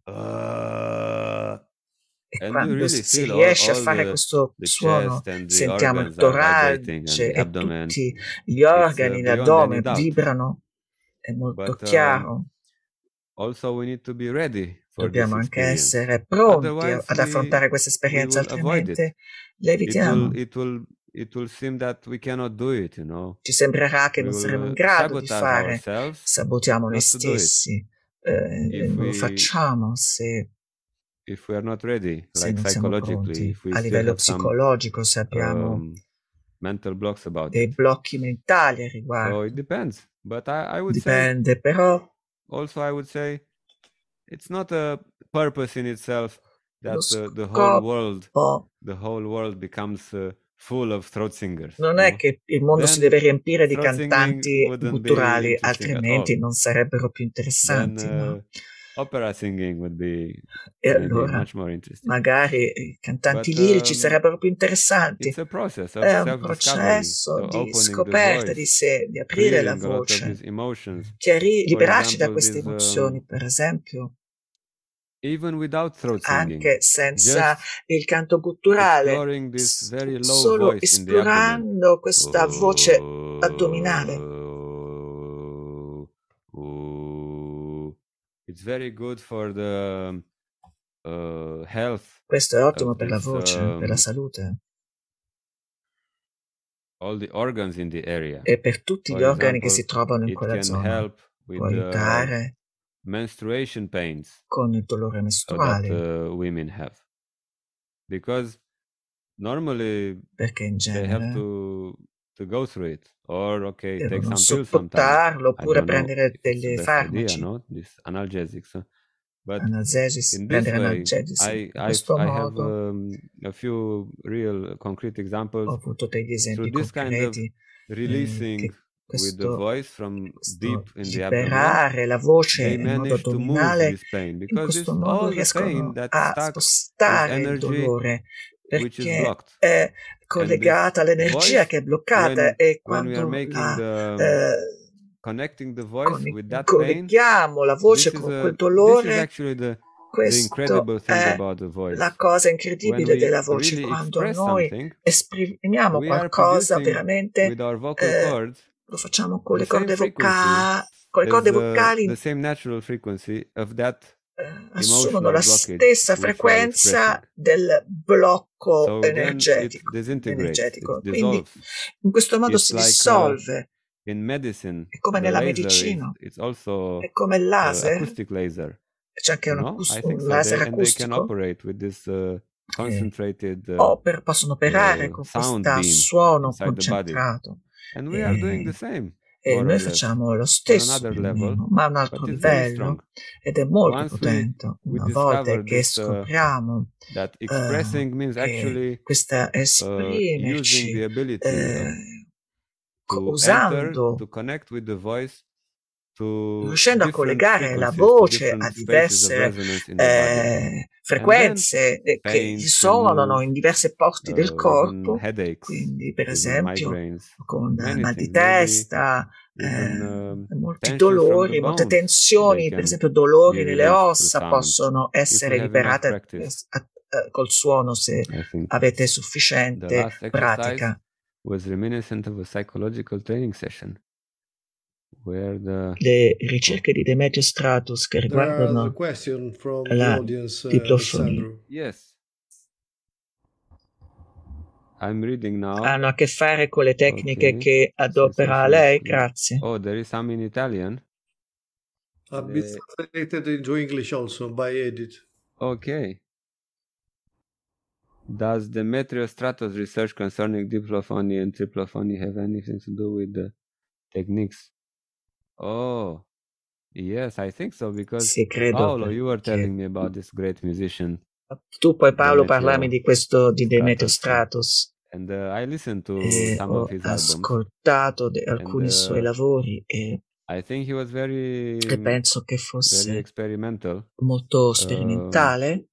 Speaker 2: si riesce a fare questo suono, sentiamo il torace e tutti gli organi, l'addome vibrano, è molto chiaro.
Speaker 3: Also, we need to be ready.
Speaker 2: Dobbiamo anche essere pronti ad affrontare questa esperienza, altrimenti le evitiamo.
Speaker 3: It will seem that we cannot do it, you know.
Speaker 2: Ci sembrerà che non saremo in grado di fare, sabotiamo noi stessi, non lo facciamo se
Speaker 3: we are not ready,
Speaker 2: like non siamo pronti. A livello psicologico, se abbiamo
Speaker 3: mental blocks about
Speaker 2: dei blocchi mentali a riguardo.
Speaker 3: So it depends, but I would
Speaker 2: Dipende, però
Speaker 3: also I would say it's not a purpose in itself that the whole world becomes full of throat singers.
Speaker 2: Non è che il mondo si deve riempire di cantanti gutturali, altrimenti non sarebbero più interessanti. No?
Speaker 3: Opera singing would be
Speaker 2: allora,
Speaker 3: much more interesting.
Speaker 2: Magari i cantanti lirici sarebbero più interessanti.
Speaker 3: È un
Speaker 2: processo di scoperta di sé, di aprire la voce, liberarci da queste emozioni, per esempio. Anche senza il canto gutturale, solo esplorando questa voce addominale.
Speaker 3: It's very good for the health.
Speaker 2: Questo è ottimo per la voce, per la salute.
Speaker 3: All the organs in the area.
Speaker 2: E per tutti gli organi che si trovano in quella zona. Può aiutare
Speaker 3: menstruation pains
Speaker 2: con il dolore mestruale.
Speaker 3: That women have. Because normally
Speaker 2: perché in genere
Speaker 3: they have to go through it. Or take some pills
Speaker 2: sometimes. Oppure prendere delle farmaci.
Speaker 3: Idea, no? This analgesics. But
Speaker 2: analgesics,
Speaker 3: in this way,
Speaker 2: in
Speaker 3: questo modo, have a few real concrete examples.
Speaker 2: Ho avuto degli esempi concreti.
Speaker 3: Releasing with the voice from deep in the
Speaker 2: abdomen, la voce in modo addominale, in questo modo riescono a spostare il dolore, perché è collegata all'energia che è bloccata, e quando colleghiamo la voce con quel dolore, Questa è la cosa incredibile della voce. Quando noi esprimiamo qualcosa veramente, lo facciamo con le corde vocali, assumono la stessa frequenza del blocco energetico. Quindi in questo modo si dissolve. È come nella medicina, è come il laser. C'è anche un laser acustico. Possono operare con questo suono concentrato. E noi facciamo lo stesso, ma a un altro livello, ed è molto potente. Una volta che scopriamo che questa esprimerci usando, riuscendo a collegare la voce a diverse frequenze che risuonano in diverse parti del corpo, quindi per esempio con mal di testa, molti dolori, molte tensioni, per esempio dolori nelle ossa possono essere liberate col suono se avete sufficiente pratica. Le ricerche di Demetrio Stratos che riguardano la diplofonia hanno a che fare con le tecniche che adopera lei. Grazie.
Speaker 3: Oh, there is some in Italian.
Speaker 1: It's translated into English also by Edith.
Speaker 3: Okay. Does Demetrio Stratos' research concerning diplophony and triplophony have anything to do with the techniques? Oh, yes, I think so, because
Speaker 2: sì, credo
Speaker 3: Paolo, you were telling me about this great musician.
Speaker 2: Tu poi Paolo parlarmi di questo di Demetrio Stratos.
Speaker 3: And I listened to some of his albums.
Speaker 2: Ho ascoltato alcuni suoi lavori e
Speaker 3: I think he was very,
Speaker 2: e penso che fosse
Speaker 3: very experimental.
Speaker 2: Molto sperimentale.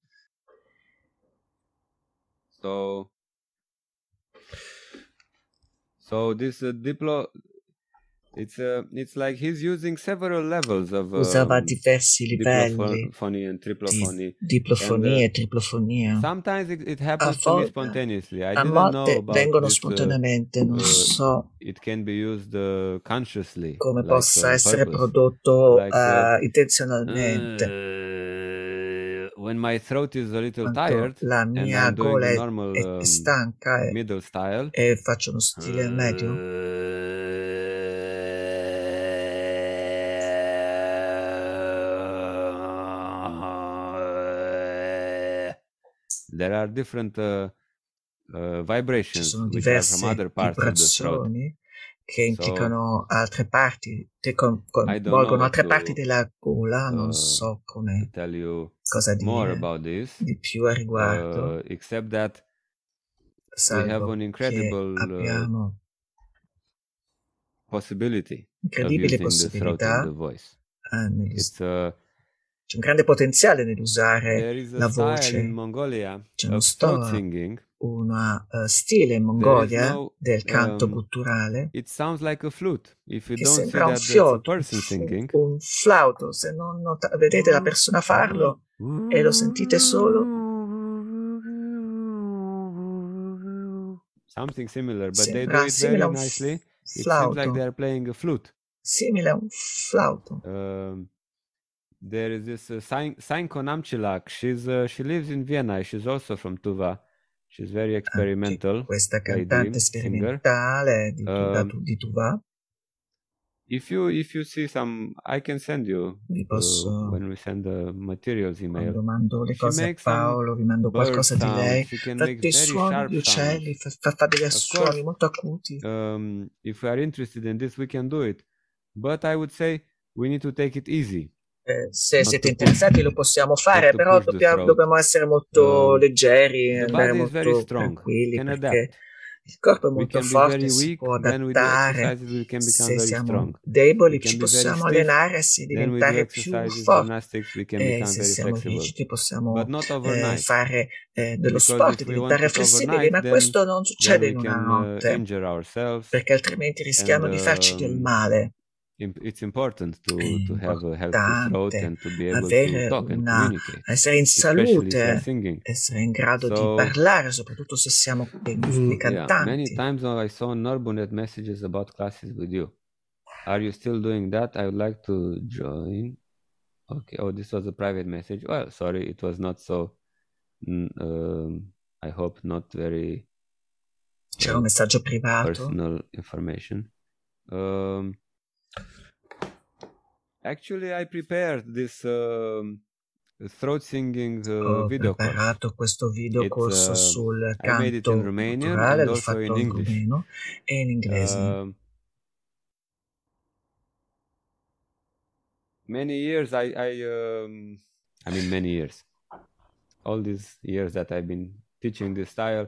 Speaker 3: So this it's like he's using several levels of
Speaker 2: usava diversi livelli
Speaker 3: diplophony and triplophony.
Speaker 2: Diplofonia e triplofonia.
Speaker 3: Sometimes it happens to me spontaneously. I
Speaker 2: a
Speaker 3: didn't
Speaker 2: volte
Speaker 3: know about
Speaker 2: vengono
Speaker 3: this,
Speaker 2: spontaneamente, non so
Speaker 3: it can be used consciously,
Speaker 2: come
Speaker 3: like,
Speaker 2: possa essere prodotto intenzionalmente.
Speaker 3: When my throat is a little tired,
Speaker 2: la mia
Speaker 3: and I'm
Speaker 2: gola
Speaker 3: doing the normal,
Speaker 2: è stanca
Speaker 3: middle style,
Speaker 2: e faccio uno stile medio,
Speaker 3: there are different vibrations,
Speaker 2: ci sono
Speaker 3: which are from
Speaker 2: diverse
Speaker 3: other parts of the throat.
Speaker 2: vibrazioni che implicano altre parti, che coinvolgono altre parti della gola. Non so come cosa dire di più a riguardo,
Speaker 3: except that we have an
Speaker 2: incredibile
Speaker 3: possibility of using the throat and the voice.
Speaker 2: C'è un grande potenziale nell'usare la voce. C'è uno stile in Mongolia del canto gutturale
Speaker 3: it sounds like a flute. If you
Speaker 2: che
Speaker 3: don't
Speaker 2: sembra un un flauto. Se non vedete la persona farlo e lo sentite solo,
Speaker 3: something similar, but they do it very nicely. It seems like they are playing a flute.
Speaker 2: Simile a un flauto.
Speaker 3: There is this Sainko Namchilak. She lives in Vienna. She's also from Tuva. She's very experimental.
Speaker 2: Questa cantante sperimentale di Tuva.
Speaker 3: If you see some, I can send you when we send the materials email.
Speaker 2: Quando mando le cose a Paolo, vi mando qualcosa di lei. Fa dei suoni di uccelli, fa degli suoni molto acuti.
Speaker 3: If we are interested in this, we can do it. But I would say we need to take it easy.
Speaker 2: Se siete interessati lo possiamo fare, però dobbiamo essere molto leggeri, andare molto tranquilli, perché il corpo è molto forte, si può adattare. Se siamo deboli ci possiamo allenare a diventare più forti, e se siamo rigidi possiamo fare dello sport, diventare flessibili, ma questo non succede in una notte, perché altrimenti rischiamo di farci del male.
Speaker 3: it's important to have a healthy throat and to be able to talk and communicate,
Speaker 2: essere in salute, essere in grado di parlare, soprattutto se siamo cantanti.
Speaker 3: Many times I saw Norbunet messages about classes with you. Are you still doing that? I would like to join. Okay. Oh, this was a private message. Well, sorry, it was not so. I hope not very.
Speaker 2: C'era un messaggio privato.
Speaker 3: Personal information. Actually, I prepared this throat singing video course.
Speaker 2: Ho preparato questo video corso sul canto culturale, l'ho fatto in rumeno e in inglese.
Speaker 3: Many years, I mean many years. All these years that I've been teaching this style,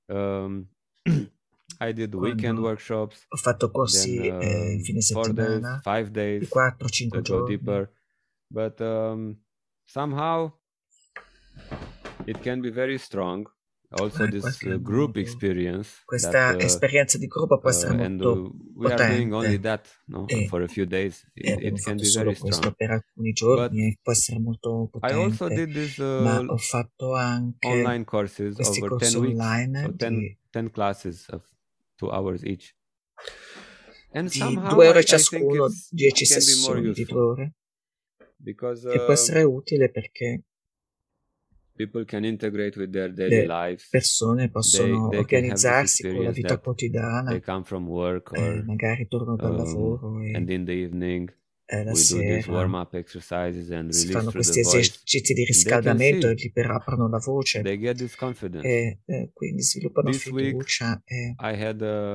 Speaker 3: I did weekend workshops.
Speaker 2: Ho fatto corsi fine settimana,
Speaker 3: 5 days,
Speaker 2: di 4-5 giorni.
Speaker 3: Deeper. But somehow it can be very strong. Also this group experience.
Speaker 2: Questa esperienza di gruppo può essere molto
Speaker 3: we are doing only that, no? For a few days. It can be very strong.
Speaker 2: Per alcuni giorni può essere molto potente.
Speaker 3: I also did this
Speaker 2: ma ho fatto anche
Speaker 3: online courses over 10 weeks. So 10 classes of 2 hours each. And somehow
Speaker 2: 2 ore ciascuno, 10 sessioni di 2 ore.
Speaker 3: Because
Speaker 2: e può essere utile perché
Speaker 3: people can integrate with their daily lives.
Speaker 2: Persone possono organizzarsi con la vita quotidiana.
Speaker 3: They come from work or
Speaker 2: magari tornano dal lavoro
Speaker 3: and in the evening
Speaker 2: la
Speaker 3: we
Speaker 2: sera,
Speaker 3: do these warm-up exercises and
Speaker 2: si
Speaker 3: release
Speaker 2: fanno
Speaker 3: through
Speaker 2: questi
Speaker 3: the voice.
Speaker 2: esercizi di riscaldamento e aprono la voce.
Speaker 3: They get this confidence.
Speaker 2: E quindi sviluppano
Speaker 3: This
Speaker 2: fiducia.
Speaker 3: I had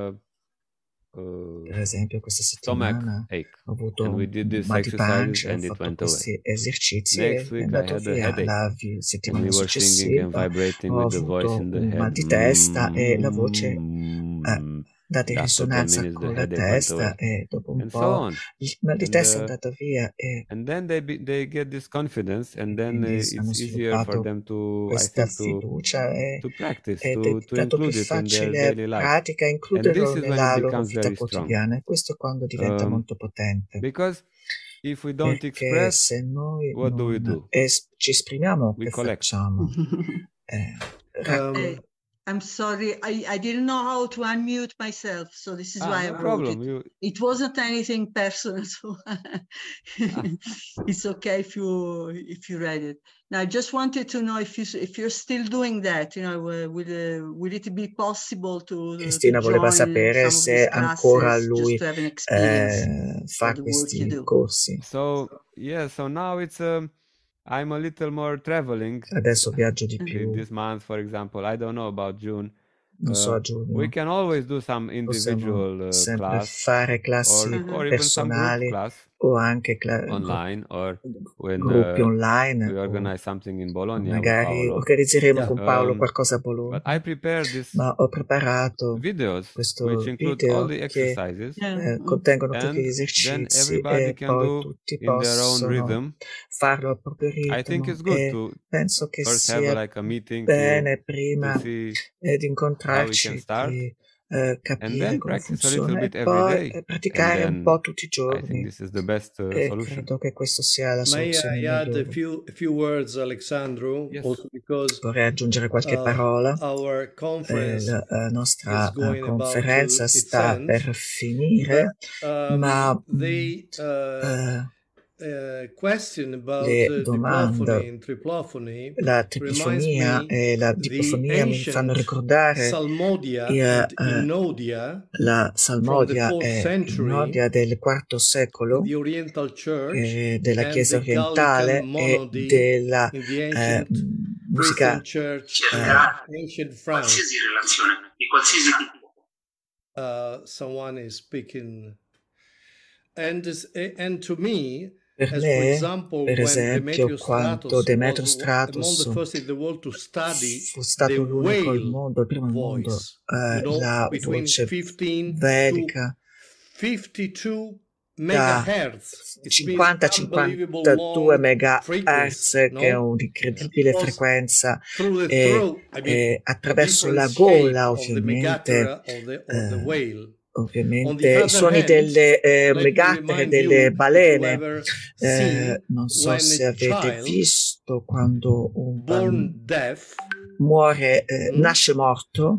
Speaker 2: per esempio questa settimana ho avuto
Speaker 3: and we did this
Speaker 2: mal di pancia,
Speaker 3: and
Speaker 2: ho
Speaker 3: it
Speaker 2: fatto
Speaker 3: went
Speaker 2: questi
Speaker 3: away.
Speaker 2: esercizi
Speaker 3: Next
Speaker 2: e è
Speaker 3: week I
Speaker 2: andato
Speaker 3: had a
Speaker 2: via.
Speaker 3: headache.
Speaker 2: La
Speaker 3: And
Speaker 2: settimana
Speaker 3: we were singing and
Speaker 2: successiva
Speaker 3: vibrating
Speaker 2: ho
Speaker 3: with the voice
Speaker 2: avuto
Speaker 3: in the
Speaker 2: un
Speaker 3: head.
Speaker 2: mal di testa e la voce date risonanza con la testa e dopo un po' il mal di testa è andato via
Speaker 3: and then they get this confidence and then it's easier for them to practice, to include it in their daily life.
Speaker 2: Pratica, includerlo nella loro vita quotidiana, e questo è quando diventa molto potente.
Speaker 3: Because if we don't express,
Speaker 2: se noi
Speaker 3: what do we do?
Speaker 2: Ci esprimiamo,
Speaker 3: We
Speaker 2: che
Speaker 3: collect.
Speaker 2: facciamo?
Speaker 6: I'm sorry, I didn't know how to unmute myself, so this is why
Speaker 3: no
Speaker 6: I wrote
Speaker 3: problem.
Speaker 6: It wasn't anything personal, so it's okay if you read it. Now, I just wanted to know if you're still doing that. Will it be possible to?
Speaker 2: Cristina voleva sapere se ancora lui fa questi corsi.
Speaker 3: So now it's I'm a little more traveling.
Speaker 2: Adesso viaggio di più.
Speaker 3: This month, for example, I don't know about June.
Speaker 2: Non so a giugno.
Speaker 3: We can always do some individual class,
Speaker 2: fare classi
Speaker 3: or even some
Speaker 2: personali
Speaker 3: group class
Speaker 2: o anche
Speaker 3: online, or when
Speaker 2: gruppi online.
Speaker 3: we organize something in Bologna.
Speaker 2: Magari organizzeremo con Paolo qualcosa a Bologna.
Speaker 3: But I prepared this
Speaker 2: Ma ho preparato
Speaker 3: videos
Speaker 2: questo
Speaker 3: which include
Speaker 2: video
Speaker 3: all the exercises,
Speaker 2: contengono tutti gli esercizi e poi tutti possono farlo al proprio ritmo.
Speaker 3: I think it's good to
Speaker 2: penso che
Speaker 3: first
Speaker 2: sia
Speaker 3: have like a meeting
Speaker 2: bene prima
Speaker 3: di
Speaker 2: incontrarci, di capire come funziona e poi praticare un po' tutti i giorni.
Speaker 3: I think this is the best solution.
Speaker 2: Credo che questa sia la soluzione migliore.
Speaker 1: A few words, Alexandru, also because
Speaker 2: vorrei aggiungere qualche parola.
Speaker 1: Our conference
Speaker 2: la nostra conferenza sta per finire, ma le domande, la tripofonia e la dipofonia mi fanno ricordare la salmodia e Inodia del IV secolo, della Chiesa orientale e della musica
Speaker 7: qualsiasi relazione di qualsiasi tipo.
Speaker 1: Someone is speaking and to me,
Speaker 2: per me, per esempio, quando Demetrio Stratos fu stato l'unico al mondo, il primo al mondo, la voce velica da 50-52 MHz, che è un'incredibile frequenza, e attraverso la gola, ovviamente, ovviamente i suoni delle megattere, delle balene. Non so se avete visto quando un bambino muore, nasce morto,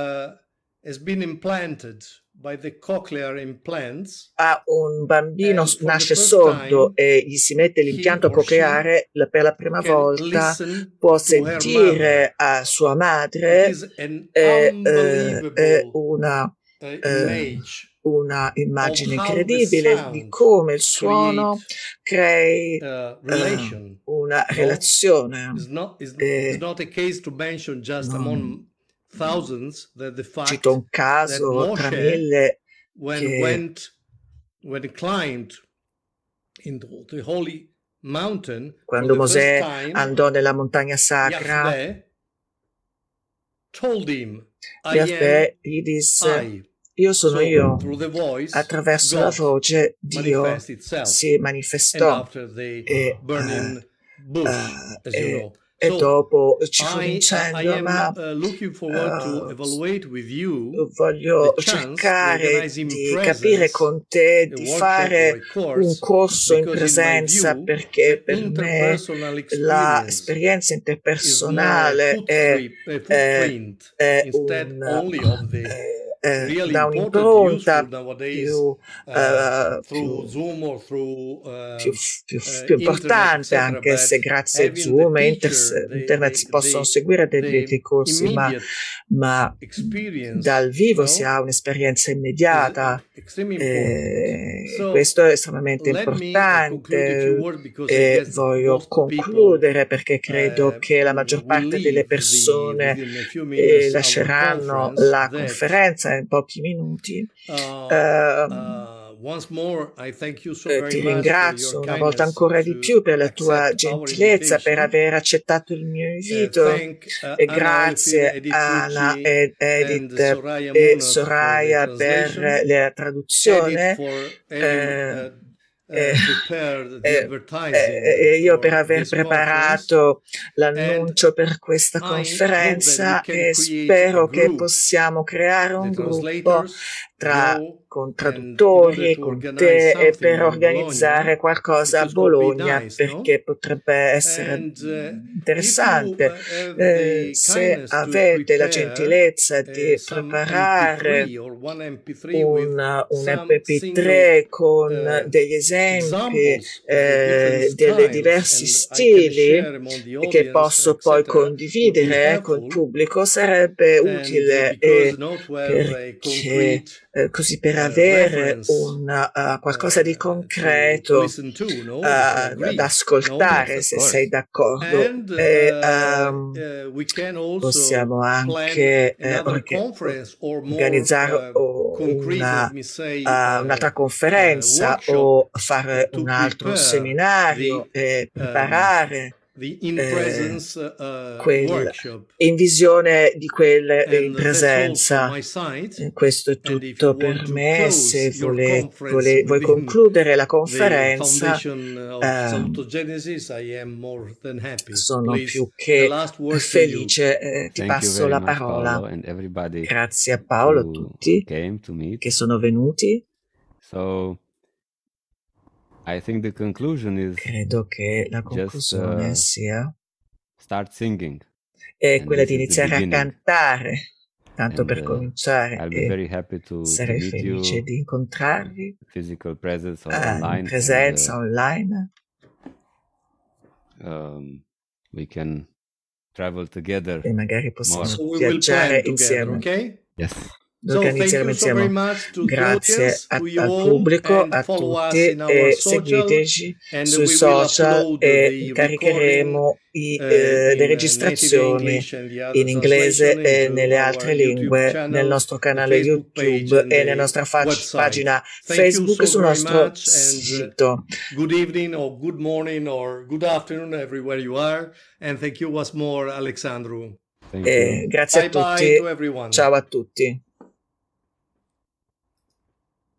Speaker 2: un bambino nasce sordo e gli si mette l'impianto cocleare, per la prima volta può sentire a sua madre una immagine incredibile di come il suono crei una relazione. Cito un caso tra mille quando Mosè andò nella montagna sacra, Yahweh gli disse: io sono io. Attraverso la voce Dio si manifestò e dopo ci fu l'incendio, ma voglio cercare di capire con te, di fare un corso in presenza, perché per me l'esperienza interpersonale da un'impronta più importante, anche se grazie a Zoom e internet si possono seguire dei corsi, ma dal vivo si ha un'esperienza immediata. Questo è estremamente importante e voglio concludere perché credo che la maggior parte delle persone lasceranno la conferenza in pochi minuti. Ti ringrazio una volta ancora di più per la tua gentilezza, per aver accettato il mio invito, e grazie a Anna ed Edith e Soraya per la traduzione. Io per aver preparato l'annuncio per questa conferenza, e spero che possiamo creare un gruppo con traduttori e con te e per organizzare qualcosa a Bologna, perché potrebbe essere interessante. Se avete la gentilezza di preparare un MP3 con degli esempi dei diversi stili che posso poi condividere col pubblico, sarebbe utile, perché così per avere qualcosa di concreto da ascoltare, se sei d'accordo. Possiamo anche organizzare un'altra conferenza o fare un altro seminario e preparare in visione di quel in presenza. Questo è tutto per me. Se vuoi concludere la conferenza, sono più che felice. Ti passo la parola. Grazie a Paolo, a tutti che sono venuti. Credo che la conclusione sia quella di iniziare a cantare, tanto per cominciare, e sarei felice di incontrarvi in presenza online. E magari possiamo viaggiare insieme. Organizzeremo insieme. Grazie al pubblico, a tutti, e seguiteci sui social e caricheremo le registrazioni in inglese e nelle altre lingue nel nostro canale YouTube e nella nostra pagina Facebook e sul nostro sito.
Speaker 1: Good evening or good morning or good afternoon everywhere you are, and thank you once more, Alexandru.
Speaker 2: Grazie a tutti. Ciao a tutti.